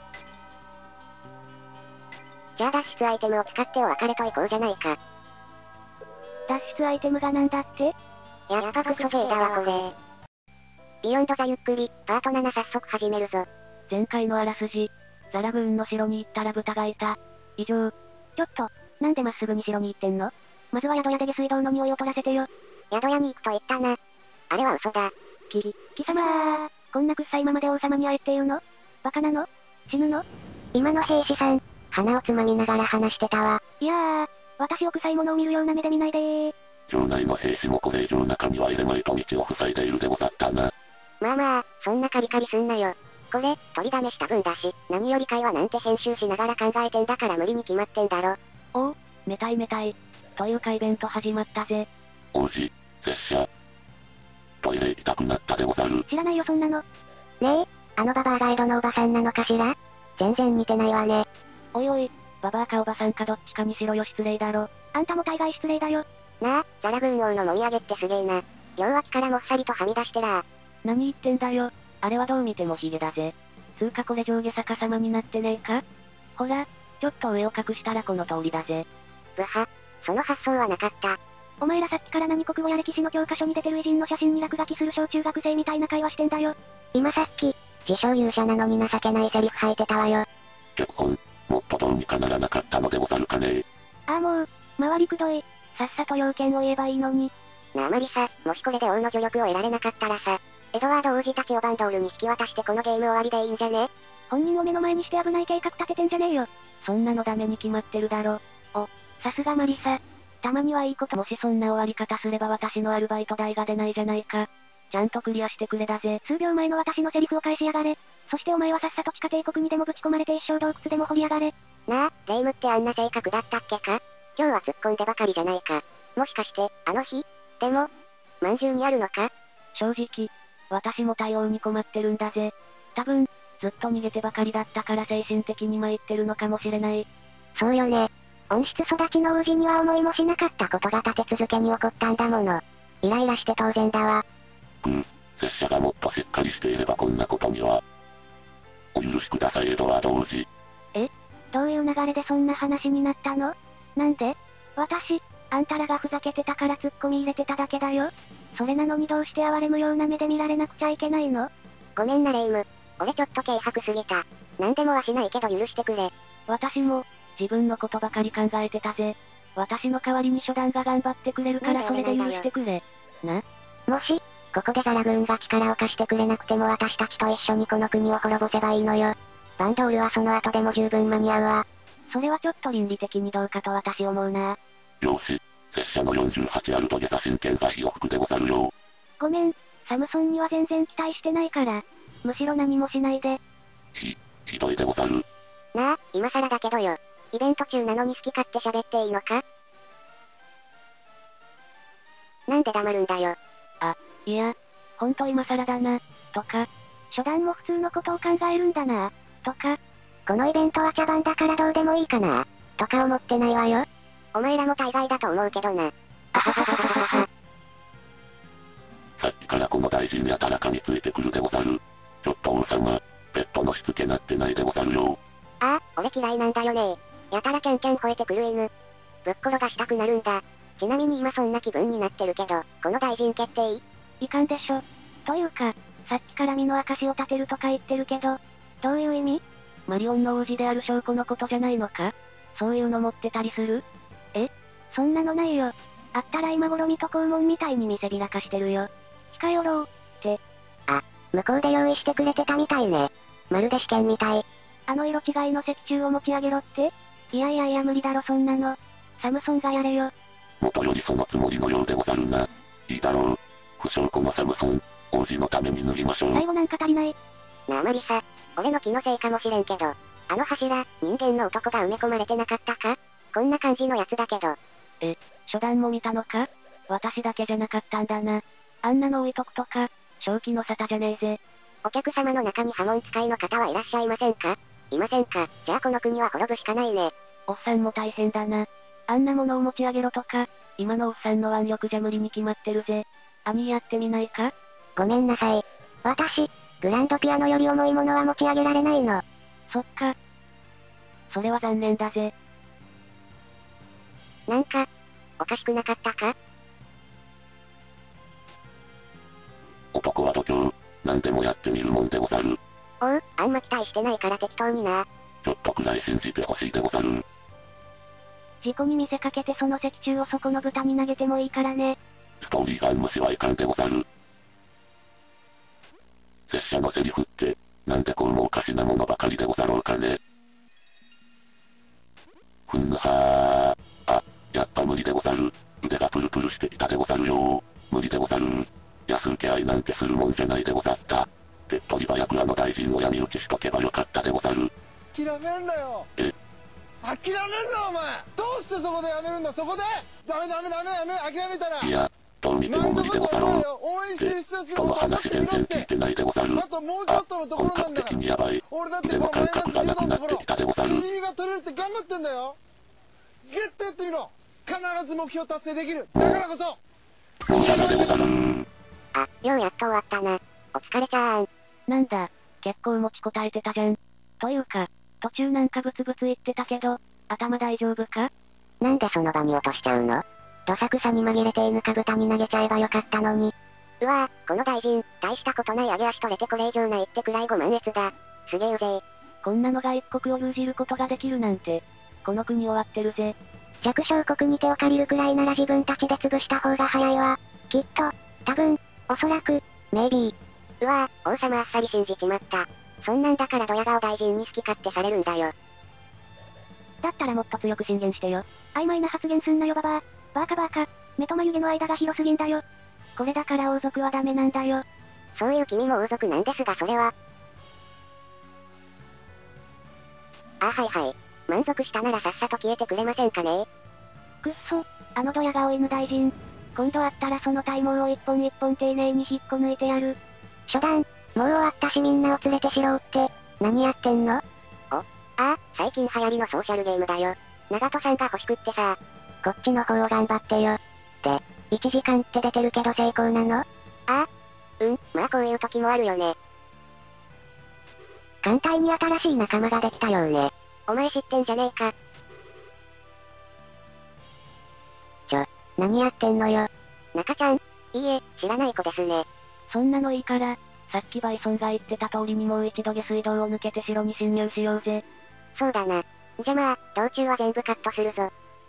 じゃあ脱出アイテムを使ってお別れといこうじゃないか。 脱出アイテムがなんだって？ やっぱクソゲーだわこれ。ビヨンドザゆっくり、パートなな早速始めるぞ。 前回のあらすじ、ザラグーンの城に行ったら豚がいた。以上。 ちょっと、なんでまっすぐに城に行ってんの？まずは宿屋で下水道の匂いを取らせてよ。 宿屋に行くと言ったな。あれは嘘だ。 き、貴様ー、こんな臭いままで王様に会えっていうの？バカなの？死ぬの？ 今の兵士さん、鼻をつまみながら話してたわ。 いやー、私を臭いものを見るような目で見ないでー。 城内の兵士もこれ以上中には入れまいと道を塞いでいるでござったな。 まあまあ、そんなカリカリすんなよ。これ、取りだめした分だし、何より会話なんて編集しながら考えてんだから無理に決まってんだろ。 おう、めたいめたい。というかイベント始まったぜ。 王子、拙者。トイレ行きたくなったでござる。 知らないよそんなの。 ねえ、あのババアが江戸のおばさんなのかしら？全然似てないわね。 おいおい、ババアかおばさんかどっちかにしろよ失礼だろ。 あんたも大概失礼だよ。 なあ、ザラグーン王のもみあげってすげえな。両脇からもっさりとはみ出してらー。 何言ってんだよ。あれはどう見てもヒゲだぜ。つうかこれ上下逆さまになってねえか？ほら、ちょっと上を隠したらこの通りだぜ。 ブハ、その発想はなかった。 お前らさっきから何国語や歴史の教科書に出てる偉人の写真に落書きする小中学生みたいな会話してんだよ。 今さっき、自称勇者なのに情けないセリフ吐いてたわよ。 脚本、もっとどうにかならなかったのでござるかね。 ああもう、周りくどい。さっさと要件を言えばいいのに。 なあマリサ、もしこれで王の助力を得られなかったらさ、エドワード王子たちをバンドールに引き渡してこのゲーム終わりでいいんじゃね？ 本人を目の前にして危ない計画立ててんじゃねえよ。 そんなのダメに決まってるだろ。お、さすがマリサ。たまにはいいこと。もしそんな終わり方すれば私のアルバイト代が出ないじゃないか。ちゃんとクリアしてくれだぜ。 数秒前の私のセリフを返しやがれ。そしてお前はさっさと地下帝国にでもぶち込まれて一生洞窟でも掘りやがれ。 なあ、レイムってあんな性格だったっけか？今日は突っ込んでばかりじゃないか。もしかして、あの日？でも、まんじゅうにあるのか？ 正直、私も対応に困ってるんだぜ。多分、ずっと逃げてばかりだったから精神的に参ってるのかもしれない。 そうよね。温室育ちの王子には思いもしなかったことが立て続けに起こったんだもの。イライラして当然だわ。 うん、拙者がもっとしっかりしていればこんなことには。お許しくださいエドワード王子。 え？どういう流れでそんな話になったの？なんで？私、あんたらがふざけてたから突っ込み入れてただけだよ。それなのにどうして哀れむような目で見られなくちゃいけないの？ ごめんなレイム。俺ちょっと軽薄すぎた。なんでもはしないけど許してくれ。 私も、自分のことばかり考えてたぜ。私の代わりに初段が頑張ってくれるからそれで許してくれ。な？ もし、ここでザラグーンが力を貸してくれなくても私たちと一緒にこの国を滅ぼせばいいのよ。バンドールはその後でも十分間に合うわ。 それはちょっと倫理的にどうかと私思うな。 よし、拙者のよんじゅうはちあるとゲザ真剣座費を吹くでござるよ。 ごめん、サムソンには全然期待してないから。むしろ何もしないで。 ひ、ひどいでござる。 なあ、今更だけどよ。イベント中なのに好き勝手喋っていいのか？なんで黙るんだよ。 あ、いや、ほんと今更だな、とか、初段も普通のことを考えるんだな、とか、 このイベントは茶番だからどうでもいいかな、とか思ってないわよ。お前らも大概だと思うけどな。あははははは。 さっきからこの大臣やたらかについてくるでござる。ちょっと王様、ペットのしつけなってないでござるよ。 ああ、俺嫌いなんだよね。やたらキャンキャン吠えてくる犬。ぶっ転がしたくなるんだ。ちなみに今そんな気分になってるけど、この大臣決定いかんでしょ。というか、さっきから身の証を立てるとか言ってるけど、どういう意味？マリオンの王子である証拠のことじゃないのか？そういうの持ってたりする？え？そんなのないよ。あったら今頃水戸黄門みたいに見せびらかしてるよ。控えおろう、って。 あ、向こうで用意してくれてたみたいね。まるで試験みたい。 あの色違いの石柱を持ち上げろって？いやいやいや無理だろそんなの。サムソンがやれよ。 元よりそのつもりのようでござるな。いいだろう。不祥このサムソン、王子のために脱ぎましょう。 最後なんか足りない。 なあマリサ、俺の気のせいかもしれんけど、あの柱、人間の男が埋め込まれてなかったか？こんな感じのやつだけど。 え、初段も見たのか？私だけじゃなかったんだな。あんなの置いとくとか、正気の沙汰じゃねえぜ。 お客様の中に破門使いの方はいらっしゃいませんか？いませんか？じゃあこの国は滅ぶしかないね。 おっさんも大変だな。あんなものを持ち上げろとか、今のおっさんの腕力じゃ無理に決まってるぜ。兄やってみないか？ ごめんなさい。私、グランドピアノより重いものは持ち上げられないの。 そっか。それは残念だぜ。 なんか、おかしくなかったか？ 男は度胸、何でもやってみるもんでござる。 おう、あんま期待してないから適当にな。 ちょっとくらい信じてほしいでござる。 事故に見せかけてその石柱をそこの豚に投げてもいいからね。 ストーリーが無視はいかんでござる。拙者のセリフって、なんでこうもおかしなものばかりでござろうかね。ふんはー。あ、やっぱ無理でござる。腕がプルプルしてきたでござるよ。無理でござる。安請け合いなんてするもんじゃないでござった。手っ取り早くあの大臣を闇討ちしとけばよかったでござる。 諦めんなよ。 え？ 諦めんなお前。どうしてそこでやめるんだそこで。ダメダメダメダメ諦めたら。 いや、どう見ても無理でござろう。 応援してる人たち人の話全然聞いてないでござる。 あともうちょっとのところなんだから。 本格的にやばい。 俺だって腕の感覚がなくなってきたでござる。 しじみが取れるって頑張ってんだよ。絶対やってみろ。必ず目標達成できる。だからこそ。 もうダメでござる。 あ、ようやっと終わったな。お疲れちゃーん。 なんだ、結構持ちこたえてたじゃん。というか、途中なんかブツブツ言ってたけど、頭大丈夫か？ なんでその場に落としちゃうの？どさくさに紛れて犬か豚に投げちゃえばよかったのに。うわぁ、この大臣、大したことない揚げ足取れてこれ以上ないってくらいご満悦だ。すげえうぜえ。 こんなのが一国を牛耳ることができるなんて、この国終わってるぜ。 弱小国に手を借りるくらいなら自分たちで潰した方が早いわ。きっと、多分、おそらく、メイビー。うわぁ、王様あっさり信じちまった。そんなんだからドヤ顔大臣に好き勝手されるんだよ。 だったらもっと強く進言してよ。曖昧な発言すんなよババア。バーカバーカ。目と眉毛の間が広すぎんだよ。これだから王族はダメなんだよ。 そういう君も王族なんですがそれは。あはいはい。満足したならさっさと消えてくれませんかね。 くっそ、あのドヤ顔犬大臣。今度会ったらその体毛を一本一本丁寧に引っこ抜いてやる。 初段、もう終わったしみんなを連れてしろって、何やってんの？お、ああ、最近流行りのソーシャルゲームだよ。長門さんが欲しくってさ。こっちの方を頑張ってよ。で、いちじかんって出てるけど成功なの？ああ、うん、まあこういう時もあるよね。艦隊に新しい仲間ができたようね。お前知ってんじゃねえか。ちょ、何やってんのよ。中ちゃん、いいえ、知らない子ですね。 そんなのいいから、さっきバイソンが言ってた通りにもう一度下水道を抜けて城に侵入しようぜ。 そうだな。じゃまあ、道中は全部カットするぞ。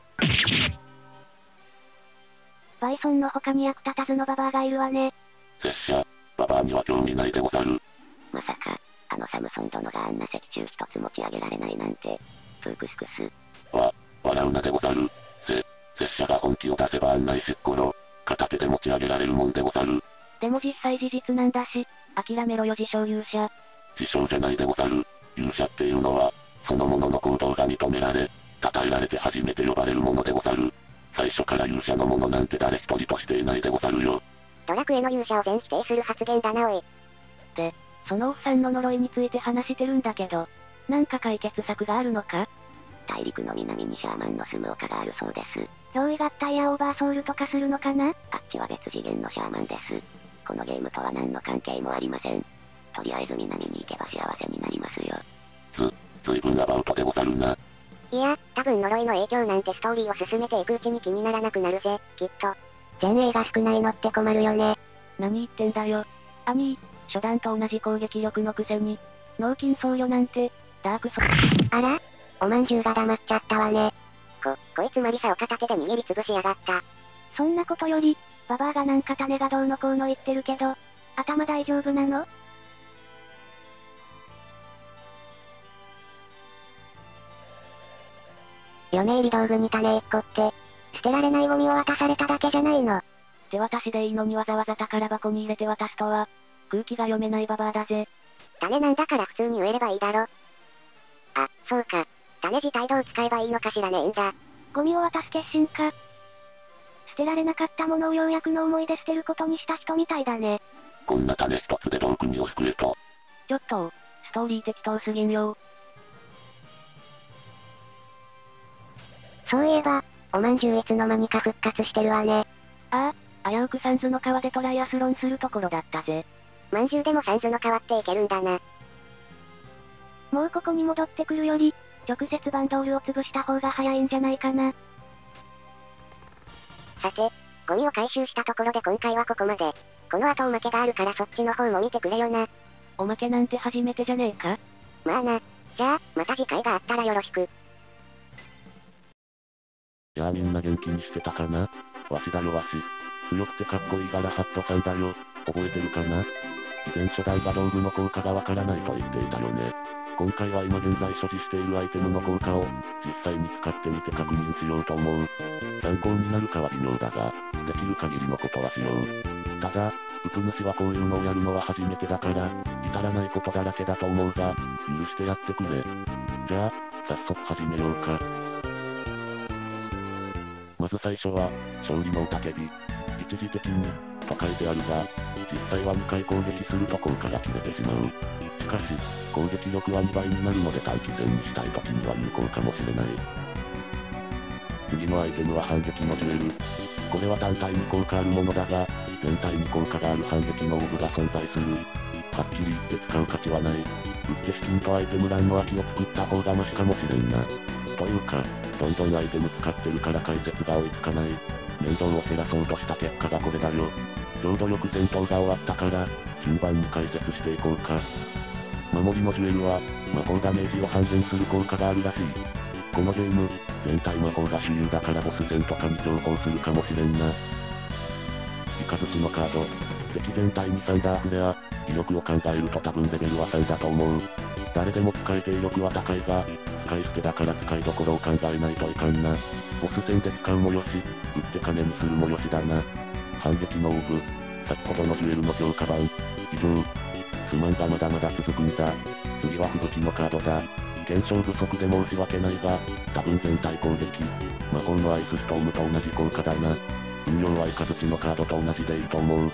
バイソンの他に役立たずのババアがいるわね。 拙者、ババアには興味ないでござる。 まさか、あのサムソン殿があんな石柱一つ持ち上げられないなんて、プークスクス。 わ、笑うなでござる。せ、拙者が本気を出せばあんな石っころ、片手で持ち上げられるもんでござる。 でも実際事実なんだし、諦めろよ自称勇者。 自称じゃないでござる。勇者っていうのは、 その者の行動が認められ、称えられて初めて呼ばれるものでござる。最初から勇者の者なんて誰一人としていないでござるよ。 ドラクエの勇者を全否定する発言だなおい。 で、そのおっさんの呪いについて話してるんだけど、なんか解決策があるのか？ 大陸の南にシャーマンの住む丘があるそうです。 憑依合体やオーバーソウルとかするのかな？ あっちは別次元のシャーマンです。このゲームとは何の関係もありません。とりあえず南に行けば幸せになりますよ。 ず、ずいぶんアバウトでござるな。 いや、多分呪いの影響なんてストーリーを進めていくうちに気にならなくなるぜ、きっと。 前衛が少ないのって困るよね。何言ってんだよ。兄、初段と同じ攻撃力のくせに、脳筋僧侶なんて、ダークソあら？おまんじゅうが黙っちゃったわね。 こ、こいつマリサを片手で握りつぶしやがった。 そんなことより、ババアがなんか種がどうのこうの言ってるけど、頭大丈夫なの？嫁入り道具に種一個って、捨てられないゴミを渡されただけじゃないの。手渡しでいいのにわざわざ宝箱に入れて渡すとは、空気が読めないババアだぜ。 種なんだから普通に植えればいいだろ。あ、そうか。種自体どう使えばいいのか知らねえんだ。 ゴミを渡す決心か。捨てられなかったものをようやくの思いで捨てることにした人みたいだね。 こんな種一つでどう国を救えと。 ちょっと、ストーリー適当すぎんよ。そういえば、おまんじゅういつの間にか復活してるわね。ああ、危うくサンズの川でトライアスロンするところだったぜ。 まんじゅうでもサンズの川っていけるんだな。 もうここに戻ってくるより、直接バンドールを潰した方が早いんじゃないかな。 さて、ゴミを回収したところで今回はここまで。この後おまけがあるからそっちの方も見てくれよな。 おまけなんて初めてじゃねえか？ まあな。じゃあ、また次回があったらよろしく。 やあみんな元気にしてたかな？わしだよわし。強くてかっこいいガラハットさんだよ。覚えてるかな？以前初代が道具の効果がわからないと言っていたよね。今回は今現在所持しているアイテムの効果を、実際に使ってみて確認しようと思う。参考になるかは微妙だが、できる限りのことはしよう。ただ、うつ主はこういうのをやるのは初めてだから、至らないことだらけだと思うが、許してやってくれ。じゃあ、早速始めようか。まず最初は、勝利の雄たけび。一時的に、と書いてあるが、実際はにかい攻撃すると効果が切れてしまう。しかし、攻撃力はにばいになるので短期戦にしたい時には有効かもしれない。次のアイテムは反撃のジュエル。これは単体に効果あるものだが、全体に効果がある反撃のオーブが存在する。はっきり言って使う価値はない。売って資金とアイテム欄の空きを作った方がマシかもしれんな。というか、どんどんアイテム使ってるから解説が追いつかない。面倒を減らそうとした結果がこれだよ。ちょうどよく戦闘が終わったから、順番に解説していこうか。守りのジュエルは、魔法ダメージを半減する効果があるらしい。このゲーム、全体魔法が主流だからボス戦とかに重宝するかもしれんな。イカズチのカード。敵全体にサンダーフレア。威力を考えると多分レベルはさんだと思う。誰でも使えて威力は高いが、使い捨てだから使いどころを考えないといかんな。ボス戦で使うもよし、売って金にするもよしだな。反撃のオーブ。先ほどのジュエルの強化版。以上。すまんがまだまだ続くんだ。次は吹雪のカードだ。検証不足で申し訳ないが、多分全体攻撃。魔法のアイスストームと同じ効果だな。運用はイカズチのカードと同じでいいと思う。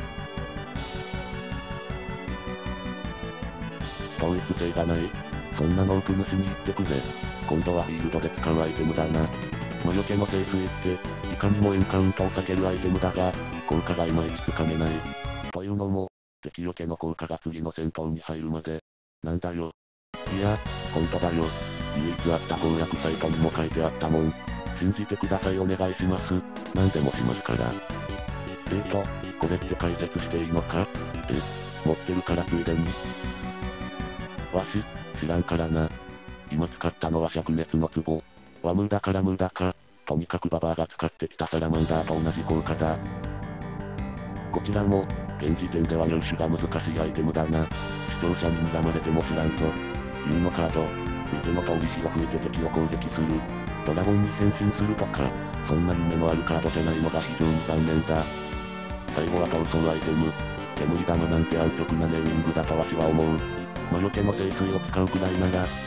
統一性がない。そんなの奥主に言ってくれ。今度はフィールドで使うアイテムだな。魔除けの聖水って、いかにもエンカウントを避けるアイテムだが、効果がいまいちつかめない。というのも、敵除けの効果が次の戦闘に入るまで。なんだよ。いや、ほんとだよ。唯一あった攻略サイトにも書いてあったもん。信じてくださいお願いします。何でもしますから。えーと、これって解説していいのか？え、持ってるからついでに。わし、知らんからな。今使ったのは灼熱の壺。はムーだからムーだか。とにかくババアが使ってきたサラマンダーと同じ効果だ。こちらも、現時点では入手が難しいアイテムだな。視聴者に睨まれても知らんぞ。U のカード。見ての通り火を吹いて敵を攻撃する。ドラゴンに変身するとか、そんな夢のあるカードじゃないのが非常に残念だ。最後は逃走アイテム。煙玉なんて安直なネーミングだとわしは思う。魔除けの聖水を使うくらいなら、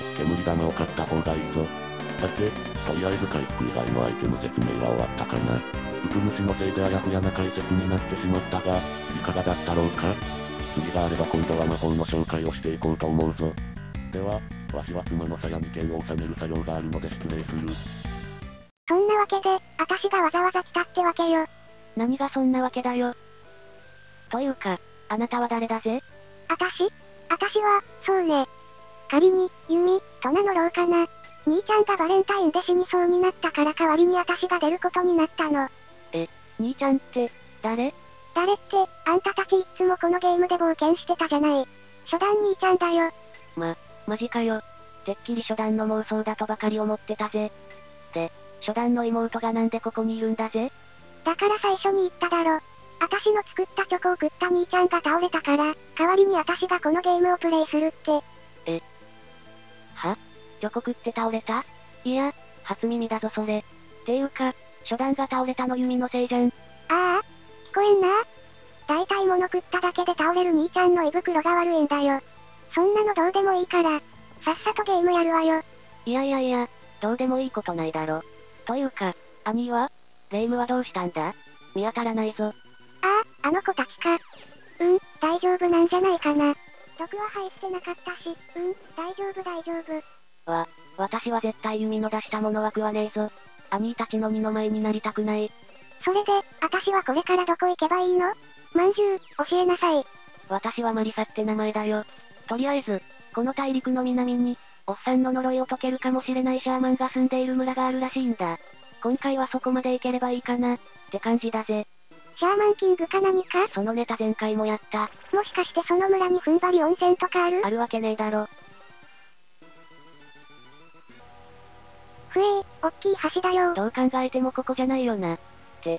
煙玉を買った方がいいぞ。さて、とりあえず回復以外のアイテム説明は終わったかな。ウプ主のせいであやふやな解説になってしまったが、いかがだったろうか。次があれば今度は魔法の紹介をしていこうと思うぞ。では、わしは妻の鞘に剣を収める作業があるので失礼する。 そんなわけで、あたしがわざわざ来たってわけよ。 何がそんなわけだよ。というか、あなたは誰だぜ？ あたしあたしは、そうね。仮に、ユミ、と名乗ろうかな。兄ちゃんがバレンタインで死にそうになったから代わりにあたしが出ることになったの。 え、兄ちゃんって、誰？ 誰って、あんたたちいつもこのゲームで冒険してたじゃない。初段兄ちゃんだよ。 ま、マジかよ。てっきり初段の妄想だとばかり思ってたぜ。で、初段の妹がなんでここにいるんだぜ？ だから最初に言っただろ。あたしの作ったチョコを食った兄ちゃんが倒れたから、代わりにあたしがこのゲームをプレイするって。 え？は？チョコ食って倒れた？いや、初耳だぞそれ。ていうか、初段が倒れたのユミのせいじゃん。 ああ、聞こえんな。大体物食っただけで倒れる兄ちゃんの胃袋が悪いんだよ。そんなのどうでもいいから、さっさとゲームやるわよ。 いやいやいや、どうでもいいことないだろ。というか、兄は？レイムはどうしたんだ？見当たらないぞ。 ああ、あの子たちか。うん、大丈夫なんじゃないかな。毒は入ってなかったし、うん、大丈夫大丈夫。 わ、私は絶対ユミの出したものは食わねえぞ。兄たちの二の舞になりたくない。 それで、あたしはこれからどこ行けばいいの？まんじゅう、教えなさい。 私はマリサって名前だよ。とりあえず、この大陸の南に、おっさんの呪いを解けるかもしれないシャーマンが住んでいる村があるらしいんだ。今回はそこまで行ければいいかな、って感じだぜ。 シャーマンキングか何か？ そのネタ前回もやった。 もしかしてその村に踏ん張り温泉とかある？ あるわけねえだろ。 ふえー、おっきい橋だよ。 どう考えてもここじゃないよな。って、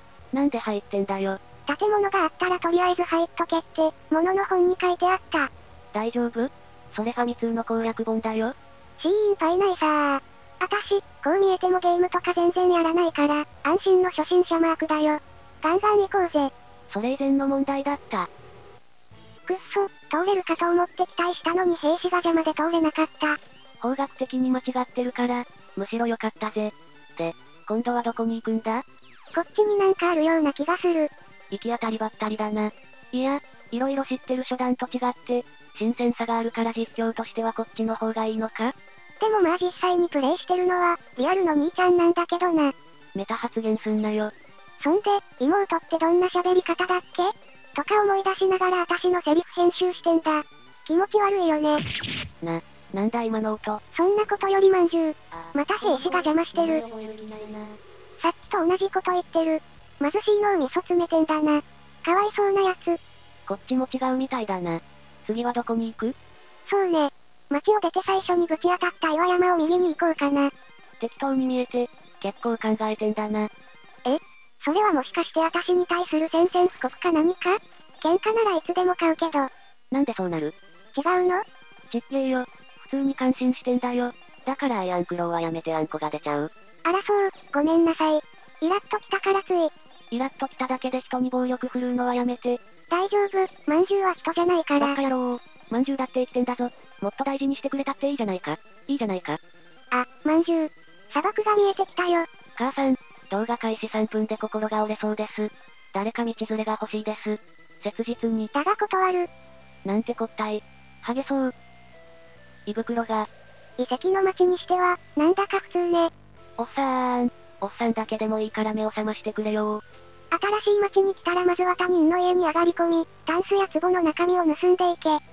なんで入ってんだよ。 建物があったらとりあえず入っとけって、物の本に書いてあった。 大丈夫？それファミ通の攻略本だよ。 心配ないさー。あたし、こう見えてもゲームとか全然やらないから、安心の初心者マークだよ。ガンガン行こうぜ。 それ以前の問題だった。 くっそ、通れるかと思って期待したのに兵士が邪魔で通れなかった。 方角的に間違ってるから、むしろ良かったぜ。で、今度はどこに行くんだ？ こっちになんかあるような気がする。 行き当たりばったりだな。いや、いろいろ知ってる初段と違って、新鮮さがあるから実況としてはこっちの方がいいのか？ でもまあ実際にプレイしてるのは、リアルの兄ちゃんなんだけどな。 メタ発言すんなよ。 そんで、妹ってどんな喋り方だっけ？とか思い出しながら私のセリフ編集してんだ。気持ち悪いよね。 な、なんだ今の音。 そんなことよりまんじゅう。また兵士が邪魔してる。さっきと同じこと言ってる。貧しいのを味噌詰めてんだな。かわいそうなやつ。 こっちも違うみたいだな。次はどこに行く？ そうね。街を出て最初にぶち当たった岩山を右に行こうかな。 適当に見えて、結構考えてんだな。 え？それはもしかして私に対する宣戦布告か何か？喧嘩ならいつでも買うけど。 なんでそうなる？ 違うの？ ちっげーよ。普通に感心してんだよ。だからアイアンクローはやめてあんこが出ちゃう。 あらそう、ごめんなさい。イラッときたからつい。 イラッときただけで人に暴力振るうのはやめて。 大丈夫、まんじゅうは人じゃないから。 バカ野郎。まんじゅうだって生きてんだぞ。もっと大事にしてくれたっていいじゃないか。いいじゃないか。 あ、まんじゅう。砂漠が見えてきたよ。 母さん、動画開始さんぷんで心が折れそうです。誰か道連れが欲しいです。切実に。 だが断る。 なんてこったい。ハゲそう。胃袋が。 遺跡の町にしては、なんだか普通ね。 おっさーん。おっさんだけでもいいから目を覚ましてくれよー。 新しい町に来たらまずは他人の家に上がり込み、タンスや壺の中身を盗んでいけ。って、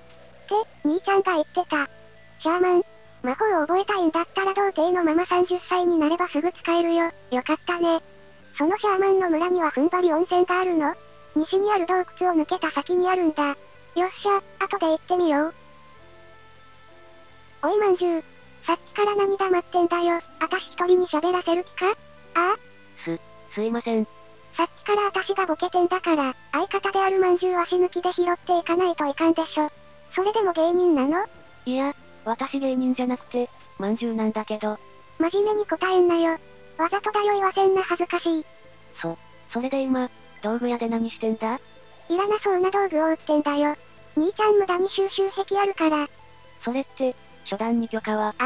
兄ちゃんが言ってた。シャーマン、魔法を覚えたいんだったら童貞のままさんじゅっさいになればすぐ使えるよ。よかったね。そのシャーマンの村には踏ん張り温泉があるの？西にある洞窟を抜けた先にあるんだ。よっしゃ、後で行ってみよう。おいまんじゅう。さっきから何黙ってんだよ。あたし一人に喋らせる気か？ああ？ す、すいません。 さっきからあたしがボケてんだから、相方であるまんじゅうは死ぬ気で拾っていかないといかんでしょ。それでも芸人なの？ いや、私芸人じゃなくて、まんじゅうなんだけど。 真面目に答えんなよ。わざとだよ言わせんな恥ずかしい。 そ、それで今、道具屋で何してんだ？ いらなそうな道具を売ってんだよ。兄ちゃん無駄に収集癖あるから。 それって、初段に許可は？ あ、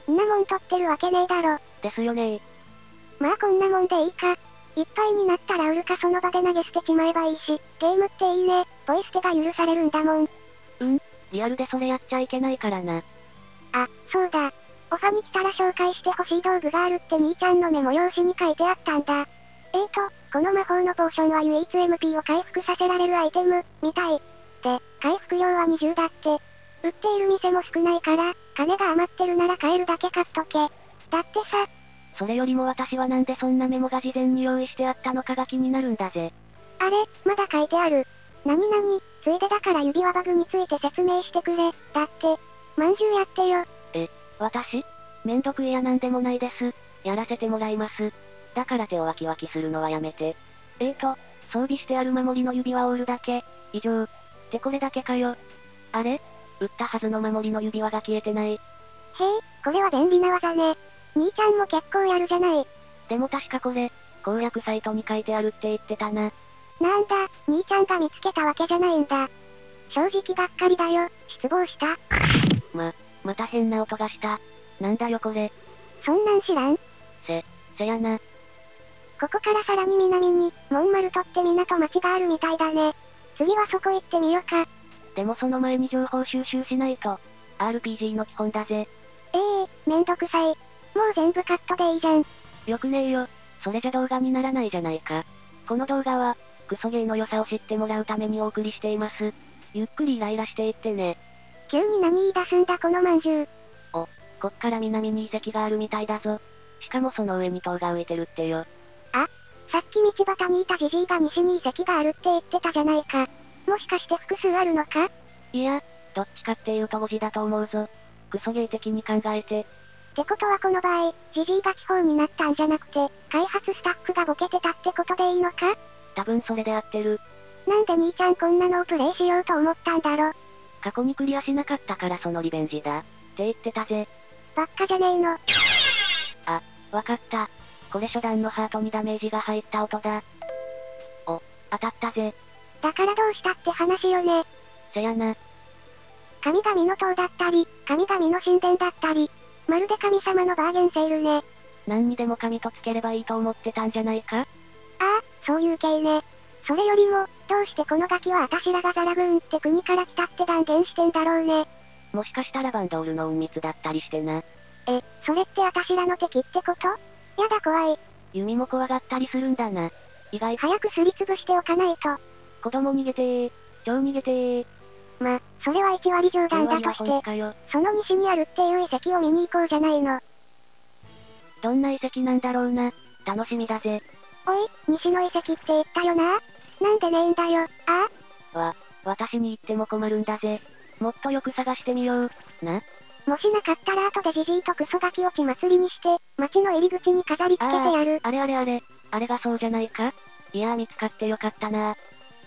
んなもん取ってるわけねえだろ。 ですよねー。 まあこんなもんでいいか。いっぱいになったら売るかその場で投げ捨てちまえばいいし、ゲームっていいね。ポイ捨てが許されるんだもん。 うん、リアルでそれやっちゃいけないからな。 あ、そうだ。オファに来たら紹介してほしい道具があるって兄ちゃんのメモ用紙に書いてあったんだ。えーと、この魔法のポーションは唯一 エムピー を回復させられるアイテム、みたい。で、回復量はにじゅうだって。売っている店も少ないから、金が余ってるなら買えるだけ買っとけ。だってさ。 それよりも私はなんでそんなメモが事前に用意してあったのかが気になるんだぜ。 あれ、まだ書いてある。なになに、ついでだから指輪バグについて説明してくれ。だって、まんじゅうやってよ。 え、私？めんどくいやなんでもないです。やらせてもらいます。だから手をワキワキするのはやめて。えーと、装備してある守りの指輪を売るだけ。以上。ってこれだけかよ。あれ？売ったはずの守りの指輪が消えてない。へえ、 これは便利な技ね。兄ちゃんも結構やるじゃない。 でも確かこれ、攻略サイトに書いてあるって言ってたな。 なんだ、兄ちゃんが見つけたわけじゃないんだ。正直がっかりだよ、失望した。 ま、また変な音がした。なんだよこれ。 そんなん知らん？ せ、せやな。 ここからさらに南に、モンマルトって港町があるみたいだね。次はそこ行ってみよか。 でもその前に情報収集しないと。アールピージー の基本だぜ。 ええー、めんどくさい。もう全部カットでいいじゃん。 よくねえよ。それじゃ動画にならないじゃないか。この動画は、クソゲーの良さを知ってもらうためにお送りしています。ゆっくりイライラしていってね。 急に何言い出すんだこのまんじゅう。 お、こっから南に遺跡があるみたいだぞ。しかもその上に塔が浮いてるってよ。 あ、さっき道端にいたジジイが西に遺跡があるって言ってたじゃないか。もしかして複数あるのか？ いや、どっちかっていうとごじだと思うぞ。クソゲー的に考えて。 ってことはこの場合、ジジイが基本になったんじゃなくて、開発スタッフがボケてたってことでいいのか？ 多分それで合ってる。 なんで兄ちゃんこんなのをプレイしようと思ったんだろ。 過去にクリアしなかったからそのリベンジだ。って言ってたぜ。 ばっかじゃねえの。 あ、わかった。これ初段のハートにダメージが入った音だ。お、当たったぜ。 だからどうしたって話よね。 せやな。 神々の塔だったり、神々の神殿だったり、まるで神様のバーゲンセールね。 何にでも神とつければいいと思ってたんじゃないか？ ああ、そういう系ね。それよりも、どうしてこのガキはあたしらがザラグーンって国から来たって断言してんだろうね。 もしかしたらバンドールの隠密だったりしてな。 え、それってあたしらの敵ってこと？やだ怖い。 弓も怖がったりするんだな。意外。 早くすりつぶしておかないと。 子供逃げてー。超逃げてー。 ま、それはいち割冗談だとして、その西にあるっていう遺跡を見に行こうじゃないの。 どんな遺跡なんだろうな。楽しみだぜ。 おい、西の遺跡って言ったよな？なんでねえんだよ、ああ？わ、私に言っても困るんだぜ。もっとよく探してみよう。な。 もしなかったら後でジジイとクソガキ落ち祭りにして、町の入り口に飾り付けてやる。 あ, あれあれあれ、あれがそうじゃないか？いやー見つかってよかったな。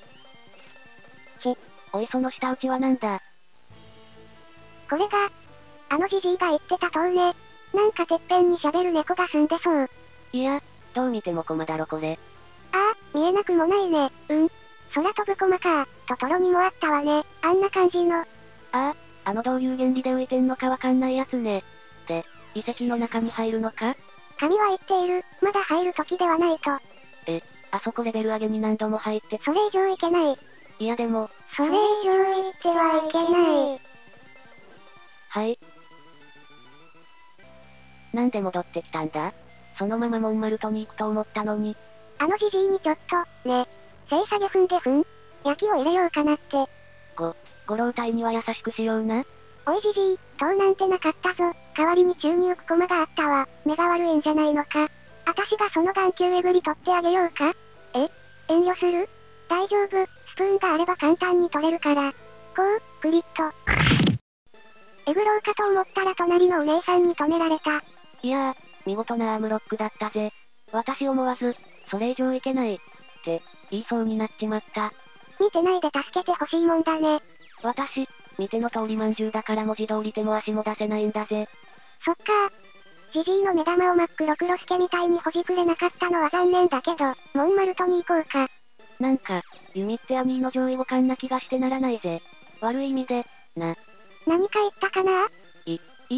ち、 おいその下打ちはなんだ？ これが、あのジジイが言ってた塔ね。なんかてっぺんに喋る猫が住んでそう。 いや、どう見てもコマだろこれ。 ああ、見えなくもないね。うん。空飛ぶコマか。トトロにもあったわね。あんな感じの。 ああ、あのどういう原理で浮いてんのかわかんないやつね。で、遺跡の中に入るのか？ 神は言っている。まだ入る時ではないと。 え、あそこレベル上げに何度も入って。 それ以上いけない。 いやでも。 それ以上言ってはいけない。 はい。なんで戻ってきたんだ？そのままモンマルトに行くと思ったのに。 あのジジイにちょっと、ね。精査ゲフンゲフン焼きを入れようかなって。 ご、ご老体には優しくしような。 おいジジイ、塔なんてなかったぞ。代わりに注入コマがあったわ。目が悪いんじゃないのか。あたしがその眼球えぐり取ってあげようか？え？遠慮する？大丈夫、スプーンがあれば簡単に取れるから。こう、クリッと。えぐろうかと思ったら隣のお姉さんに止められた。 いやー、見事なアームロックだったぜ。私思わず、それ以上いけない。って、言いそうになっちまった。 見てないで助けてほしいもんだね。 私、見ての通りまんじゅうだから文字通り手も足も出せないんだぜ。 そっかー。ジジイの目玉を真っ黒黒助みたいにほじくれなかったのは残念だけど、モンマルトに行こうか。 なんか、弓って兄の上位互換な気がしてならないぜ。悪い意味で、な。 何か言ったかな？ い、いいえ、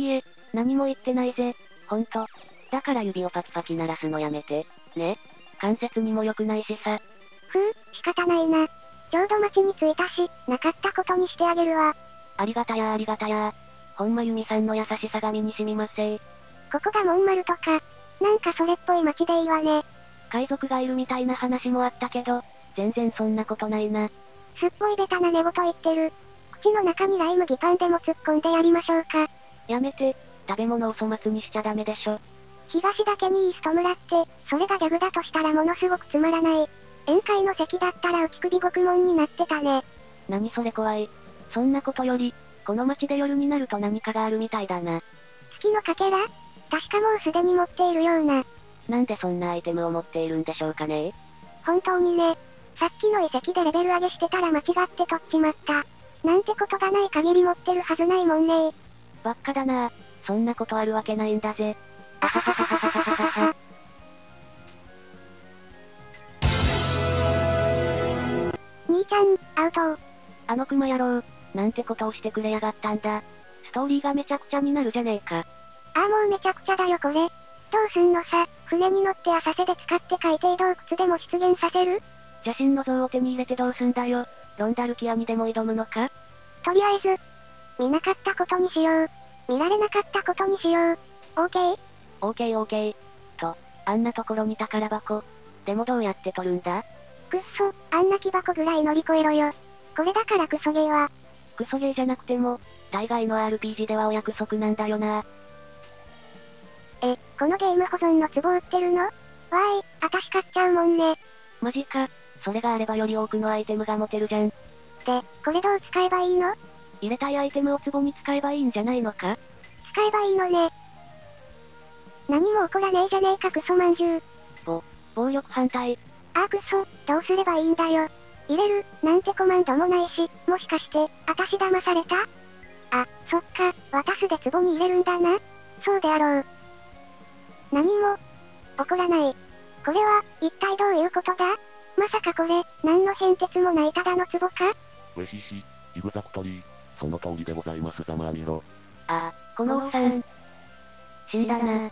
何も言ってないぜ。ほんと。だから指をパキパキ鳴らすのやめて。ね。関節にも良くないしさ。 ふう、仕方ないな。ちょうど町に着いたし、なかったことにしてあげるわ。 ありがたやありがたやほんまユミさんの優しさが身に染みますせー。 ここがモンマルとか、なんかそれっぽい町でいいわね。 海賊がいるみたいな話もあったけど、全然そんなことないな。 すっごいベタな寝言言ってる。口の中にライ麦パンでも突っ込んでやりましょうか。 やめて、食べ物を粗末にしちゃダメでしょ。 東だけにイースト村って、それがギャグだとしたらものすごくつまらない。宴会の席だったら内首獄門になってたね。 何それ怖い。そんなことより、この街で夜になると何かがあるみたいだな。 月のかけら？確かもうすでに持っているような。 なんでそんなアイテムを持っているんでしょうかね。 本当にね。さっきの遺跡でレベル上げしてたら間違って取っちまった。なんてことがない限り持ってるはずないもんね。 ばっかだな。そんなことあるわけないんだぜ。 あはははははははは。兄ちゃん、アウト。 あのクマ野郎、なんてことをしてくれやがったんだ。ストーリーがめちゃくちゃになるじゃねえか。 ああもうめちゃくちゃだよこれ。どうすんのさ、船に乗って浅瀬で使って海底洞窟でも出現させる？ 邪神の像を手に入れてどうすんだよ。ロンダルキアにでも挑むのか？ とりあえず、見なかったことにしよう。見られなかったことにしよう。オーケー？ オーケーオーケー。と、あんなところに宝箱。でもどうやって取るんだ？ くっそ、あんな木箱ぐらい乗り越えろよ。これだからクソゲーは。 クソゲーじゃなくても、大概の アールピージー ではお約束なんだよな。 え、このゲーム保存のツボ売ってるの？わーい、あたし買っちゃうもんね。 マジか。それがあればより多くのアイテムが持てるじゃん。 で、これどう使えばいいの？ 入れたいアイテムをツボに使えばいいんじゃないのか？ 使えばいいのね。何も起こらねえじゃねえかクソまんじゅう。 ぼ、暴力反対。 あークソ、どうすればいいんだよ。入れる、なんてコマンドもないし、もしかして、あたし騙された？あ、そっか、渡すでツボに入れるんだな。そうであろう。何も、起こらない。これは、一体どういうことだ？まさかこれ、何の変哲もないただのツボか？ ウェヒシ、イグザクトリー、その通りでございますざまあみろ。 あ、このおっさん。死んだな。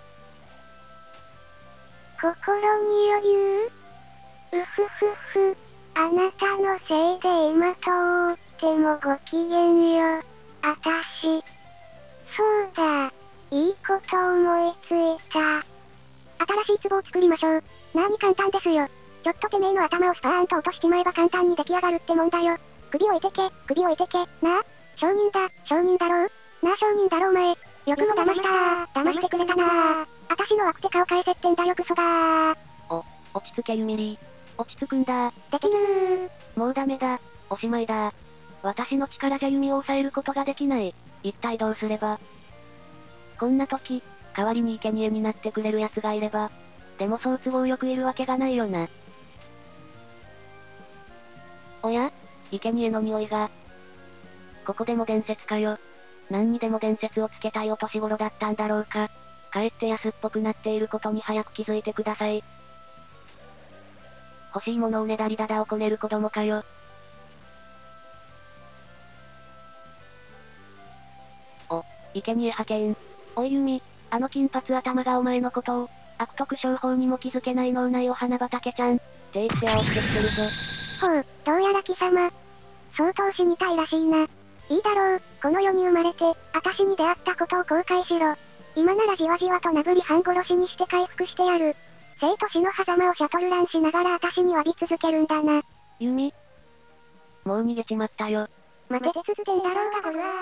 心に余裕？うふふふ。あなたのせいで今とってもご機嫌よ。あたし。そうだ。いいこと思いついた。新しい壺を作りましょう。なーに簡単ですよ。ちょっとてめえの頭をスパーンと落としちまえば簡単に出来上がるってもんだよ。首置いてけ、首置いてけ、なあ。商人だ、商人だろう。なあ商人だろお前。よくも騙したー、騙してくれたなー。あたしの悪手顔返せってんだよクソだー。 お、落ち着けユミリー。落ち着くんだ。 できぬー。 もうダメだ。おしまいだ。私の力じゃ弓を抑えることができない。一体どうすれば。こんな時、代わりに生贄になってくれる奴がいれば。でもそう都合よくいるわけがないよな。おや？生贄の匂いが。ここでも伝説かよ。何にでも伝説をつけたいお年頃だったんだろうか。かえって安っぽくなっていることに早く気づいてください。欲しいものをねだりだだをこねる子供かよ。お、生贄派遣。おいユミ、あの金髪頭がお前のことを、悪徳商法にも気づけない脳内お花畑ちゃん、って言って煽ってきてるぞ。 ほう、どうやら貴様。相当死にたいらしいな。いいだろう、この世に生まれて、あたしに出会ったことを後悔しろ。今ならじわじわとなぶり半殺しにして回復してやる。生と死の狭間をシャトルランしながらあたしに詫び続けるんだな。 ユミ、もう逃げちまったよ。 待てて続けんだろうがゴルアー。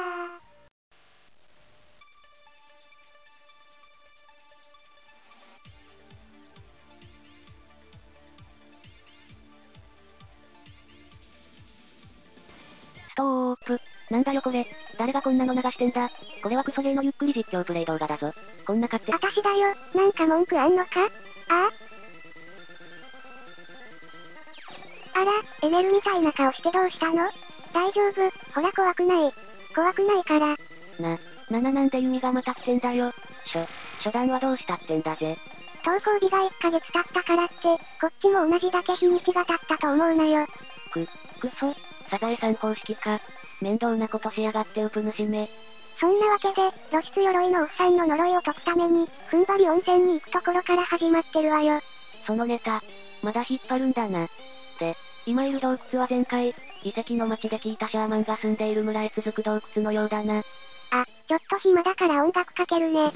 ストープ。なんだよこれ。誰がこんなの流してんだ。これはクソゲーのゆっくり実況プレイ動画だぞ。こんな勝手。 あたしだよ。なんか文句あんのか？ああ？あら、エネルみたいな顔してどうしたの？大丈夫、ほら怖くない。怖くないから。 な、なななんで弓がまた来てんだよ。しょ、初段はどうしたってんだぜ。 投稿日がいっかげつ経ったからって、こっちも同じだけ日にちが経ったと思うなよ。 く、くそ、サザエさん方式か。面倒なことしやがってウプ主め。 そんなわけで、露出鎧のおっさんの呪いを解くために、踏ん張り温泉に行くところから始まってるわよ。 そのネタ、まだ引っ張るんだな。で、今いる洞窟は前回、遺跡の町で聞いたシャーマンが住んでいる村へ続く洞窟のようだな。 あ、ちょっと暇だから音楽かけるね。って、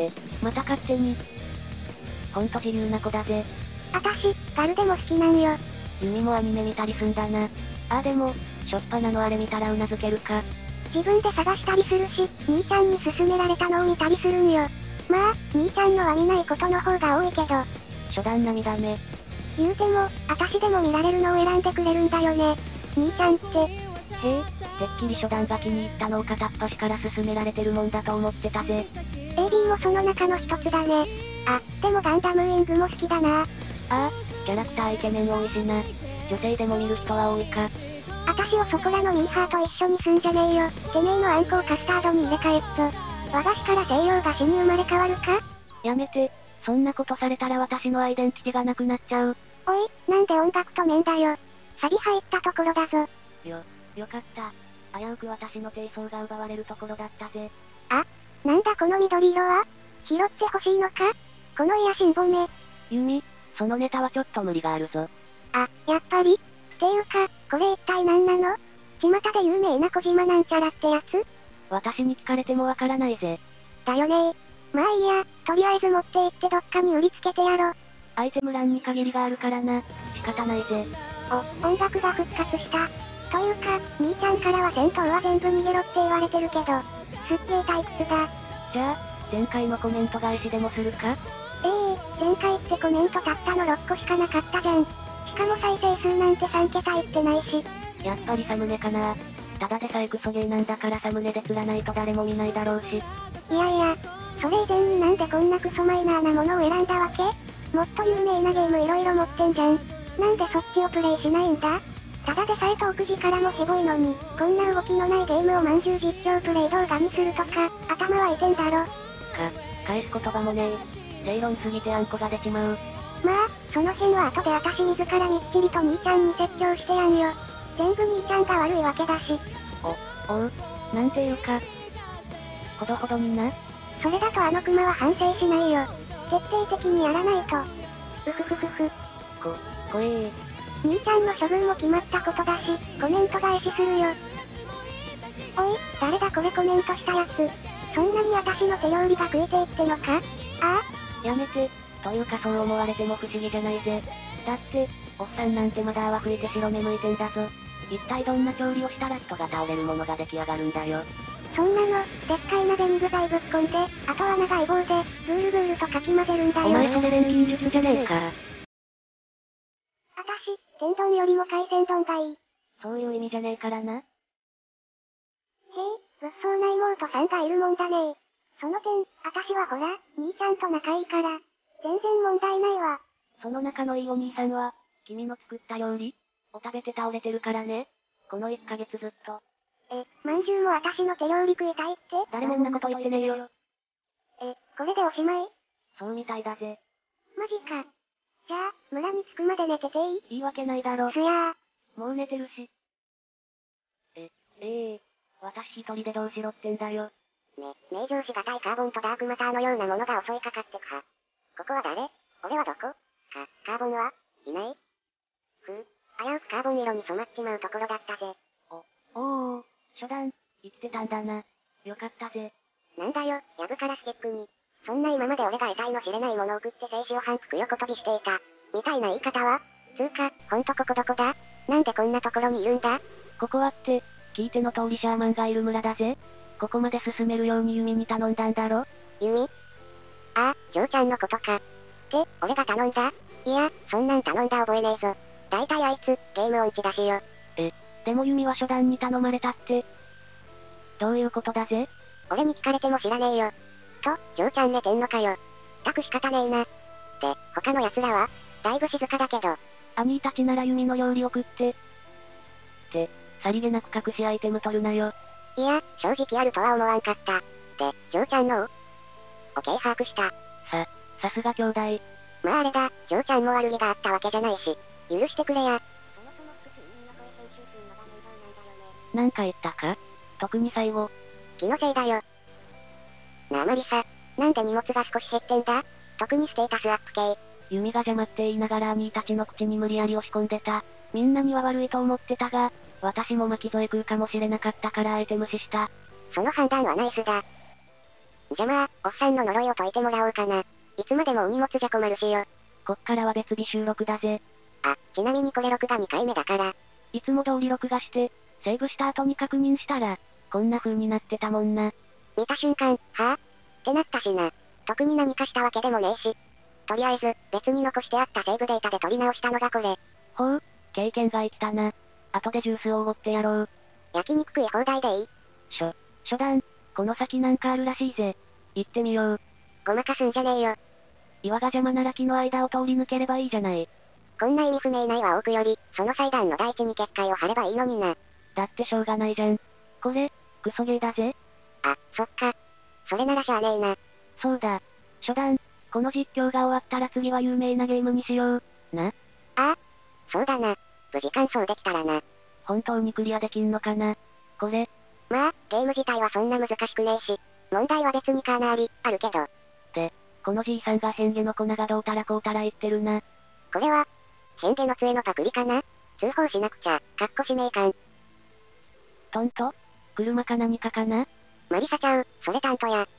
また勝手に。ほんと自由な子だぜ。 あたし、ガルでも好きなんよ。 ユミもアニメ見たりすんだな。ああでも、しょっぱなのあれ見たらうなずけるか。 自分で探したりするし、兄ちゃんに勧められたのを見たりするんよ。まあ、兄ちゃんのは見ないことの方が多いけど。 初段並みだね。 言うても、あたしでも見られるのを選んでくれるんだよね。兄ちゃんって。へえ、てっきり初段が気に入ったのを片っ端から勧められてるもんだと思ってたぜ。 エービー もその中の一つだね。あ、でもガンダムウィングも好きだな。 ああ、キャラクターイケメン多いしな。女性でも見る人は多いか。 あたしをそこらのミーハーと一緒にすんじゃねえよ。てめえのあんこをカスタードに入れ替えっぞ。和菓子から西洋菓子に生まれ変わるか？ やめて、そんなことされたら私のアイデンティティがなくなっちゃう。 おい、なんで音楽止めんだよ。サビ入ったところだぞ。 よ、よかった。危うく私の低層が奪われるところだったぜ。 あ、なんだこの緑色は？拾ってほしいのか？この癒しんぼめ。 ユミ、そのネタはちょっと無理があるぞ。 あ、やっぱり？っていうか、これ一体何なの？巷で有名な小島なんちゃらってやつ？ 私に聞かれてもわからないぜ。 だよねー。まあいいや、とりあえず持って行ってどっかに売りつけてやろ。 アイテム欄に限りがあるからな。仕方ないぜ。 お、音楽が復活した。というか、兄ちゃんからは戦闘は全部逃げろって言われてるけど、すっげー退屈だ。 じゃあ、前回のコメント返しでもするか？ ええー、前回ってコメントたったのろっこしかなかったじゃん。しかも再生数なんてさんけたいってないし。 やっぱりサムネかな。ただでさえクソゲーなんだからサムネで釣らないと誰も見ないだろうし。 いやいや、それ以前になんでこんなクソマイナーなものを選んだわけ？もっと有名なゲームいろいろ持ってんじゃん。なんでそっちをプレイしないんだ？ただでさえトーク時からもヘボいのに、こんな動きのないゲームをまんじゅう実況プレイ動画にするとか、頭はいてんだろ。か、 返す言葉もねえ。正論すぎてあんこが出ちまう。 まあ、その辺は後で私自らみっちりと兄ちゃんに説教してやんよ。全部兄ちゃんが悪いわけだし。 お、おう、なんていうか。ほどほどにな。 それだとあのクマは反省しないよ。徹底的にやらないと。うふふふふ。 こ、こえー。 兄ちゃんの処分も決まったことだし、コメント返しするよ。おい、誰だこれコメントしたやつ。そんなに私の手料理が食えていってのか？ああ？やめて、というかそう思われても不思議じゃないぜ。だって、おっさんなんてまだ泡吹いて白目向いてんだぞ。一体どんな調理をしたら人が倒れるものが出来上がるんだよ。 そんなの、でっかい鍋に具材ぶっ込んで、あとは長い棒で、ブールブールとかき混ぜるんだよ。 お前それ錬金術じゃねえか。 あたし、天丼よりも海鮮丼がいい。 そういう意味じゃねえからな。 へえ、物騒な妹さんがいるもんだね。その点、あたしはほら、兄ちゃんと仲いいから、全然問題ないわ。 その仲のいいお兄さんは、君の作った料理を食べて倒れてるからね。このいっかげつずっと。 え、まんじゅうもあたしの手料理食いたいって？ 誰もんなこと言ってねえよ。 え、これでおしまい？ そうみたいだぜ。 マジか。じゃあ、村に着くまで寝てていい？ いいわけないだろ。 すやー。もう寝てるし。え、ええー、私一人でどうしろってんだよ。 め、名城しがたいカーボンとダークマターのようなものが襲いかかってくは。ここは誰？俺はどこ？か、カーボンはいない？ふう、危うくカーボン色に染まっちまうところだったぜ。 お、おー、初段、生きてたんだな。よかったぜ。 なんだよ、やぶからステップに。そんな今まで俺が得体の知れないものを食って生死を反復横跳びしていた。みたいな言い方は？つーか、ほんとここどこだ？なんでこんなところにいるんだ？ ここはって、聞いての通りシャーマンがいる村だぜ。ここまで進めるようにユミに頼んだんだろ？ ユミ？ああ、ジョーちゃんのことか。って、俺が頼んだ？いや、そんなん頼んだ覚えねえぞ。だいたいあいつ、ゲーム音痴だしよ。 え、でもユミは初段に頼まれたって。どういうことだぜ？ 俺に聞かれても知らねえよ。と、ジョーちゃん寝てんのかよ。たく仕方ねえな。で、他の奴らは？だいぶ静かだけど。 兄たちならユミの料理を食って。って、さりげなく隠しアイテム取るなよ。 いや、正直あるとは思わんかった。で、ジョーちゃんのを ?OK 把握した。 さ、さすが兄弟。 まああれだ、ジョーちゃんも悪気があったわけじゃないし、許してくれや。 なんか言ったか？特に最後。 気のせいだよ。なあマリサ、なんで荷物が少し減ってんだ？特にステータスアップ系。 弓が邪魔って言いながら兄たちの口に無理やり押し込んでた。みんなには悪いと思ってたが、私も巻き添え食うかもしれなかったからあえて無視した。 その判断はナイスだ。じゃまあ、おっさんの呪いを解いてもらおうかな。いつまでもお荷物じゃ困るしよ。 こっからは別日収録だぜ。 あ、ちなみにこれ録画にかいめだから。 いつも通り録画して、セーブした後に確認したら、こんな風になってたもんな。 見た瞬間、はぁ、ってなったしな。特に何かしたわけでもねえし。とりあえず、別に残してあったセーブデータで取り直したのがこれ。 ほう、経験が生きたな。後でジュースをおごってやろう。 焼肉食い放題でいい？ しょ、初段、この先なんかあるらしいぜ。行ってみよう。 ごまかすんじゃねえよ。 岩が邪魔なら木の間を通り抜ければいいじゃない。 こんな意味不明な岩を置くより、その祭壇の大地に結界を張ればいいのにな。 だってしょうがないじゃん。これ、クソゲーだぜ。 あ、そっか。それならしゃあねえな。 そうだ。初段、この実況が終わったら次は有名なゲームにしよう。な。 ああ、そうだな。無事完走できたらな。 本当にクリアできんのかな。これ。 まあ、ゲーム自体はそんな難しくねえし、問題は別にかなり、あるけど。 で、このじいさんが変化の粉がどうたらこうたら言ってるな。 これは、変化の杖のパクリかな？通報しなくちゃ、かっこ使命感。 トント？車か何かかな？ マリサちゃう、それタントや。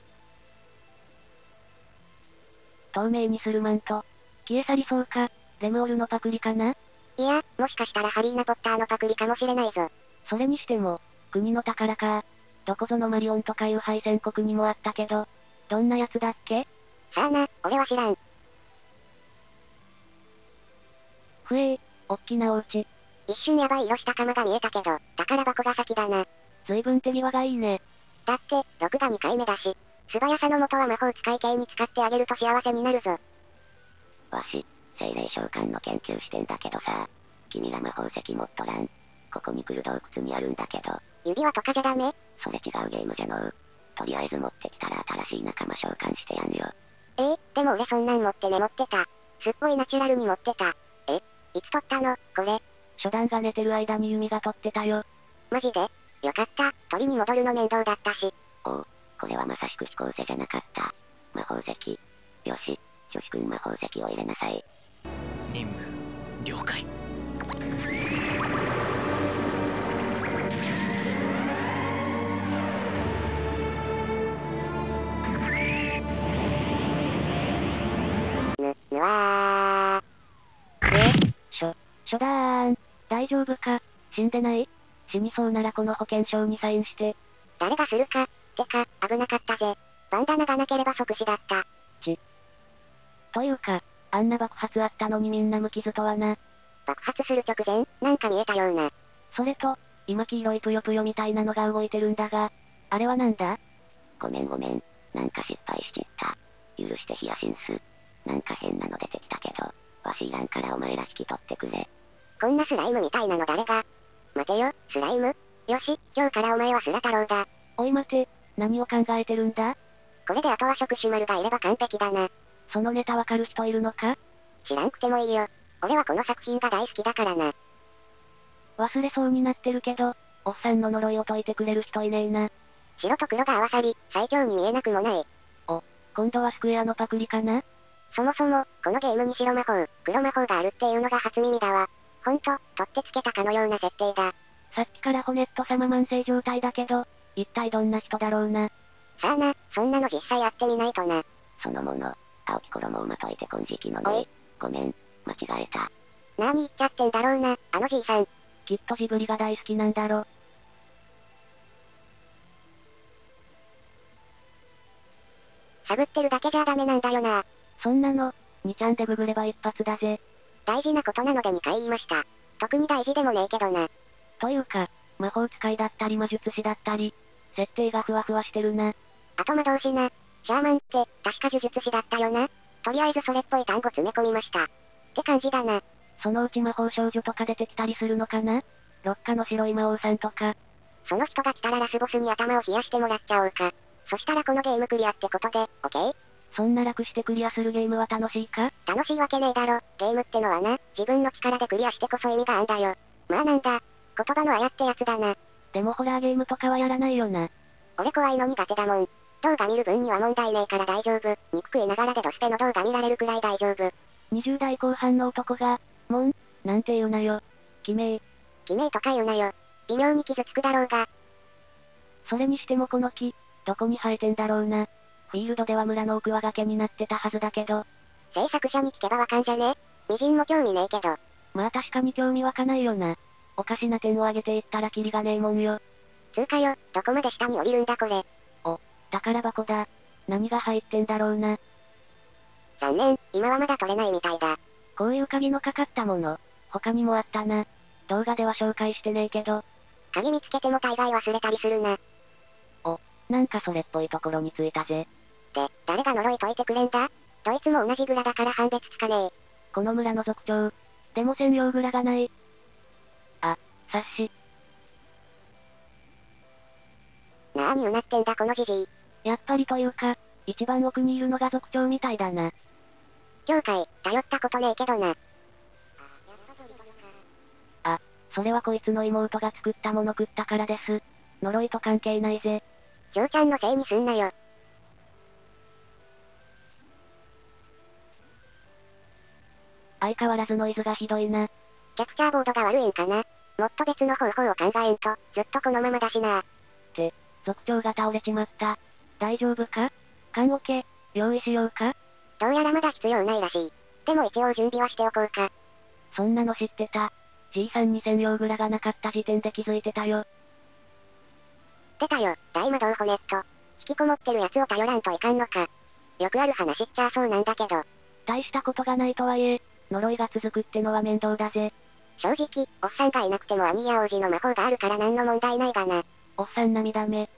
透明にするマント。消え去りそうか、レムオルのパクリかな？ いや、もしかしたらハリーナポッターのパクリかもしれないぞ。 それにしても、国の宝か。どこぞのマリオンとかいう敗戦国にもあったけど、どんなやつだっけ？ さあな、俺は知らん。 ふえー、おっきなお家。 一瞬やばい色した釜が見えたけど、宝箱が先だな。 随分手際がいいね。 だって、録画にかいめだし、素早さの元は魔法使い系に使ってあげると幸せになるぞ。 わし、精霊召喚の研究してんだけどさ、君ら魔法石持っとらん。ここに来る洞窟にあるんだけど。 指輪とかじゃダメ？ それ違うゲームじゃのう。とりあえず持ってきたら新しい仲間召喚してやんよ。 えー、でも俺そんなん持ってメモってた。すっごいナチュラルに持ってた。え、いつ撮ったのこれ。 初段が寝てる間に弓が撮ってたよ。 マジで？よかった。鳥に戻るの面倒だったし。 おう、これはまさしく飛行石じゃなかった。魔法石。よし、女子くん魔法石を入れなさい。 任務、了解。 ぬ、ぬわー。 え？しょ、初段、大丈夫か？死んでない？死にそうならこの保険証にサインして。 誰がするか？てか、危なかったぜ。バンダナがなければ即死だった。 ち。というか、あんな爆発あったのにみんな無傷とはな。 爆発する直前、なんか見えたような。 それと、今黄色いぷよぷよみたいなのが動いてるんだが、あれはなんだ？ ごめんごめん、なんか失敗しちった。許してヒヤシンス。なんか変なの出てきたけど、わしいらんからお前ら引き取ってくれ。 こんなスライムみたいなの誰が？待てよ、スライム？よし、今日からお前はスラ太郎だ。 おい待て、何を考えてるんだ？ これであとは触手丸がいれば完璧だな。 そのネタわかる人いるのか？ 知らんくてもいいよ。俺はこの作品が大好きだからな。 忘れそうになってるけど、おっさんの呪いを解いてくれる人いねえな。 白と黒が合わさり、最強に見えなくもない。 お、今度はスクエアのパクリかな？ そもそも、このゲームに白魔法、黒魔法があるっていうのが初耳だわ。ほんと、取ってつけたかのような設定だ。 さっきからホネット様慢性状態だけど、一体どんな人だろうな。 さあな、そんなの実際やってみないとな。 そのもの、青き衣をまといて金色のね。ごめん、間違えた。 なーに言っちゃってんだろうな、あのじいさん。 きっとジブリが大好きなんだろ。 探ってるだけじゃダメなんだよな。 そんなの、にちゃんでググれば一発だぜ。 大事なことなのでにかい言いました。特に大事でもねえけどな。 というか、魔法使いだったり魔術師だったり、設定がふわふわしてるな。 あと魔導士な。シャーマンって、確か呪術師だったよな。とりあえずそれっぽい単語詰め込みました。って感じだな。 そのうち魔法少女とか出てきたりするのかな？六花の白い魔王さんとか。 その人が来たらラスボスに頭を冷やしてもらっちゃおうか。そしたらこのゲームクリアってことで、オッケー？ そんな楽してクリアするゲームは楽しいか？ 楽しいわけねえだろ。ゲームってのはな、自分の力でクリアしてこそ意味があんだよ。まあなんだ、言葉のあやってやつだな。 でもホラーゲームとかはやらないよな。 俺怖いの苦手だもん。動画見る分には問題ねえから大丈夫。憎く言いながらでドスペの動画見られるくらい大丈夫。 にじゅう代後半の男が、もん、なんて言うなよ。偽名。 偽名とか言うなよ。微妙に傷つくだろうが。 それにしてもこの木、どこに生えてんだろうな。フィールドでは村の奥は崖になってたはずだけど。 制作者に聞けばわかんじゃね？みじんも興味ねえけど。 まあ確かに興味湧かないよな。おかしな点を挙げていったらキリがねえもんよ。 つうかよ、どこまで下に降りるんだこれ。 お、宝箱だ。何が入ってんだろうな。 残念、今はまだ取れないみたいだ。 こういう鍵のかかったもの、他にもあったな。動画では紹介してねえけど。 鍵見つけても大概忘れたりするな。 お、なんかそれっぽいところに着いたぜ。 で、誰が呪い解いてくれんだ？どいつも同じ蔵だから判別つかねえ。 この村の族長。でも専用蔵がない。あ、察し。 なあにうなってんだこのじじい。 やっぱりというか、一番奥にいるのが族長みたいだな。 教会、頼ったことねえけどな。 あ、それはこいつの妹が作ったもの食ったからです。呪いと関係ないぜ。 嬢ちゃんのせいにすんなよ。 相変わらずノイズがひどいな。 キャプチャーボードが悪いんかな。もっと別の方法を考えんと、ずっとこのままだしな。 って、族長が倒れちまった。大丈夫か？缶オケ、用意しようか？ どうやらまだ必要ないらしい。でも一応準備はしておこうか。 そんなの知ってた。じいさんに専用蔵がなかった時点で気づいてたよ。 出たよ、大魔導ホネット。引きこもってるやつを頼らんといかんのか。よくある話っちゃそうなんだけど。 大したことがないとはいえ、呪いが続くってのは面倒だぜ。 正直、おっさんがいなくても兄や王子の魔法があるから何の問題ないがな。 おっさん涙目。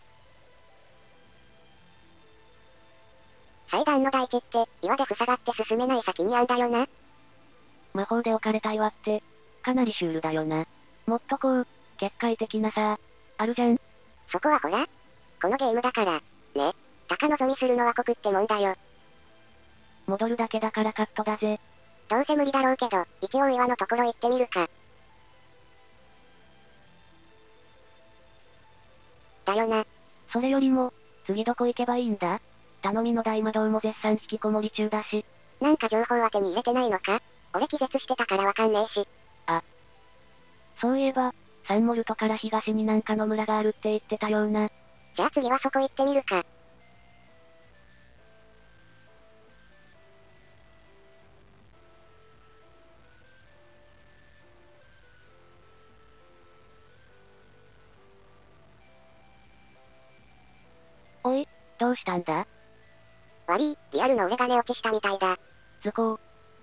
祭壇の大地って、岩で塞がって進めない先にあんだよな。 魔法で置かれた岩って、かなりシュールだよな。もっとこう、結界的なさ、あるじゃん。 そこはほら、このゲームだから、ね。高望みするのは酷ってもんだよ。 戻るだけだからカットだぜ。 どうせ無理だろうけど、一応岩のところ行ってみるか。だよな。 それよりも、次どこ行けばいいんだ？頼みの大魔導も絶賛引きこもり中だし。 なんか情報は手に入れてないのか？俺気絶してたからわかんねえし。 あ。そういえば、サンモルトから東になんかの村があるって言ってたような。 じゃあ次はそこ行ってみるか。 おい、どうしたんだ？ 悪い、リアルの俺が寝落ちしたみたいだ。 図工。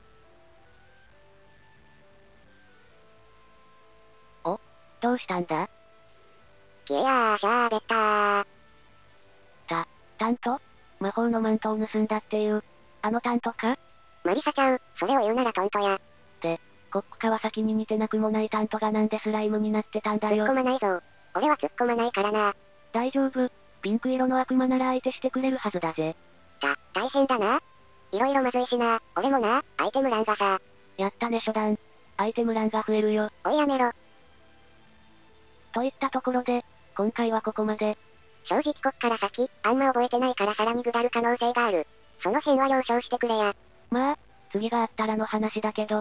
お？どうしたんだ？ 消えやーしゃーべったー。 た、タント？魔法のマントを盗んだっていう、あのタントか？ マリサちゃう、それを言うならトントや。 で、コック川崎に似てなくもないタントがなんでスライムになってたんだよ。 突っ込まないぞ。俺は突っ込まないからな。 大丈夫。ピンク色の悪魔なら相手してくれるはずだぜ。 た、大変だな。いろいろまずいしな。俺もな、アイテム欄がさ。 やったね初段。アイテム欄が増えるよ。 おいやめろ。 といったところで、今回はここまで。 正直こっから先、あんま覚えてないからさらに下る可能性がある。その辺は了承してくれや。 まあ、次があったらの話だけど。あ、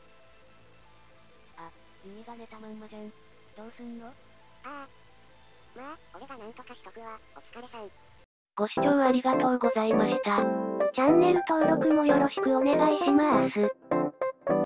耳が寝たまんまじゃん。どうすんの？ああ。まあ、俺がなんとかしとくわ。お疲れさん。 ご視聴ありがとうございました。 チャンネル登録もよろしくお願いします。